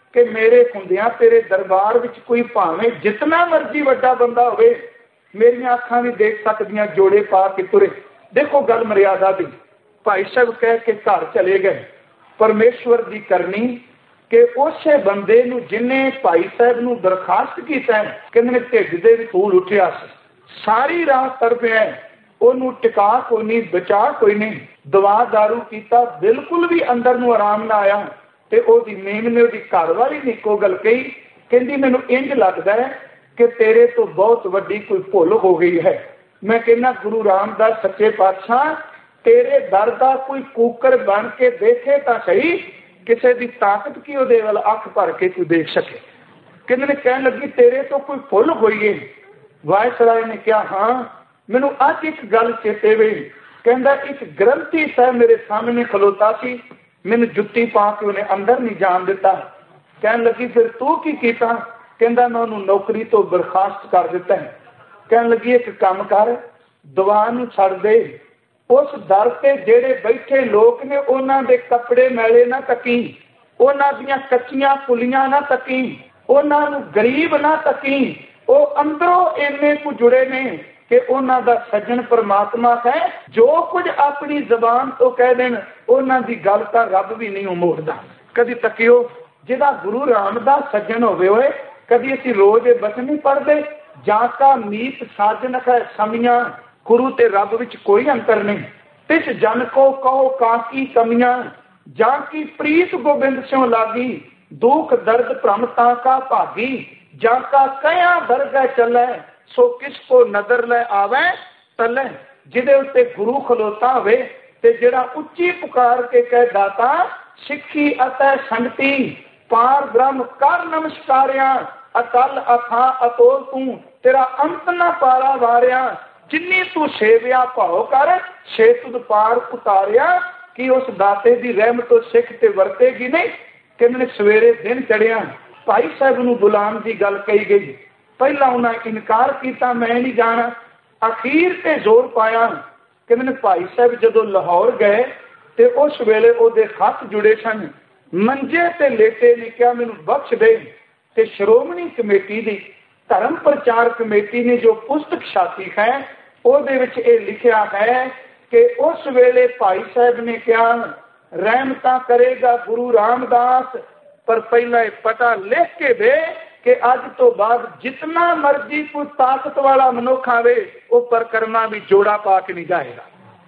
कि मेरे हुंदियां तेरे दरबार विच कोई भावें जितना मर्जी वड्डा बंदा होवे, मेरियां अखां भी देख सकदियां जोड़े पा के तुरे। देखो गल मर्यादा दी। भाई साहब कह के घर चले गए। परमेश्वर दी करनी कि उसे बंदे नूं जिन्हें भाई साहब नूं दरखास्त कीता है, कहंदे ढिड दे विच फूल उठिया सी, सारी रात तड़पिया, ओनू टिका कोई नहीं, बचा कोई नहीं, दवा दारू कीता, बिल्कुल भी अंदर नूं आराम ना आया। ते ओदी मेम ने ओदी घरवाली ने इक्को गल कही, कहंदी मैनूं इंज लगदा है कि तेरे तो बहुत वड्डी कोई भुल हो गई है। मैं कहना गुरु रामदास सच्चे पातशाह तेरे दर दा कोई कूकर बन के देखे तां सही, किसी की ताकत की ओदे वल अख भर के कोई देख सके। कहंदे कहन लगी तेरे तो कोई भुल होई है। वायसराय ने कहा हाँ, मैनू अज एक गल चेते वे। कहंदा एक ग्रंथी साहब मेरे सामने खलोता सी, मैनू जुत्ती पा के उन्हें अंदर नहीं जान दिता। कहन लगी फिर तू की कीता? कहंदा मैं उन्होंने नौकरी तो बर्खास्त कर दिता है। कहन लगी एक काम कर, दवा नूं छड़ दे, उस दर ते जेड़े बैठे लोग ने उन्हां दे कपड़े मैले ना तकी, उन्हां दियां कच्चियां पुलियां ना तकी, उन्हां नूं गरीब ना तकी। वो अंदरों इन्ने को जुड़े ने कि उन्हां दा सज्जन परमात्मा है, जो कुछ अपनी जबान तो कह देन उन्हां दी गल तां रब भी नहीं मोड़दा। कदी तकियो जिहदा गुरु रामदास सज्जन होवे होए, कदी असीं रोज बचन नहीं पढ़दे, जाका मीत साजन है समियां, गुरु ते रब विच कोई अंतर नहीं। तिस जन को कहो काकी कमियां, जाकी प्रीत गोबिंद स्यों लागी, दुख दर्द भ्रमता का भागी, जाका कया दरगह चले, सो किसको नजर ले आवे तले। जिहदे उत्ते गुरु खलोता होवे ते जिहड़ा उच्ची पुकार के कह दाता सिੱਖੀ ਅਤੇ ਸੰਗਤੀ पार ब्रह्म कर नमस्कारिया, अतल अथा अतोल तू तेरा अंत न पारा वारिया, जिन्नी तू सेविया भाव कर छे तुद पार उतारिया। कि उस दाते की रहमत तो सिख ते वरतेगी नहीं। कहने सवेरे दिन चढ़िया भाई साहब नूं बुलाण की गल कही गई। पहला उन्हें इनकार किया, मैं नहीं जाना, अखीर ते जोर पाया। कहने भाई साहब जदों लाहौर गए तो उस वेले उहदे हथ जुड़े सन, मंजे ते लेटे ने कहा मैनू बख्श दे। ते श्रोमणी कमेटी दी धर्म प्रचार कमेटी ने जो पुस्तक छापी है उहदे विच ये लिखिया है कि उस वेले भाई साहब ने कहा रहमता करेगा गुरु रामदास, पर पहला पता लिख के दे कि अज तो बाद जितना मर्जी कोई ताकत वाला मनुख आवे वो परकरमा भी जोड़ा पा के नहीं जाएगा।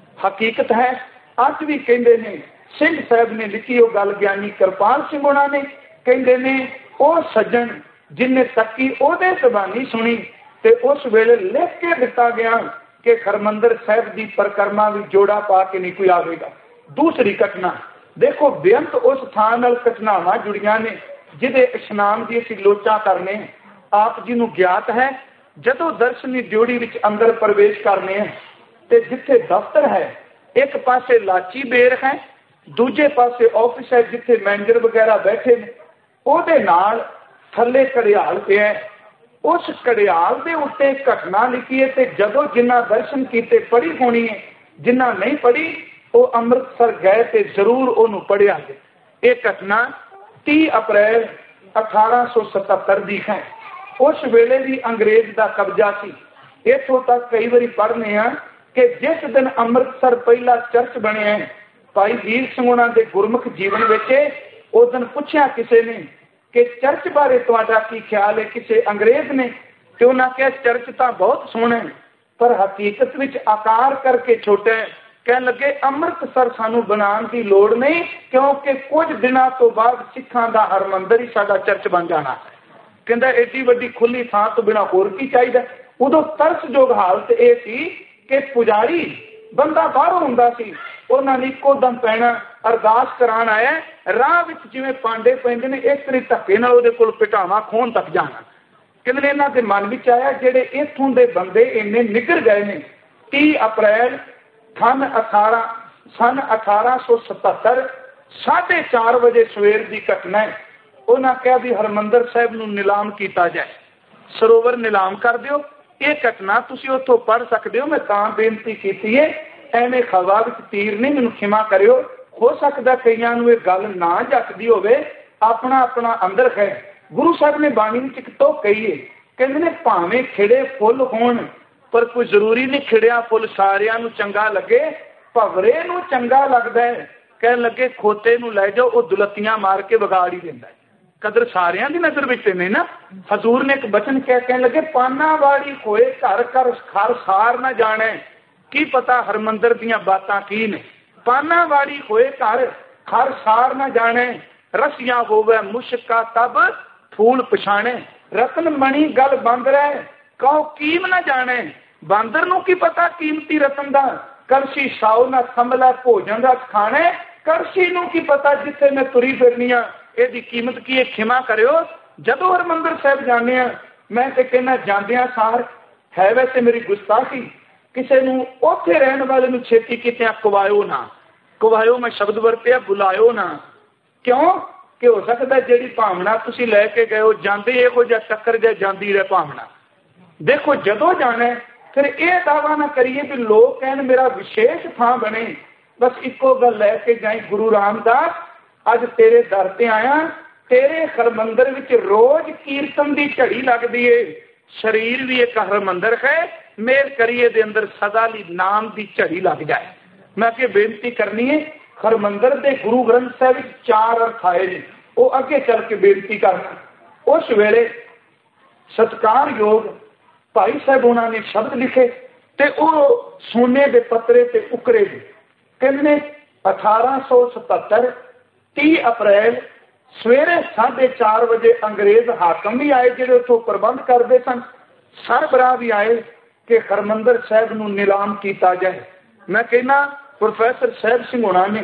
हकीकत है अज भी कहते ने, सिंह साहब ने लिखी वो गल ज्ञानी कृपाल सिंह होना ने कहते ने, वो सज्जन जिन्हें तकी ओदे जबानी सुनी ते उस वेले लिख के दिता गया कि हरमंदर साहब की परकरमा भी जोड़ा पा के नहीं कोई आवेगा। दूसरी घटना देखो, बेअंत उस थान नाल घटनावां जुड़ियां ने जिहदे इशनान की असीं लोचा करने। आप जी नूं ज्ञात है जदों दर्शनी ड्योढ़ी विच अंदर प्रवेश करने हैं ते जिथे दफ्तर है, एक पासे लाची बेर है, दूजे पासे ऑफिस है जिथे मैनेजर वगैरह बैठे ने, ओहदे नाल थल्ले घड़ियाल पिया। उस घड़ियाल दे उत्ते घटना लिखी है ते जदों जिन्ना दर्शन कीते पढ़ी होनी है, जिन्ना नहीं पढ़ी वो अमृतसर गए ते जरूर उन्होंने पढ़िया। ये घटना 30 अप्रैल 1877 की है। उस वेले भी अंग्रेज का कब्जा सी। इथों तक कई बार पढ़ने कि जिस दिन अमृतसर पहला चर्च बने है, भाई वीर सिंह उन्हां दे गुरमुख जीवन में उस दिन पूछा किसी ने कि चर्च बारे तुहाडा की ख्याल है किसी अंग्रेज ने, तो उन्हें कहा चर्च तो बहुत सोहना है पर हकीकत विच आकार करके छोटा है। कह लगे अमृतसर सानू बनाने की लोड़ नहीं, क्योंकि कुछ दिनों तो बाद सिखां दा हरमंदर ही साडा चर्च बन जाना। कहंदा एडी वड्डी खुली थां तो बिना होर की चाहिए। उदों तरसयोग हालत यह सी कि पुजारी बंदा बाहरों हुंदा सी, उन्होंने इक्को दम पैना अरदास कराण आया, राह विच जिवें पांडे पैंदे ने इस तरी धक्के नाल उहदे कोल पिटावा खोन तक जाना। कहंदे इन्हां दे मन विच आया जिहड़े इत्थों दे बंदे इन्ने निगर गए ने। 30 अप्रैल सन 1877 4:30 बजे सवेर की घटना है। उन्हें कहा भी हरमंदर साहब नूं नीलाम किया जाए, सरोवर नीलाम कर दिओ। ये घटना तुसीं उत्थों पढ़ सकते हो। मैं तां बेनती की है, एवें खवा विच तीर नहीं, मैनूं खिमा करियो। हो सकता कईयां नूं ये गल ना जचदी होवे, अपना अपना अंदर है। गुरु साहब ने बाणी में एक तो कही है, कहते ने भावें खिड़े फुल होण पर कोई जरूरी नहीं खिड़िया फुल सारियां नूं चंगा लगे, भवरे नूं चंगा लगदा है। कह लगे खोते नूं लै जाओ, वो दुलत्तियां मार के विगाड़ ही दिंदा है। कदर सारियां दी नजर विच नहीं ना। हजूर ने एक वचन कहने लगे पाना वाली होए घर घर खर सार ना जाने, की पता हरमंदर दियां बातां की ने। पाना वाली होए घर खर सार ना जाने, रसिया होवे मुश्का तब फूल पछाणे। रतन मणि गल बंद रहे कहो कीम ना जाने, बांदर नूं की पता कीमती रतन दा। करसी साओ ना संभला भोजन रस खाने, करसी नूं की पता जिथे मैं तुरी फिरनी आ ਇਹਦੀ ਕੀਮਤ ਕੀ ਹੈ। ਖਿਮਾ ਕਰਿਓ ਜਦੋਂ ਹਰਮੰਦਰ ਸਾਹਿਬ ਜਾਂਦੇ ਆ, ਮੈਂ ਤੇ ਕਹਿੰਦਾ ਜਾਂਦਿਆਂ ਸਾਰ ਹੈ ਵੈਸੇ ਮੇਰੀ ਗੁਸਤਾਖੀ, ਕਿਸੇ ਨੂੰ ਉੱਥੇ ਰਹਿਣ ਵਾਲੇ ਨੂੰ ਛੇਤੀ ਕਿਤੇ ਕਵਾਇਓ ਨਾ। ਕਵਾਇਓ ਮੈਂ ਸ਼ਬਦ ਵਰਤਿਆ, ਬੁਲਾਇਓ ਨਾ। ਕਿਉਂ ਕਿ ਹੋ ਸਕਦਾ ਜਿਹੜੀ ਭਾਵਨਾ ਤੁਸੀਂ ਲੈ ਕੇ ਗਏ ਹੋ ਜਾਂਦੇ ਇਹੋ ਜਿਹਾ ਟੱਕਰ ਜਾ ਜਾਂਦੀ ਰਹੇ ਭਾਵਨਾ। ਦੇਖੋ ਜਦੋਂ ਜਾਣਾ ਫਿਰ ਇਹ ਦਾਵਾ ਨਾ ਕਰੀਏ ਵੀ ਲੋਕ ਕਹਿਣ ਮੇਰਾ ਵਿਸ਼ੇਸ਼ ਥਾਂ ਬਣੇ। ਬਸ ਇੱਕੋ ਗੱਲ ਲੈ ਕੇ ਜਾਈ, ਗੁਰੂ ਰਾਮਦਾਸ ਅੱਜ ਤੇਰੇ ਦਰ ਤੇ ਆਇਆ, ਤੇਰੇ ਹਰਮੰਦਰ ਵਿੱਚ ਰੋਜ਼ ਕੀਰਤਨ ਦੀ ਝੜੀ ਲੱਗਦੀ ਏ। ਸਰੀਰ ਵੀ ਇੱਕ ਹਰਮੰਦਰ ਹੈ, ਮੇਰ ਕਰੀਏ ਦੇ ਅੰਦਰ ਸਦਾ ਲਈ ਨਾਮ ਦੀ ਝੜੀ ਲੱਗ ਜਾਏ। ਮੈਂ ਕਿ ਬੇਨਤੀ ਕਰਨੀ ਹੈ, ਹਰਮੰਦਰ ਦੇ ਗੁਰੂ ਗ੍ਰੰਥ ਸਾਹਿਬ ਵਿੱਚ 4 ਅਰਥ ਆਏ ਨੇ, ਉਹ ਅੱਗੇ ਚੱਲ ਕੇ ਬੇਨਤੀ ਕਰਨਾ। ਉਸ ਵੇਲੇ ਸਤਿਕਾਰਯੋਗ ਭਾਈ ਸਾਹਿਬ ਉਹਨਾਂ ਨੇ ਸ਼ਬਦ ਲਿਖੇ ਤੇ ਉਹ ਸੋਨੇ ਦੇ ਪੱਤਰੇ ਤੇ ਉਕਰੇ ਨੇ। ਕਹਿੰਦੇ 1877 30 ਅਪ੍ਰੈਲ ਸਵੇਰੇ 4:30 ਵਜੇ ਅੰਗਰੇਜ਼ ਹਾਕਮ ਵੀ ਆਏ ਜਿਹੜੇ ਉੱਥੋਂ ਪ੍ਰਬੰਧ ਕਰਦੇ ਸਨ, ਸਰਬਰਾਹ ਵੀ ਆਏ ਕਿ ਹਰਮੰਦਰ ਸਾਹਿਬ ਨੂੰ ਨਿਲਾਮ ਕੀਤਾ ਜਾਏ। ਮੈਂ ਕਹਿੰਦਾ ਪ੍ਰੋਫੈਸਰ ਸਾਹਿਬ ਸਿੰਘ ਹੋਣਾ ਨੇ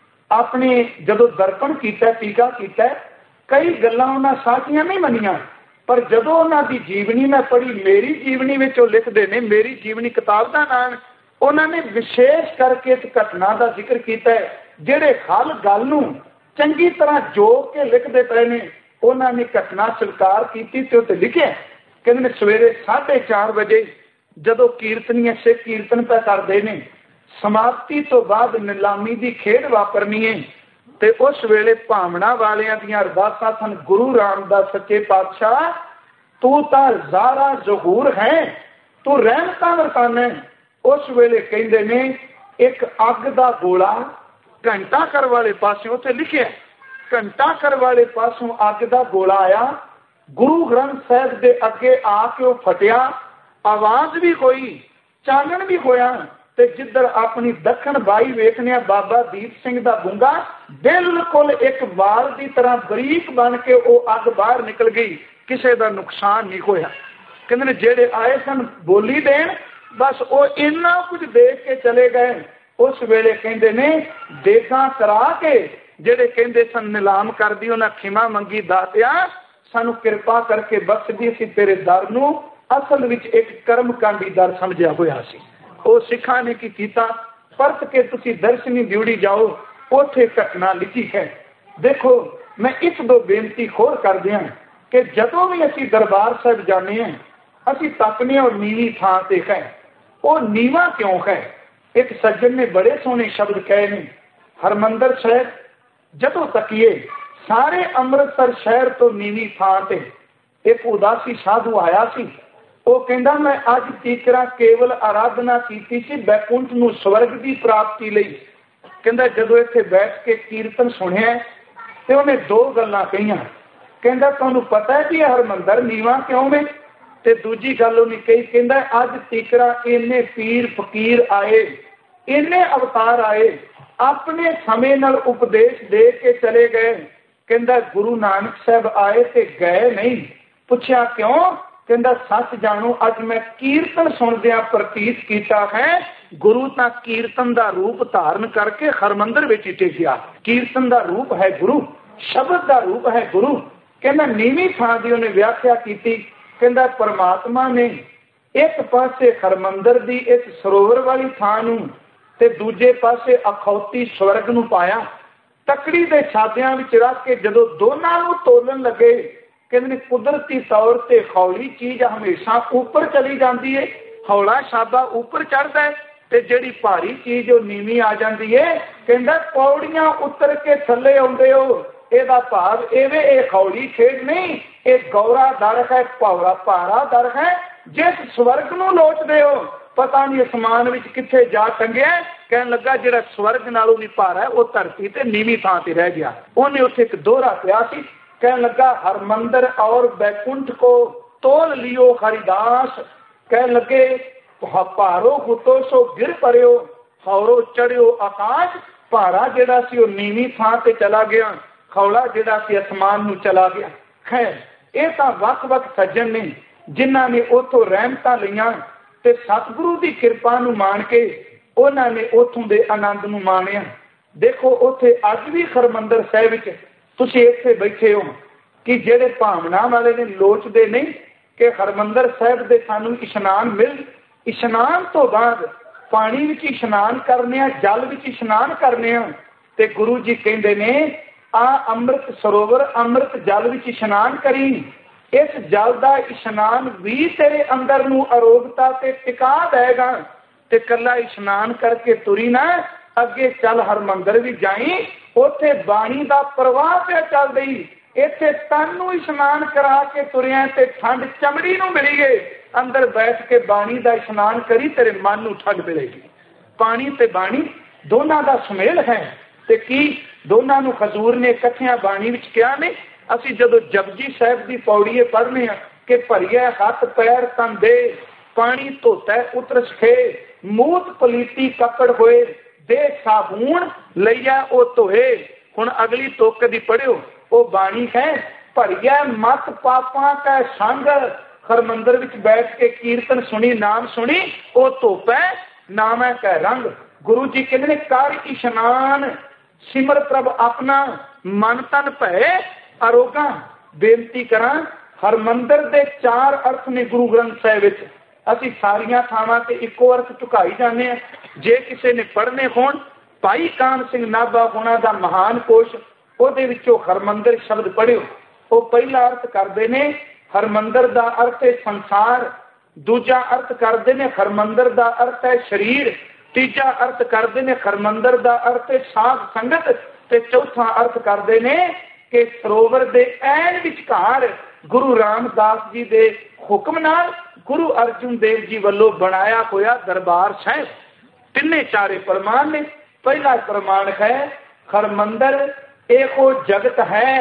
ਆਪਣੇ ਜਦੋਂ ਦਰਪਣ ਕੀਤਾ, ਟੀਕਾ ਕੀਤਾ, ਕਈ ਗੱਲਾਂ ਉਹਨਾਂ ਸਾਚੀਆਂ ਨਹੀਂ ਮੰਨੀਆਂ, ਪਰ ਜਦੋਂ ਉਹਨਾਂ ਦੀ ਜੀਵਨੀ ਮੈਂ ਪੜ੍ਹੀ, ਮੇਰੀ ਜੀਵਨੀ ਵਿੱਚ ਉਹ ਲਿਖਦੇ ਨੇ, ਮੇਰੀ ਜੀਵਨੀ ਕਿਤਾਬ ਦਾ ਨਾਮ, ਉਹਨਾਂ ਨੇ ਵਿਸ਼ੇਸ਼ ਕਰਕੇ ਇਸ ਘਟਨਾ ਦਾ ਜ਼ਿਕਰ ਕੀਤਾ ਜਿਹੜੇ ਹਰ ਗੱਲ ਨੂੰ ਚੰਗੀ ਤਰ੍ਹਾਂ ਜੋੜ ਕੇ ਲਿਖਦੇ ਪਏ ਨੇ। ਉਹਨਾਂ ਨੇ ਘਟਨਾ ਸਵੀਕਾਰ ਕੀਤੀ ਤੇ ਉੱਤੇ ਲਿਖਿਆ, ਕਹਿੰਦੇ ਨੇ ਸਵੇਰੇ 4:30 ਵਜੇ ਜਦੋਂ ਕੀਰਤਨੀਏ ਸਿੱਖ ਕੀਰਤਨ ਪੈ ਕਰਦੇ ਨੇ, ਸਮਾਪਤੀ ਤੋਂ ਬਾਅਦ ਨਿਲਾਮੀ ਦੀ ਖੇਡ ਵਾਪਰਨੀ ਹੈ ਤੇ ਉਸ ਵੇਲੇ ਭਾਵਨਾ ਵਾਲਿਆਂ ਦੀਆਂ ਅਰਦਾਸਾਂ ਸਨ, ਗੁਰੂ ਰਾਮਦਾਸ ਸੱਚੇ ਪਾਤਸ਼ਾਹ ਤੂੰ ਤਾਂ ਜ਼ਾਰਾ ਜ਼ਹੂਰ ਹੈ, ਤੂੰ ਰਹਿਮਤਾਂ ਵਰਤਾਨਾ। ਉਸ ਵੇਲੇ ਕਹਿੰਦੇ ਨੇ ਇੱਕ ਅੱਗ ਦਾ ਗੋਲਾ ਘੰਟਾ ਘਰ ਵਾਲੇ ਪਾਸੇ ਉੱਥੇ ਲਿਖਿਆ, ਘੰਟਾ ਘਰ ਵਾਲੇ ਪਾਸੋਂ ਅੱਗ ਦਾ ਗੋਲਾ ਆਇਆ, ਗੁਰੂ ਗ੍ਰੰਥ ਸਾਹਿਬ ਦੇ ਅੱਗੇ ਆ ਕੇ ਉਹ ਫਟਿਆ, ਆਵਾਜ਼ ਵੀ ਹੋਈ, ਚਾਨਣ ਵੀ ਹੋਇਆ ਤੇ ਜਿੱਧਰ ਆਪਣੀ ਦੱਖਣ ਬਾਈ ਵੇਖਣਿਆ ਬਾਬਾ ਦੀਪ ਸਿੰਘ ਦਾ ਗੁੰਗਾ ਬਿਲਕੁਲ ਇੱਕ ਵਾਰ ਦੀ ਤਰ੍ਹਾਂ ਬਰੀਕ ਬਣ ਕੇ ਉਹ ਅੱਗ ਬਾਹਰ ਨਿਕਲ ਗਈ, ਕਿਸੇ ਦਾ ਨੁਕਸਾਨ ਨਹੀਂ ਹੋਇਆ। ਕਹਿੰਦੇ ਨੇ ਜਿਹੜੇ ਆਏ ਸਨ ਬੋਲੀ ਦੇਣ, ਬਸ ਉਹ ਇੰਨਾ ਕੁਝ ਦੇਖ ਕੇ ਚਲੇ ਗਏ। ਉਸ ਵੇਲੇ ਕਹਿੰਦੇ ਨੇ ਦੇਗਾਂ ਕਰਾ ਕੇ ਜਿਹੜੇ ਕਹਿੰਦੇ ਸਨ ਨਿਲਾਮ ਕਰਦੀ, ਉਹਨਾਂ ਖਿਮਾ ਮੰਗੀ, ਦਾਤਿਆ ਸਾਨੂੰ ਕਿਰਪਾ ਕਰਕੇ ਬਖਸ਼ਦੀ, ਅਸੀਂ ਤੇਰੇ ਦਰ ਨੂੰ ਅਸਲ ਵਿੱਚ ਇੱਕ ਕਰਮਕਾਂਡੀ ਦਰ ਸਮਝਿਆ ਹੋਇਆ ਸੀ। ਉਹ ਸਿੱਖਾਂ ਨੇ ਕੀ ਕੀਤਾ, ਪਰਤ ਕੇ ਤੁਸੀਂ ਦਰਸ਼ਨੀ ਡਿਊਟੀ ਜਾਓ, ਉੱਥੇ ਘਟਨਾ ਲਿਖੀ ਹੈ। ਦੇਖੋ ਮੈਂ ਇੱਕ ਦੋ ਬੇਨਤੀ ਹੋਰ ਕਰਦੇ ਹਾਂ ਕਿ ਜਦੋਂ ਵੀ ਅਸੀਂ ਦਰਬਾਰ ਸਾਹਿਬ ਜਾਂਦੇ ਹਾਂ ਅਸੀਂ ਤੱਕਨੇ ਔਰ ਨੀਵੀਂ ਥਾਂ ਤੇ ਹੈ। ਉਹ ਨੀਵਾਂ ਕਿਉਂ ਹੈ? ਇੱਕ ਸੱਜਣ ਨੇ ਬੜੇ ਸੋਹਣੇ ਸ਼ਬਦ ਕਹੇ ਨੇ, ਹਰਮੰਦਰ ਸਾਹਿਬ ਜਦੋਂ ਤੱਕੀਏ ਸਾਰੇ ਅੰਮ੍ਰਿਤਸਰ ਸ਼ਹਿਰ ਤੋਂ ਨੀਵੀਂ ਥਾਂ ਤੇ ਇੱਕ ਉਦਾਸੀ ਸਾਧੂ ਆਇਆ ਸੀ। ਉਹ ਕਹਿੰਦਾ ਮੈਂ ਅੱਜ ਤੀਕਰਾਂ ਕੇਵਲ ਆਰਾਧਨਾ ਕੀਤੀ ਸੀ ਬੈਕੁੰਠ ਨੂੰ ਸਵਰਗ ਦੀ ਪ੍ਰਾਪਤੀ ਲਈ। ਕਹਿੰਦਾ ਜਦੋਂ ਇੱਥੇ ਬੈਠ ਕੇ ਕੀਰਤਨ ਸੁਣਿਆ ਤੇ ਉਹਨੇ 2 ਗੱਲਾਂ ਕਹੀਆਂ। ਕਹਿੰਦਾ ਤੁਹਾਨੂੰ ਪਤਾ ਹੈ ਕਿ ਹਰਮੰਦਰ ਨੀਵਾਂ ਕਿਉਂ ਨੇ? ਤੇ ਦੂਜੀ ਗੱਲ ਉਹਨੇ ਕਹੀ, ਕਹਿੰਦਾ ਅੱਜ ਤੀਕਰਾਂ ਇੰਨੇ ਪੀਰ ਫਕੀਰ ਆਏ, ਇੰਨੇ ਅਵਤਾਰ ਆਏ, ਆਪਣੇ ਸਮੇਂ ਨਾਲ ਉਪਦੇਸ਼ ਦੇ ਕੇ ਚਲੇ ਗਏ। ਕਹਿੰਦਾ ਗੁਰੂ ਨਾਨਕ ਸਾਹਿਬ ਆਏ ਤੇ ਗਏ ਨਹੀਂ। ਪੁੱਛਿਆ ਕਿਉਂ? ਕਹਿੰਦਾ ਸੱਚ ਜਾਣੋ ਅੱਜ ਮੈਂ ਕੀਰਤਨ ਸੁਣਦਿਆਂ ਪ੍ਰਤੀਤ ਕੀਤਾ ਹੈ ਗੁਰੂ ਤਾਂ ਕੀਰਤਨ ਦਾ ਰੂਪ ਧਾਰਨ ਕਰਕੇ ਹਰਮੰਦਰ ਵਿੱਚ ਟਿਕਿਆ। ਕੀਰਤਨ ਦਾ ਰੂਪ ਹੈ ਗੁਰੂ, ਸ਼ਬਦ ਦਾ ਰੂਪ ਹੈ ਗੁਰੂ। ਕਹਿੰਦਾ ਨੀਵੀਂ ਥਾਂ ਦੀ ਉਹਨੇ ਵਿਆਖਿਆ ਕੀਤੀ। ਕਹਿੰਦਾ ਪਰਮਾਤਮਾ ਨੇ ਇੱਕ ਪਾਸੇ ਹਰਮੰਦਰ ਦੀ ਇੱਕ ਸਰੋਵਰ ਵਾਲੀ ਥਾਂ ਨੂੰ ਤੇ ਦੂਜੇ ਪਾਸੇ ਅਖੌਤੀ ਸਵਰਗ ਨੂੰ ਪਾਇਆ। ਤਕੜੀ ਦੇ ਛਾਦਿਆਂ ਵਿੱਚ ਰੱਖ ਕੇ ਜਦੋਂ ਦੋਨਾਂ ਨੂੰ ਤੋਲਣ ਲੱਗੇ, ਕਹਿੰਦੇ ਕੁਦਰਤੀ ਤੌਰ ਤੇ ਹੌਲੀ ਚੀਜ਼ ਹਮੇਸ਼ਾ ਉੱਪਰ ਚਲੀ ਜਾਂਦੀ ਹੈ, ਹੌਲਾ ਛਾਬਾ ਉੱਪਰ ਚੜ੍ਹਦਾ ਹੈ ਤੇ ਜਿਹੜੀ ਭਾਰੀ ਚੀਜ਼ ਉਹ ਨੀਵੀਂ ਆ ਜਾਂਦੀ ਹੈ। ਕਹਿੰਦਾ ਪੌੜੀਆਂ ਉਤਰ ਕੇ ਥੱਲੇ ਆਉਂਦੇ ਹੋ, ਇਹਦਾ ਭਾਵ एवे ਇਹ खौड़ी खेड नहीं, ये गौरा दर है, भारा दर है। जिस स्वर्ग नूं लोचदे हो पता नहीं आसमान विच किथे जा टंगिया। कहन लगा जिहड़ा स्वर्ग नालों भी भारा है वो धरती ते नीवी थां ते रह गया। उन्हें उत्थे एक दोहरा पिया सी। कहन लगा हरमंदर और बैकुंठ को तोल लियो हरिदास। कहन लगे भारो गुतो सो गिर परियो, खौरो चढ़ियो आकाश। भारा जिहड़ा सी वो नीवी थां ते चला गया, खौला जिहड़ा सी आसमान नूं चला गया। खैर ये तां वख-वख सज्जन ने जिन्हां ने उथों रहमतां लईआं ते सतगुरु की किरपा नूं मान के उन्हां ने उथों दे आनंद नूं माणिया। देखो उत्थे अज भी हरमंदर साहिब विच तुसीं इत्थे बैठे हो कि जिहड़े भावना वाले ने लोचदे नहीं कि हरमंदर साहिब दे सानूं इशनान मिल, इशनान तो बाद पानी विच इशनान करने आ, जल विच इशनान करने आ ते गुरु जी कहंदे ने आ अमृत सरोवर अमृत जल विच इशनान करी। इस जल का इशनान भी तेरे अंदर नूं अरोगता ते टिका देगा। ते कला इशनान करके तुरी ना अगे चल हरमंदर भी जाई, उत्थे बाणी का प्रवाह पे चल रही। इत्थे तन नूं इशनान करा के तुरिया ते ठंड चमड़ी नूं मिली गए। अंदर बैठ के बाणी का इशनान करी, तेरे मन नूं ठंड मिलेगी। पानी ते बाणी दोनों का सुमेल है। ते की दोनों नूं हजूर ने इकट्ठियां बाणी विच कहा ने। असीं जदों जपजी साहिब की पौड़ी पढ़ने कि भरिया हाथ पैर तन दे, पानी धोता उतर सखे, मूत पलीती कपड़ होए, दे साबून लईया ओ धोए। हुण अगली तुक दी पढ़ियो, ओ बाणी है भरिया मत पापां कै संग। हरमंदर विच बैठ के कीर्तन सुनी नाम सुनी, ओ धोपै नाम कै रंग। गुरु जी कहते ने कर इशनान सिमर प्रभ अपना, मन तन भय अरोगा। बेनती करा हरमंदर दे 4 अर्थ ने गुरु ग्रंथ साहिब विच। असीं सारियां थावां ते इक्को अर्थ झुकाई जाने आ। जे किसी ने पढ़ने होण भाई कान सिंह नाभा होना दा महान कोश, ਉਹਦੇ ਵਿੱਚੋਂ हरमंदर शब्द पढ़ियो। वो पहला अर्थ करते ने हरमंदर का अर्थ है संसार, दूजा अर्थ करते ने हरमंदर का अर्थ है शरीर, तीजा अर्थ करते ने हरमंदर का अर्थ है साध संगत, ते चौथा अर्थ करते ने कि सरोवर दे ऐन विचकार गुरु रामदास जी दे हुक्म नाल गुरु अर्जुन देव जी वालों बनाया होया दरबार साहिब। तिन्ने चारे प्रमाण ने। पहला प्रमाण है हरमंदर एहो जगत है,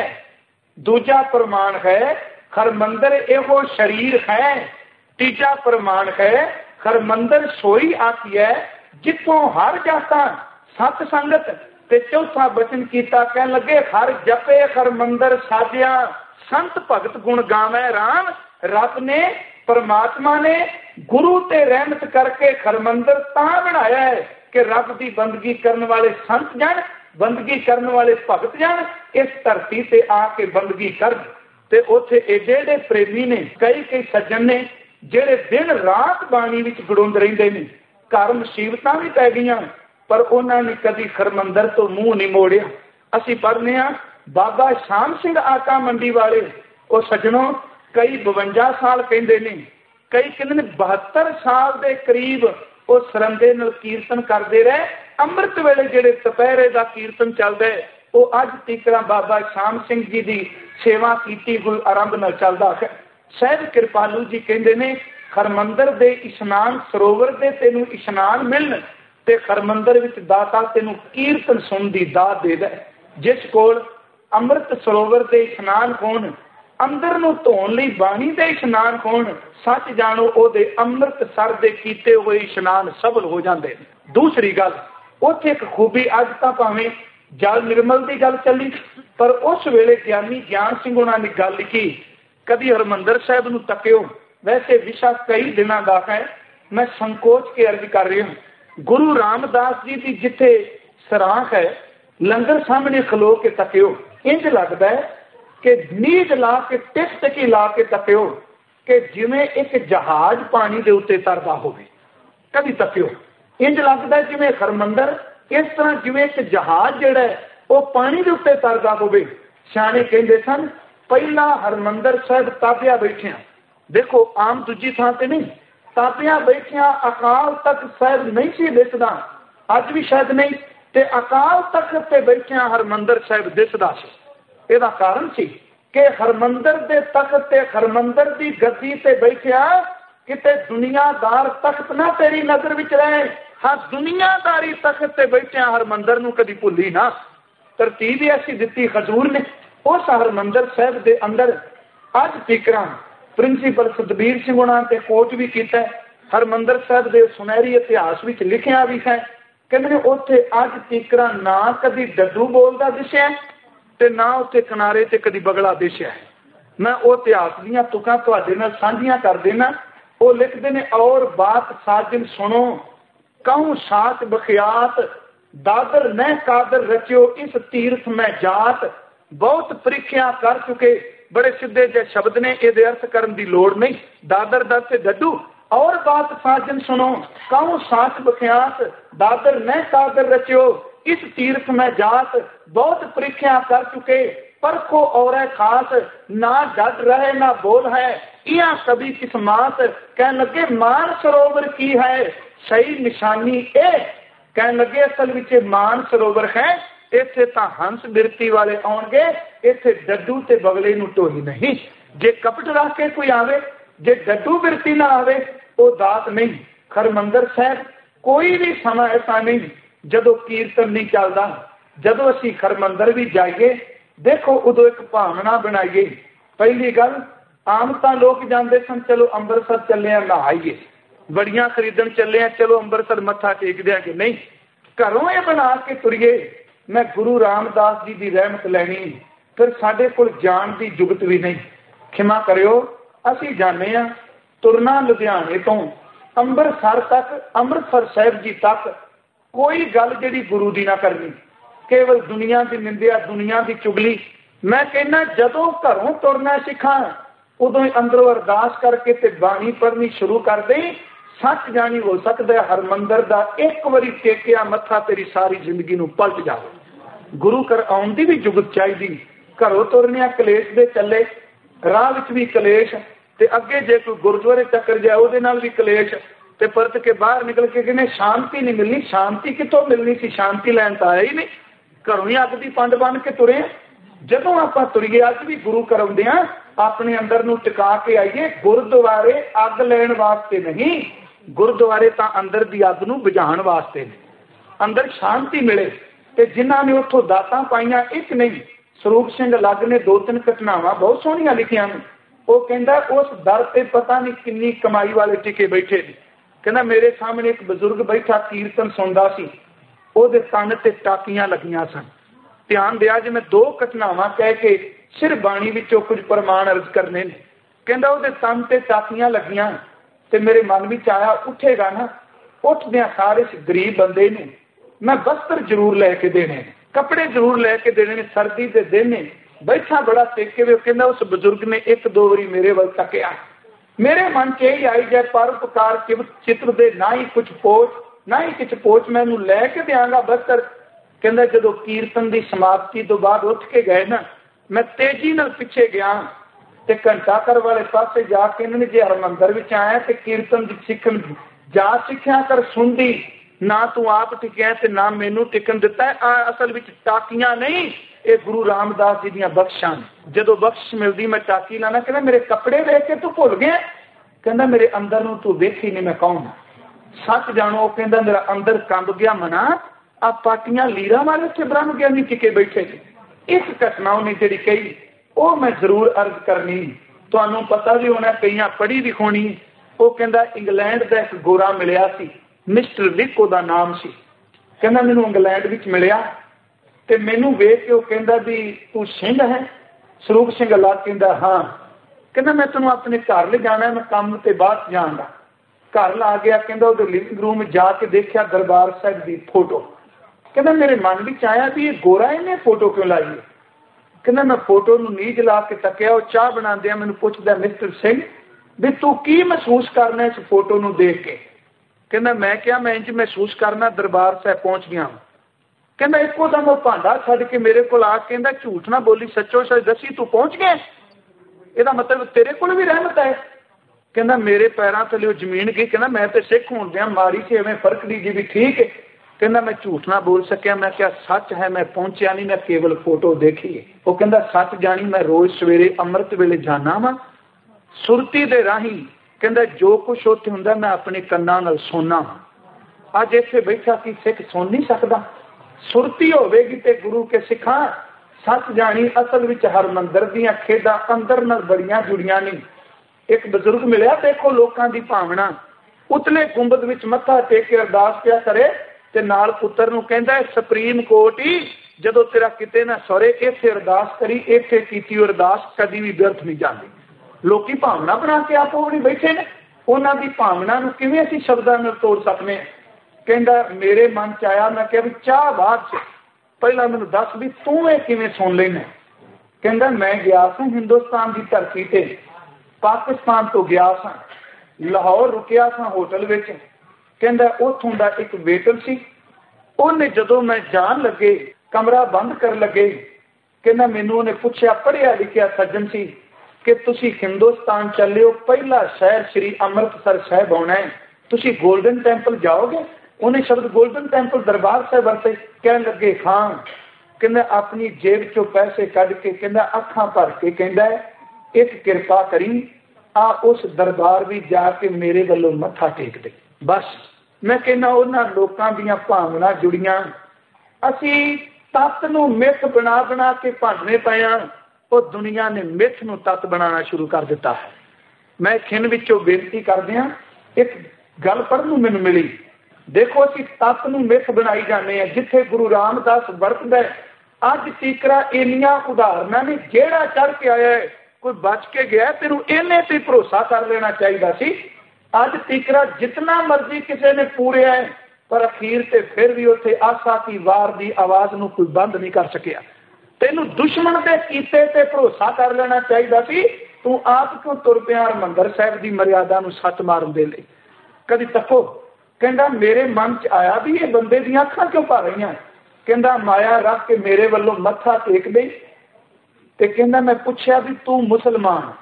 दूजा प्रमाण है हरमंदर एहो शरीर है, तीजा प्रमाण है हरमंदर सोई आती है जिथों हर जाता सत संगत, ते चौथा बचन कीता कह लगे हर जपे हरमंदर साजिया, संत भगत गुण गावे राम। रब ने परमात्मा ने गुरु ते रहमत करके हरमंदर तां बनाया है कि रब की बंदगी करने वाले संत जन, बंदगी करने वाले भगत जन इस धरती से आके बंदगी कर। ते उथे एडे प्रेमी ने कई सज्जन ने जेड़े दिन रात बाणी विच गड़ुंद रहिंदे ने। घर मुसीबतां भी पै गईयां पर उन्होंने कभी हरमंदर तो मुंह नहीं मोड़िया। असीं पढ़ने आ बाबा शाम सिंह आका मंडी वाले, वो सज्जनों कई 52 साल कहते ने, कई कहते ने 72 साल के करीब वो सरंदे नाल कीर्तन करते रहे। अमृत वेले जेड़े दुपहरे का कीर्तन चलता है वो अज तीकरा बाबा शाम सिंह जी की सेवा की हुई आरंभ न चलता है। सहज कृपालू जी कहते ने हरमंदर दे इशनान सरोवर दे तेनू इशनान मिलन ते हरमंदर विच दाता तेनू कीर्तन सुन दी दात दे दे। जिस कोल अमृत सरोवर दे इशनान होण, अंदर नूं धोण लई बाणी दे इशनान होण, सच जाणो ओदे अमृत सर दे कीते हुए इशनान सफल हो जांदे। दूसरी गल उत्थे एक खूबी, अज तां भावें जल निर्मल की गल चली पर उस वेले ज्ञानी ज्ञान सिंह उन्हां ने गल लिखी। कभी हरमंदर साहिब नूं तकियो, वैसे विशा कई दिनों का है, मैं संकोच के अर्ज कर रही हूँ। गुरु रामदास जी की जिथे सराख है लंगर सामने खलो के तकियो, इंज लगता है कि नींद ला के टिक टिकी ला के तकियो कि जिवें एक जहाज पानी के उत्ते तरदा होवे। कभी तकियो इंज लगता है जिवें हरमंदर इस तरह जिवें एक जहाज जिहड़ा है वो पानी के उत्ते तरदा होवे। सियाणे कहंदे सन पहला हरमंदर साहिब ताबिया बैठिया, देखो आम दूजी थां ते नहीं, ताबिया बैठिया अकाल तक साहिब नहीं सी दिसदा, अज भी शायद नहीं, ते अकाल तक ते बैठिया हरमंदर साहिब दिसदा सी। ਇਹਦਾ ਕਾਰਨ ਸੀ ਕਿ ਹਰਮੰਦਰ ਦੇ ਤਖਤ ਤੇ ਹਰਮੰਦਰ ਦੀ ਗੱਦੀ ਤੇ ਬੈਠਿਆ ਕਿਤੇ ਦੁਨੀਆਦਾਰ ਤਖਤ ਨਾ ਤੇਰੀ ਨਜ਼ਰ ਵਿੱਚ ਰਹੇ। ਹਾਂ, ਦੁਨੀਆਦਾਰੀ ਤਖਤ ਤੇ ਬੈਠਿਆ ਹਰਮੰਦਰ ਨੂੰ ਕਦੀ ਭੁੱਲੀ ਨਾ। ਤਰਤੀਬ ਐਸੀ ਦਿੱਤੀ ਹਜ਼ੂਰ ਨੇ ਉਸ ਹਰਮੰਦਰ ਸਾਹਿਬ ਦੇ ਅੰਦਰ। ਅੱਜ ਫਿਕਰਾਂ ਪ੍ਰਿੰਸੀਪਲ ਸਤਬੀਰ ਸਿੰਘ ਉਹਨਾਂ ਤੇ ਕੋਟ ਵੀ ਕੀਤਾ। ਹਰਮੰਦਰ ਸਾਹਿਬ ਦੇ ਸੁਨਹਿਰੀ ਇਤਿਹਾਸ ਵਿੱਚ ਲਿਖਿਆ ਵੀ ਹੈ, ਕਹਿੰਦੇ ਨੇ ਉੱਥੇ ਅੱਜ ਫਿਕਰਾਂ ਨਾ ਕਦੀ ਡੱਡੂ ਬੋਲਦਾ ਦਿਸਿਆ ਤੇ ਨਾ ਉੱਥੇ ਕਿਨਾਰੇ ਤੇ ਕਦੀ ਬਗਲਾ ਦਿਸਿਆ। ਮੈਂ ਉਹ ਇਤਿਹਾਸ ਦੀਆਂ ਤੁਕਾਂ ਤੁਹਾਡੇ ਨਾਲ ਸਾਂਝੀਆਂ ਕਰ ਦੇਣਾ। ਉਹ ਲਿਖਦੇ ਨੇ, ਔਰ ਬਾਤ ਸਾਜਨ ਸੁਣੋ कहूँ सात बखियात दादर न कादर रचियो इस तीर्थ में जात। बहुत ਪ੍ਰੀਖਿਆ कर चुके। बड़े सीधे जे शब्द ने, ये अर्थ करने की लोड़ नहीं। दादर दर से डड्डू। और बात साजन सुनो कहूँ सात बखियात दादर न कादर रचियो इस तीर्थ में जात। बहुत ਪ੍ਰੀਖਿਆ कर चुके परखो और खास ना डट रहे ना बोल है या कभी किस मास। कहने लगे मान सरोवर की है सही निशानी ए। कहने लगे असल विच मान सरोवर है, इत्थे तां हंस बिरती वाले आउणगे, इत्थे डड्डू ते बगले नूं ढोई नहीं। जे कपट रख के कोई आवे, जे डड्डू बिरती ना आवे, वो दात नहीं। हरमंदर साहिब कोई भी समा ऐसा नहीं जदों कीर्तन नहीं चलदा, जदों असीं हरमंदर भी जाइए देखो उदों एक भावना बनाइए। पहली गल, आम तां लोग जांदे सन चलो अंमृतसर चले नहाइए, बड़ियां खरीदन चले चलो अंमृतसर मत्था टेकदे कि नहीं। घरों ये बना के तुरीए मैं गुरु रामदास जी की रहमत लैनी, फिर साडे कोल जान की जुगत भी नहीं। खिमा करियो, असीं जाने आ तुरना लुधियाने तो अंमृतसर तक, अंमृतसर साहिब जी तक कोई गल जिहड़ी गुरु दी ना करनी, केवल दुनिया की निंदिया, दुनिया की चुगली। मैं कहना जदों घरों तुरना सिखा उदों अंदरों अरदास करके ते बाणी पढ़नी शुरू कर दे, सच जानी हो सकता है हरमंदर दा एक बारी टेकिया मत्था तेरी सारी जिंदगी नूं पलट जाए। गुरु कर आउण दी भी जुगत चाहिदी। घरों तुरनिया कलेश दे चले, राह विच भी कलेश, ते अगे जे कोई गुरुद्वारे चक्कर जाए उहदे नाल भी कलेश, ते परत के बाहर निकल के कहने शांति नहीं मिलनी। शांति कितों मिलनी सी? शांति लैण तां आया ही नहीं। घरों ही अग दी पंड बन के तुरे। जदों आपां तुरीए अज भी गुरु कराउंदे आ, अपने अंदर नूं टिका के आइए। गुरुद्वारे अग लैण वास्ते नहीं, गुरुद्वारे तां अंदर दी अग नूं बुझाउण वास्ते ने। अंदर शांति मिले। ते जिन्हां ने उत्थों दातां पाईआं, एक नहीं, ਸਰੂਪ ਸਿੰਘ ਲੱਗ ने 2-3 घटनावां बहुत सोहणियां लिखियां ने। वो कहंदा उस दर ते पता नहीं किन्नी कमाई वाले टिके बैठे ने। कहंदा मेरे सामने एक बजुर्ग बैठा कीर्तन सुनदा सी, ਉਹਦੇ ਕੰਨ ਤੇ ਟਾਕੀਆਂ ਲੱਗੀਆਂ ਸਨ। ਧਿਆਨ ਦਿਆ ਜੇ ਮੈਂ 2 ਘਟਨਾਵਾਂ ਕਹਿ ਕੇ ਸਿਰ ਬਾਣੀ ਵਿੱਚੋਂ ਕੁਝ ਪ੍ਰਮਾਣ ਅਰਜ਼ ਕਰਨੇ ਨੇ। ਕਹਿੰਦਾ ਉਹਦੇ ਕੰਨ ਤੇ ਟਾਕੀਆਂ ਲੱਗੀਆਂ ਤੇ ਮੇਰੇ ਮਨ ਵਿੱਚ ਆਇਆ ਉੱਠੇਗਾ ਨਾ, ਉੱਠਦਿਆਂ ਸਾਰੇ ਇਸ ਗਰੀਬ ਬੰਦੇ ਨੂੰ ਮੈਂ ਵਸਤਰ ਜ਼ਰੂਰ ਲੈ ਕੇ ਦੇਣੇ, ਕੱਪੜੇ ਜ਼ਰੂਰ ਲੈ ਕੇ ਦੇਣੇ ਨੇ, ਸਰਦੀ ਦੇ ਦਿਨ ਨੇ। ਬੈਠਾ ਬੜਾ ਟੇਕੇ ਵੇ। ਕਹਿੰਦਾ ਉਸ ਬਜ਼ੁਰਗ ਨੇ 1-2 ਵਾਰੀ ਮੇਰੇ ਵੱਲ ਤੱਕਿਆ। ਮੇਰੇ ਮਨ 'ਚ ਇਹ ਆਈ ਜਾਏ ਪਰਉਪਕਾਰ ਚਿੱਤਰ ਦੇ ਨਾ ਹੀ ਕੁਝ ਪੋਚ ना ही किछ पोच, मैं लैके देंगा बस्तर। कहता जो कीर्तन की समाप्ति तो बाद उठ के गए ना, मैं तेजी नाल पिछे गया ते घंटा घर वाले पासे जाके इन्होंने जे हरमंदर विच आया ते कीर्तन की सिखण जा सिखिया कर सुनदी ना, तू आप टिकिया ते ना मैनू टिकन दिता है। असल विच टाकियां नहीं, ये गुरु रामदास जी दीयां बख्शां। जदों बख्श मिलदी मैं टाकी लाना। कहना मेरे कपड़े वेख के तू भुल गया? कहना मेरे अंदर नूं तू वेखी नहीं मैं कौन। सच जानो, कहता मेरा अंदर कंब गया मना, आ पाटियां लीरा वाले उत्थे ब्रह्म ज्ञानी टिके बैठे। इस घटना उन्हें जी कही वो मैं जरूर अर्ज करनी। तुहानू पता भी होना, कई पढ़ी भी होनी। वो कहता इंग्लैंड का एक गोरा मिलिया सी, मिस्टर विक उहदा नाम सी। कहता मैनू इंग्लैंड विच मिलिया ते मैनू वेख के कहता भी तू सिंह है? ਸਰੂਪ ਸਿੰਘ ਲਾ कहता हाँ। कहता मैं तेनों अपने घर ले जाना, मैं काम ते बाद जाऊंगा। घर ला गया। कहता वो लिविंग रूम जाके देखा दरबार साहब की फोटो। कहता मेरे मन में आया भी ये गोरा इन्हें फोटो क्यों लाई है। कहता मैं फोटो नूं नीज ला के तकिया। वो चाह बनांदे मैनूं पुछदा मिस्टर सिंह भी तू की महसूस करना इस फोटो नूं देख के। कहता मैं क्या मैं इंज महसूस करना दरबार साहब पहुंच गया। कहता इको दम वो भांडा छड्ड के मेरे को आ कहता झूठ ना बोली, सच्चो सच दसी तू पहुंच गया, ਇਹਦਾ मतलब तेरे को भी रहमत है। कहना मेरे पैरों थले जमीन गई। कहना मैं तो सिख होंदियां मारी से एवं फर्क दी जी भी ठीक है। कहना मैं झूठ ना बोल सकिया। मैं क्या सच है, मैं पहुंचा नहीं, मैं केवल फोटो देखी है। वो कहता सच जानी मैं रोज सवेरे अमृत वेले जाना वा सुरती दे राही। कहता जो कुछ उत्थे हुंदा मैं अपने कन्नां नाल सुनना। अज इत्थे बैठा कि सिख सुन नहीं सकदा? सुरती होवेगी ते गुरु के सिखा सच जानी असल विच हरमंदर दीयां खेडां अंदर नाल बड़ियां जुड़ियां नहीं। एक बजुर्ग मिलिया, देखो लोकां दी भावना, उतले गुंबद विच मत्था टेक के अरदास पिया करे ते नाल पुत्तर नूं कहंदा सुप्रीम कोर्ट ही जदों तेरा किते ना सौरे इत्थे अरदास करी, इत्थे कीती अरदास कदी भी व्यर्थ नहीं जांदी। लोकी भावना बना के आपो अपनी बैठे ने, उन्हां दी भावना नूं किवें असीं शब्दां नाल तोड़ सकने? कहंदा मेरे मन च आया, मैं कहा भी चाह बात च पहला मैनूं दस भी तूं ये किवें सुन लैना? कहंदा मैं गया सां हिंदुस्तान की धरती ते, पाकिस्तान तो गया सां, लाहौर रुकिया सां होटल विच। कहंदा उत्थों दा एक वेटर सी, उन्हें जदों मैं जान लगे कमरा बंद कर लगे, कहंदा मैनूं उन्हें पुछया पढ़िया लिखिया सज्जन सी कि तुसी हिंदुस्तान चले हो, पहला शहर श्री अमृतसर साहिब आउणा है, तुसी गोल्डन टैंपल जाओगे? उन्हें शब्द गोल्डन टैंपल दरबार साहिब वरते। कह लगे हाँ। कहंदा अपनी जेब चो पैसे कढ के कहंदा अखां भर के कहंदा एक किरपा करी आ उस दरबार भी जाके मेरे वालों मत्था टेक दे। बस मैं कहना उन्हां लोकां दीयां भावना जुड़ियां, असीं तत्त नूं मिथ बना बना के भांडने पए हां। और दुनिया ने मिथ नूं तत्त बनाना शुरू कर दिता है। मैं खिन विचों बेनती करदिआं एक गल पढ़न नूं मैनूं मिली, देखो असीं तत्त नूं मिथ बनाई जाने हैं। जिथे गुरु रामदास वरतदा अज तीकरा इन्नियां उदाहरणां ने, जेड़ा चढ़ के आया है कोई बच के गया तेनू इन्ने ते भरोसा कर लेना चाहिए सी। अज तीकरा जितना मर्जी किसी ने पूरिया है पर अखीर ते फिर भी उत्थे आसा की वार दी आवाज नूं कोई बंद नहीं कर सकिया। तेनू दुश्मन दे कीते ते भरोसा कर लेना चाहिए सी। तू आप क्यों तुर पिया हरमंदर साहिब की मर्यादा नूं सੱਚ मारन दे लई? कदी तको कहंदा मेरे मन च आया भी ये बंदे दी अखां क्यों भर रहीआं? कहंदा माया रख के मेरे वालों मत्था टेक दे। ते कहंदा मैं पुछया भी तू मुसलमान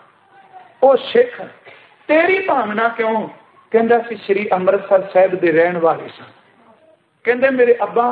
ओ सिख तेरी भावना क्यों? कहंदा सी श्री अमृतसर साहिब दे रहण वाले सन। कहंदे मेरे अब्बा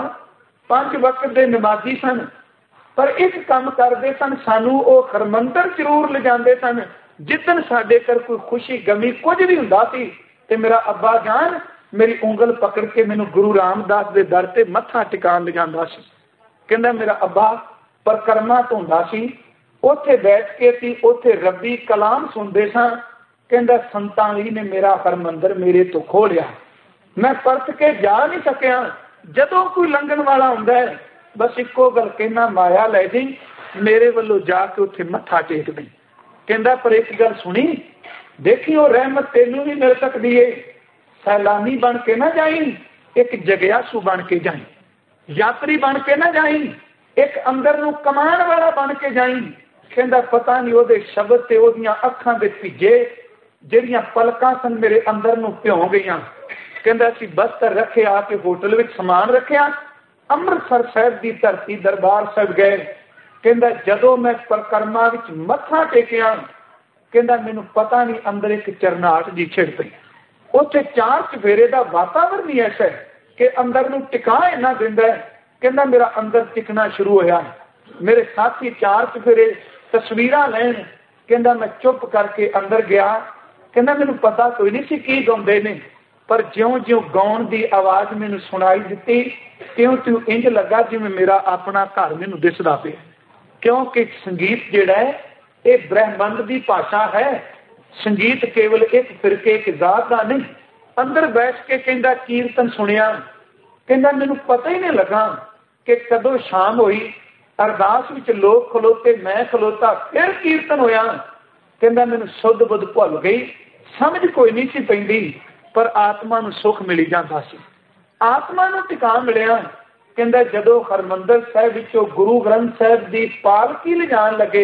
5 वक्त दे नमाजी सन पर एक काम करते सन, सानू ओ हरमंदर जरूर ले जाते सन जिदन साडे घर कोई खुशी गमी कुछ भी हुंदा सी ते मेरा अब्बा जान मेरी उंगल पकड़ के मैनू गुरु रामदास के दर से मत्था टिकाण ले जांदा सी। कहंदा मेरा अब्बा परिक्रमा धोंदा सी, उत्थे बैठ के सी उत्थे रब्बी कलाम सुनते सां। कहंदा संतां ली ने मेरा हरमंदर मेरे तो खो लिया, मैं परत के जा नहीं सकिया। जदों कोई लंघण वाला हुंदा है बस इक्को गल कहना माया लै जी मेरे वालों जाके उत्थे मत्था टेक दे। कहंदा पर एक गल सुनी, देखी वो रहमत तेनू भी मिल सकती है। सैलानी बन के ना जाई, एक जगियासू बन के जाई, यात्री बन के ना जाई, एक अंदर नूं कमाण वाला बन के जाई। कहंदा पता नहीं ओदे शब्द ते ओदियां अखां दे भीजे ਜਿਹੜੀਆਂ पलकां सन मेरे अंदर नूं भਿਉਂ गईयां। कहंदा ਅਸੀਂ बस्तर रखे आके होटल विच समान रखिया, अमृतसर साहिब की धरती दरबार साहिब गए। कहंदा जदों मैं परिक्रमा विच मत्था टेकिया, कहंदा मैनूं पता नहीं अंदर एक चरनाहट जी छिड़ पई। उत्थे 4 चफेरे का वातावरण ही ऐसा है कि अंदर नूं टिका इन्ना दिंदा है। कहंदा मेरा अंदर टिकना शुरू होया, मेरे साथी 4 चफेरे तस्वीरां लैण। कहंदा मैं चुप करके अंदर गया। कहंदा मैनूं पता कोई नहीं सी की गाउंदे ने, पर ज्यों ज्यों गाउण की आवाज़ मैनूं सुनाई दित्ती त्यों त्यों इंज लगा जिवें मेरा अपना घर मैनूं दिसदा पिया। क्योंकि संगीत जिहड़ा है ये ब्रह्मंड की भाषा है। संगीत केवल एक फिरके एक जात का नहीं। अंदर बैठ के कहंदा कीर्तन सुनिया। कहंदा मैनूं पता ही नहीं लगा कि कदों शाम हुई, अरदास विच लोग खलोते, मैं खलोता, फिर कीर्तन होया। कहंदा मैनूं सुध बुध भुल गई, समझ कोई नहीं सी पैंदी, पर आत्मा नूं सुख मिली जांदा सी, आत्मा नूं टिका मिलिया। कहंदा जदों हरमंदर साहिब विचों गुरु ग्रंथ साहिब की पालकी लिजाण लगे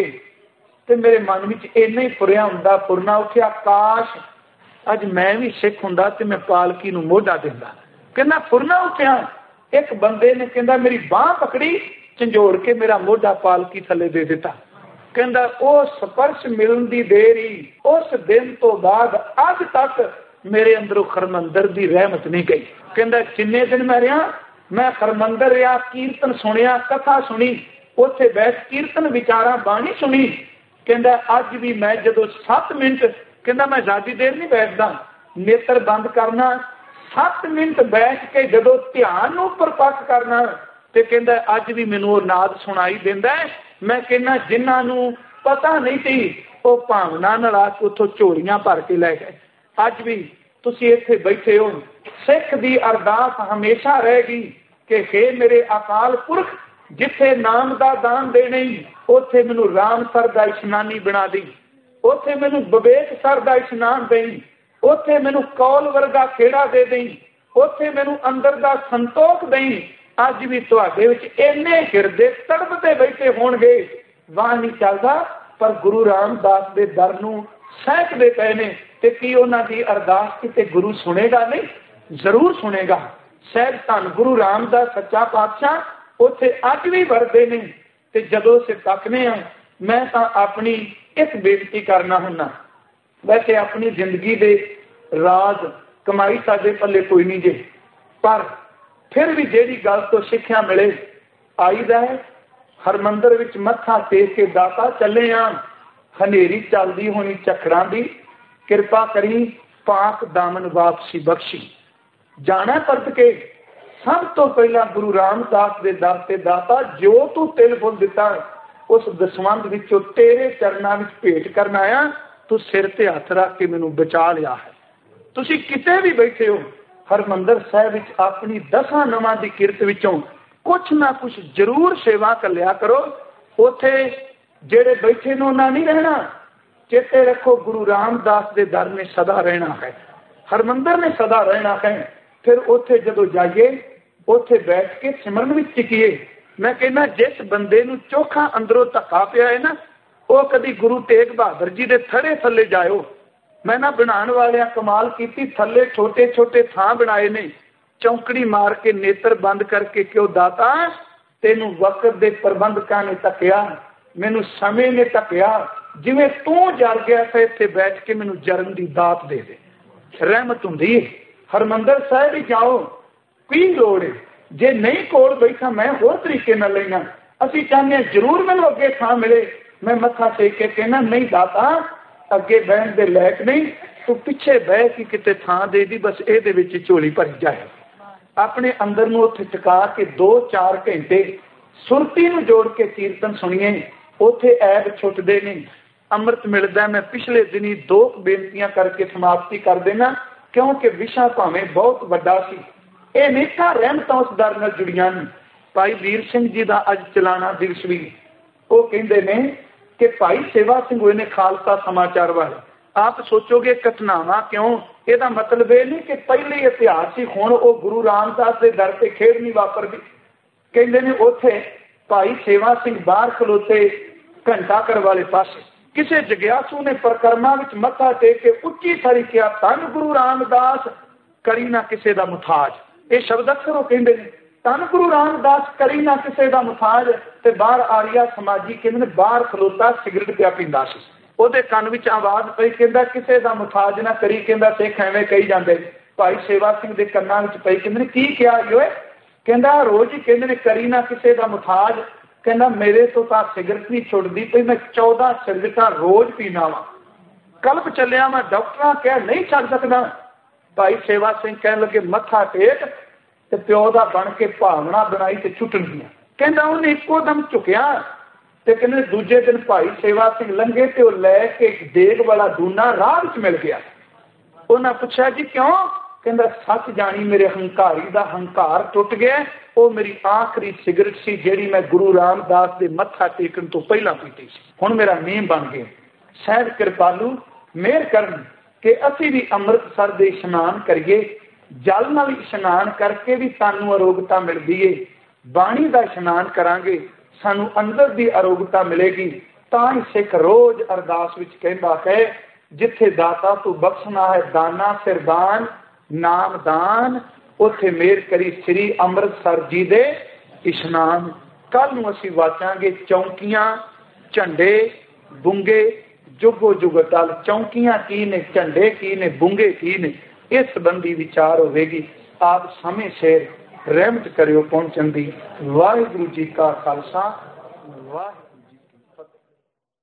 ते मेरे मन विच इन्ना ही फुरिया हुंदा, फुरना उठिया, काश अज मैं भी सिख हुंदा ते मैं पालकी नूं मोढा दिंदा। कहंदा फुरना उठिया, एक बंदे ने कहंदा मेरी बांह पकड़ी, झंझोड़ के मेरा मोढा पालकी थले दे दिता। कहंदा ओ स्पर्श मिलन दी देर ही उस दिन तो बाद अज तक मेरे अंदरों हरमंदर दी रहमत नहीं गई। कहंदा जिन्ने दिन मैं रहा मैं हरमंदर रहा, कीर्तन सुनिया, कथा सुनी, उत्थे बैठ कीर्तन विचारा बाणी सुनी। कहंदा अज भी मैं जदों 7 मिनट, कहंदा मैं ज़्यादा देर नहीं बैठदा, नेत्र बंद करना, 7 मिनट बैठ के जदों ध्यान नूं परपक्ष करना, ते कहंदा अज भी मैनूं नाद सुनाई देंदा है। मैं कहना जिन्हां नूं पता नहीं सी वो भावना नाल आके उत्थों झोलियां भर के लै गए। अज भी तुसीं इत्थे बैठे हो, सिख दी अरदास हमेशा रहेगी कि हे मेरे अकाल पुरख, जिथे नाम दा दान देने उत्थे मैनूं रामसर दा इशनानी बना दी, उत्थे मैनूं विवेक सर दा इशनान देई, उत्थे मैनूं कौल वर्गा खेड़ा दे देई, उत्थे मैनूं अंदर दा संतोख देई। अज भी तुहाडे विच इन्ने हिरदे तड़पते बैठे होणगे, वाह नहीं चलदा, पर गुरु रामदास दे दर नूं सहकदे पए ने, ते की उन्हां दी अरदास किते गुरु सुनेगा नहीं? जरूर सुनेगा। शायद धन गुरु रामदास सच्चा पातशाह उत्थे अज भी वरदे ने। ते जदों असीं तकने आ, मैं तां अपनी इस बेनती करना हुन्ना, वैसे अपनी जिंदगी दे राज कमाई साडे पल्ले कोई नहीं जे, पर फिर भी जिहड़ी गल तो सिੱਖਿਆ मिले आईदा है। हरमंदर विच मत्था टेक के दाता चले आ, हनेरी चलदी होनी झखड़ां दी, किरपा करी पाक दामन वापसी बख्शी। जाना परत के सब तो पहला गुरु रामदास दे दर ते दाता, जो तू तिल फुल दिता उस दसवंध विचों तेरे चरनां विच भेंट करन आया, तू सिर ते हथ रख के मैनूं बचा लिया है। तुसीं किते भी बैठे हो, हरमंदर साहिब विच अपनी 10 नवां दी किरत विचों कुछ ना कुछ जरूर सेवा कलिया करो। उत्थे जेड़े बैठे ने उन्हां नहीं रहना, चेते रखो गुरु रामदास दे दर ने सदा रहना है, हरमंदर ने सदा रहना है। फिर उत्थे जदों जाइए, उत्थे बैठ के सिमरन विच टिकीए। मैं कहना जिस बंदे नूं चोखा अंदरों धक्का पिया है ना, वो कदी गुरु तेग बहादुर जी दे थड़े थल्ले जाओ। मैं ना बनाने वाले कमाल की, थल्ले छोटे छोटे थां बनाए ने, चौंकड़ी मार के नेत्र बंद करके, क्यों दाता तेनू वक्त दे प्रबंधकां ने तकिया, मैनू समय ने तकिया, जिवें तू जर गया तो इत्थे बैठ के मैनू जरन दी दात दे दे। रहमत हुंदी है। हरमंदर साहिब ही जाओ, की लोड़ है? जे नहीं कोल बैठा मैं होर तरीके नाल लेना। असीं चाहते हैं जरूर मैनू अगे थां मिले, मैं मत्था टेक के कहना नहीं दाता अगे बहन दे लैक नहीं, तू पिछे बह के किते थां दे दी, बस इहदे विच झोली भरी जाए। अपने अंदर नूं उत्थे टिका के 2-4 घंटे सुरती नूं जोड़ के कीर्तन सुनिए, उत्थे ऐब छुटदे ने, अमृत मिलदा। मैं पिछले दिनी 2 बेनतियां करके समाप्ति कर देना, क्योंकि विशा भावें बहुत वड्डा सी। ਇਹ ਅਨੇਕਾਂ ਰਹਿਮਤਾਂ ਉਸ ਦਰ ਨਾਲ ਜੁੜੀਆਂ ਨੇ। ਭਾਈ ਵੀਰ ਸਿੰਘ ਜੀ ਦਾ ਅੱਜ ਚਲਾਣਾ ਦਿਵਸ ਵੀ, ਉਹ ਕਹਿੰਦੇ ਨੇ ਕਿ ਭਾਈ ਸੇਵਾ ਸਿੰਘ ਹੋਏ ਨੇ ਖਾਲਸਾ ਸਮਾਚਾਰ ਵਾਲੇ। ਆਪ ਸੋਚੋਗੇ ਘਟਨਾਵਾਂ ਕਿਉਂ? ਇਹਦਾ ਮਤਲਬ ਇਹ ਨਹੀਂ ਕਿ ਪਹਿਲੇ ਇਤਿਹਾਸ ਸੀ, ਹੁਣ ਉਹ ਗੁਰੂ ਰਾਮਦਾਸ ਦੇ ਦਰ ਤੇ ਖੇਡ ਨਹੀਂ ਵਾਪਰਦੀ। ਕਹਿੰਦੇ ਨੇ ਉੱਥੇ ਭਾਈ ਸੇਵਾ ਸਿੰਘ ਬਾਹਰ ਖਲੋਤੇ ਘੰਟਾ ਘਰ ਵਾਲੇ ਪਾਸੇ, ਕਿਸੇ ਜਗਿਆਸੂ ਨੇ ਪ੍ਰਕਰਮਾਂ ਵਿੱਚ ਮੱਥਾ ਟੇਕ ਕੇ ਉੱਚੀ ਸਾਰੀ ਕਿਹਾ, ਧੰਨ ਗੁਰੂ ਰਾਮਦਾਸ ਕਰੀ ਨਾ ਕਿਸੇ ਦਾ ਮੁਥਾਜ। ਇਹ ਸ਼ਬਦ ਅਕਸਰ ਉਹ ਕਹਿੰਦੇ ਨੇ, ਧੰਨ ਗੁਰੂ ਰਾਮਦਾਸ ਕਰੀ ਨਾ ਕਿਸੇ ਦਾ ਮੁਥਾਜ। ਤੇ ਬਾਹਰ ਆਰੀਆ ਸਮਾਜੀ ਕਹਿੰਦੇ ਨੇ ਬਾਹਰ ਖਲੋਤਾ ਸਿਗਰਟ ਪਿਆ ਪੀਂਦਾ ਸੀ, ਉਹਦੇ ਕੰਨ ਵਿੱਚ ਆਵਾਜ਼ ਪਈ, ਕਹਿੰਦਾ ਕਿਸੇ ਦਾ ਮੁਥਾਜ ਨਾ ਕਰੀ। ਕਹਿੰਦਾ ਸਿੱਖ ਐਵੇਂ ਕਹੀ ਜਾਂਦੇ। ਭਾਈ ਸੇਵਾ ਸਿੰਘ ਦੇ ਕੰਨਾਂ ਵਿੱਚ ਪਈ, ਕਹਿੰਦੇ ਨੇ ਕੀ ਕਿਹਾ ਓਏ? ਕਹਿੰਦਾ ਰੋਜ਼ ਹੀ ਕਹਿੰਦੇ ਨੇ ਕਰੀ ਨਾ ਕਿਸੇ ਦਾ ਮੁਥਾਜ। ਕਹਿੰਦਾ ਮੇਰੇ ਤੋਂ ਤਾਂ ਸਿਗਰਟ ਨਹੀਂ ਛੁੱਟਦੀ ਪਈ, ਮੈਂ 14 ਸਿਗਰਟਾਂ ਰੋਜ਼ ਪੀਣਾ ਵਾ, ਕਲਪ ਚੱਲਿਆ ਮੈਂ ਡਾਕਟਰਾਂ ਕਿਹਾ ਨਹੀਂ ਛੱਡ ਸਕਦਾ। ਭਾਈ ਸੇਵਾ ਸਿੰਘ ਕਹਿਣ ਲੱਗੇ ਮੱਥਾ ਟੇਕ ਤੇ ਪਿਓ ਦਾ ਬਣ ਕੇ ਭਾਵਨਾ ਬਣਾਈ ਤੇ ਛੁੱਟਣਗੀਆਂ। ਕਹਿੰਦਾ ਉਹਨੇ ਇੱਕੋ ਦਮ ਝੁਕਿਆ ਤੇ ਕਹਿੰਦੇ ਦੂਜੇ ਦਿਨ ਭਾਈ ਸੇਵਾ ਸਿੰਘ ਲੰਘੇ ਤੇ ਉਹ ਲੈ ਕੇ ਦੇਗ ਵਾਲਾ ਦੂਨਾ ਰਾਹ ਵਿੱਚ ਮਿਲ ਗਿਆ। ਉਹਨਾਂ ਪੁੱਛਿਆ ਜੀ ਕਿਉਂ? ਕਹਿੰਦਾ ਸੱਚ ਜਾਣੀ ਮੇਰੇ ਹੰਕਾਰੀ ਦਾ ਹੰਕਾਰ ਟੁੱਟ ਗਿਆ, ਉਹ ਮੇਰੀ ਆਖਰੀ ਸਿਗਰਟ ਸੀ ਜਿਹੜੀ ਮੈਂ ਗੁਰੂ ਰਾਮਦਾਸ ਦੇ ਮੱਥਾ ਟੇਕਣ ਤੋਂ ਪਹਿਲਾਂ ਪੀਤੀ ਸੀ, ਹੁਣ ਮੇਰਾ ਨੇਮ ਬਣ ਗਿਆ। ਸਹਿਬ ਕਿਰਪਾਲੂ ਮਿਹਰ ਕਰਨ ਕਿ ਅਸੀਂ ਵੀ ਅੰਮ੍ਰਿਤਸਰ ਦੇ ਇਸ਼ਨਾਨ ਕਰੀਏ, ਜਲ ਨਾਲ ਇਸ਼ਨਾਨ ਕਰਕੇ ਵੀ ਸਾਨੂੰ ਅਰੋਗਤਾ ਮਿਲਦੀ ਏ। ਬਾਣੀ ਦਾ ਇਸ਼ਨਾਨ ਕਰਾਂਗੇ ਸਾਨੂੰ ਅੰਦਰ ਦੀ ਅਰੋਗਤਾ ਮਿਲੇਗੀ। ਤਾਂ ਹੀ ਸਿੱਖ ਰੋਜ਼ ਅਰਦਾਸ ਵਿੱਚ ਕਹਿੰਦਾ ਹੈ, ਜਿੱਥੇ ਦਾਤਾ ਤੂੰ ਬਖਸ਼ਣਾ ਹੈ ਦਾਨਾ ਸਿਰਦਾਨ ਨਾਮ ਦਾਨ, ਉੱਥੇ ਮਿਹਰ ਕਰੀ ਸ੍ਰੀ ਅੰਮ੍ਰਿਤਸਰ ਜੀ ਦੇ ਇਸ਼ਨਾਨ। ਕੱਲ ਨੂੰ ਅਸੀਂ ਵਾਚਾਂਗੇ ਚੌਂਕੀਆਂ, ਝੰਡੇ, ਬੁੰਗੇ, ਜੁਗੋ ਜੁਗ ਟਲ। ਚੌਂਕੀਆਂ ਕੀ ਨੇ, ਝੰਡੇ ਕੀ ਨੇ, ਬੁੰਗੇ ਕੀ ਨੇ, ਇਸ ਸੰਬੰਧੀ ਵਿਚਾਰ ਹੋਵੇਗੀ। ਆਪ ਸਮੇਂ ਸਿਰ ਰਹਿਮਤ ਕਰਿਓ ਪਹੁੰਚਣ ਦੀ। ਵਾਹਿਗੁਰੂ ਜੀ ਕਾ ਖਾਲਸਾ, ਵਾਹਿਗੁਰੂ।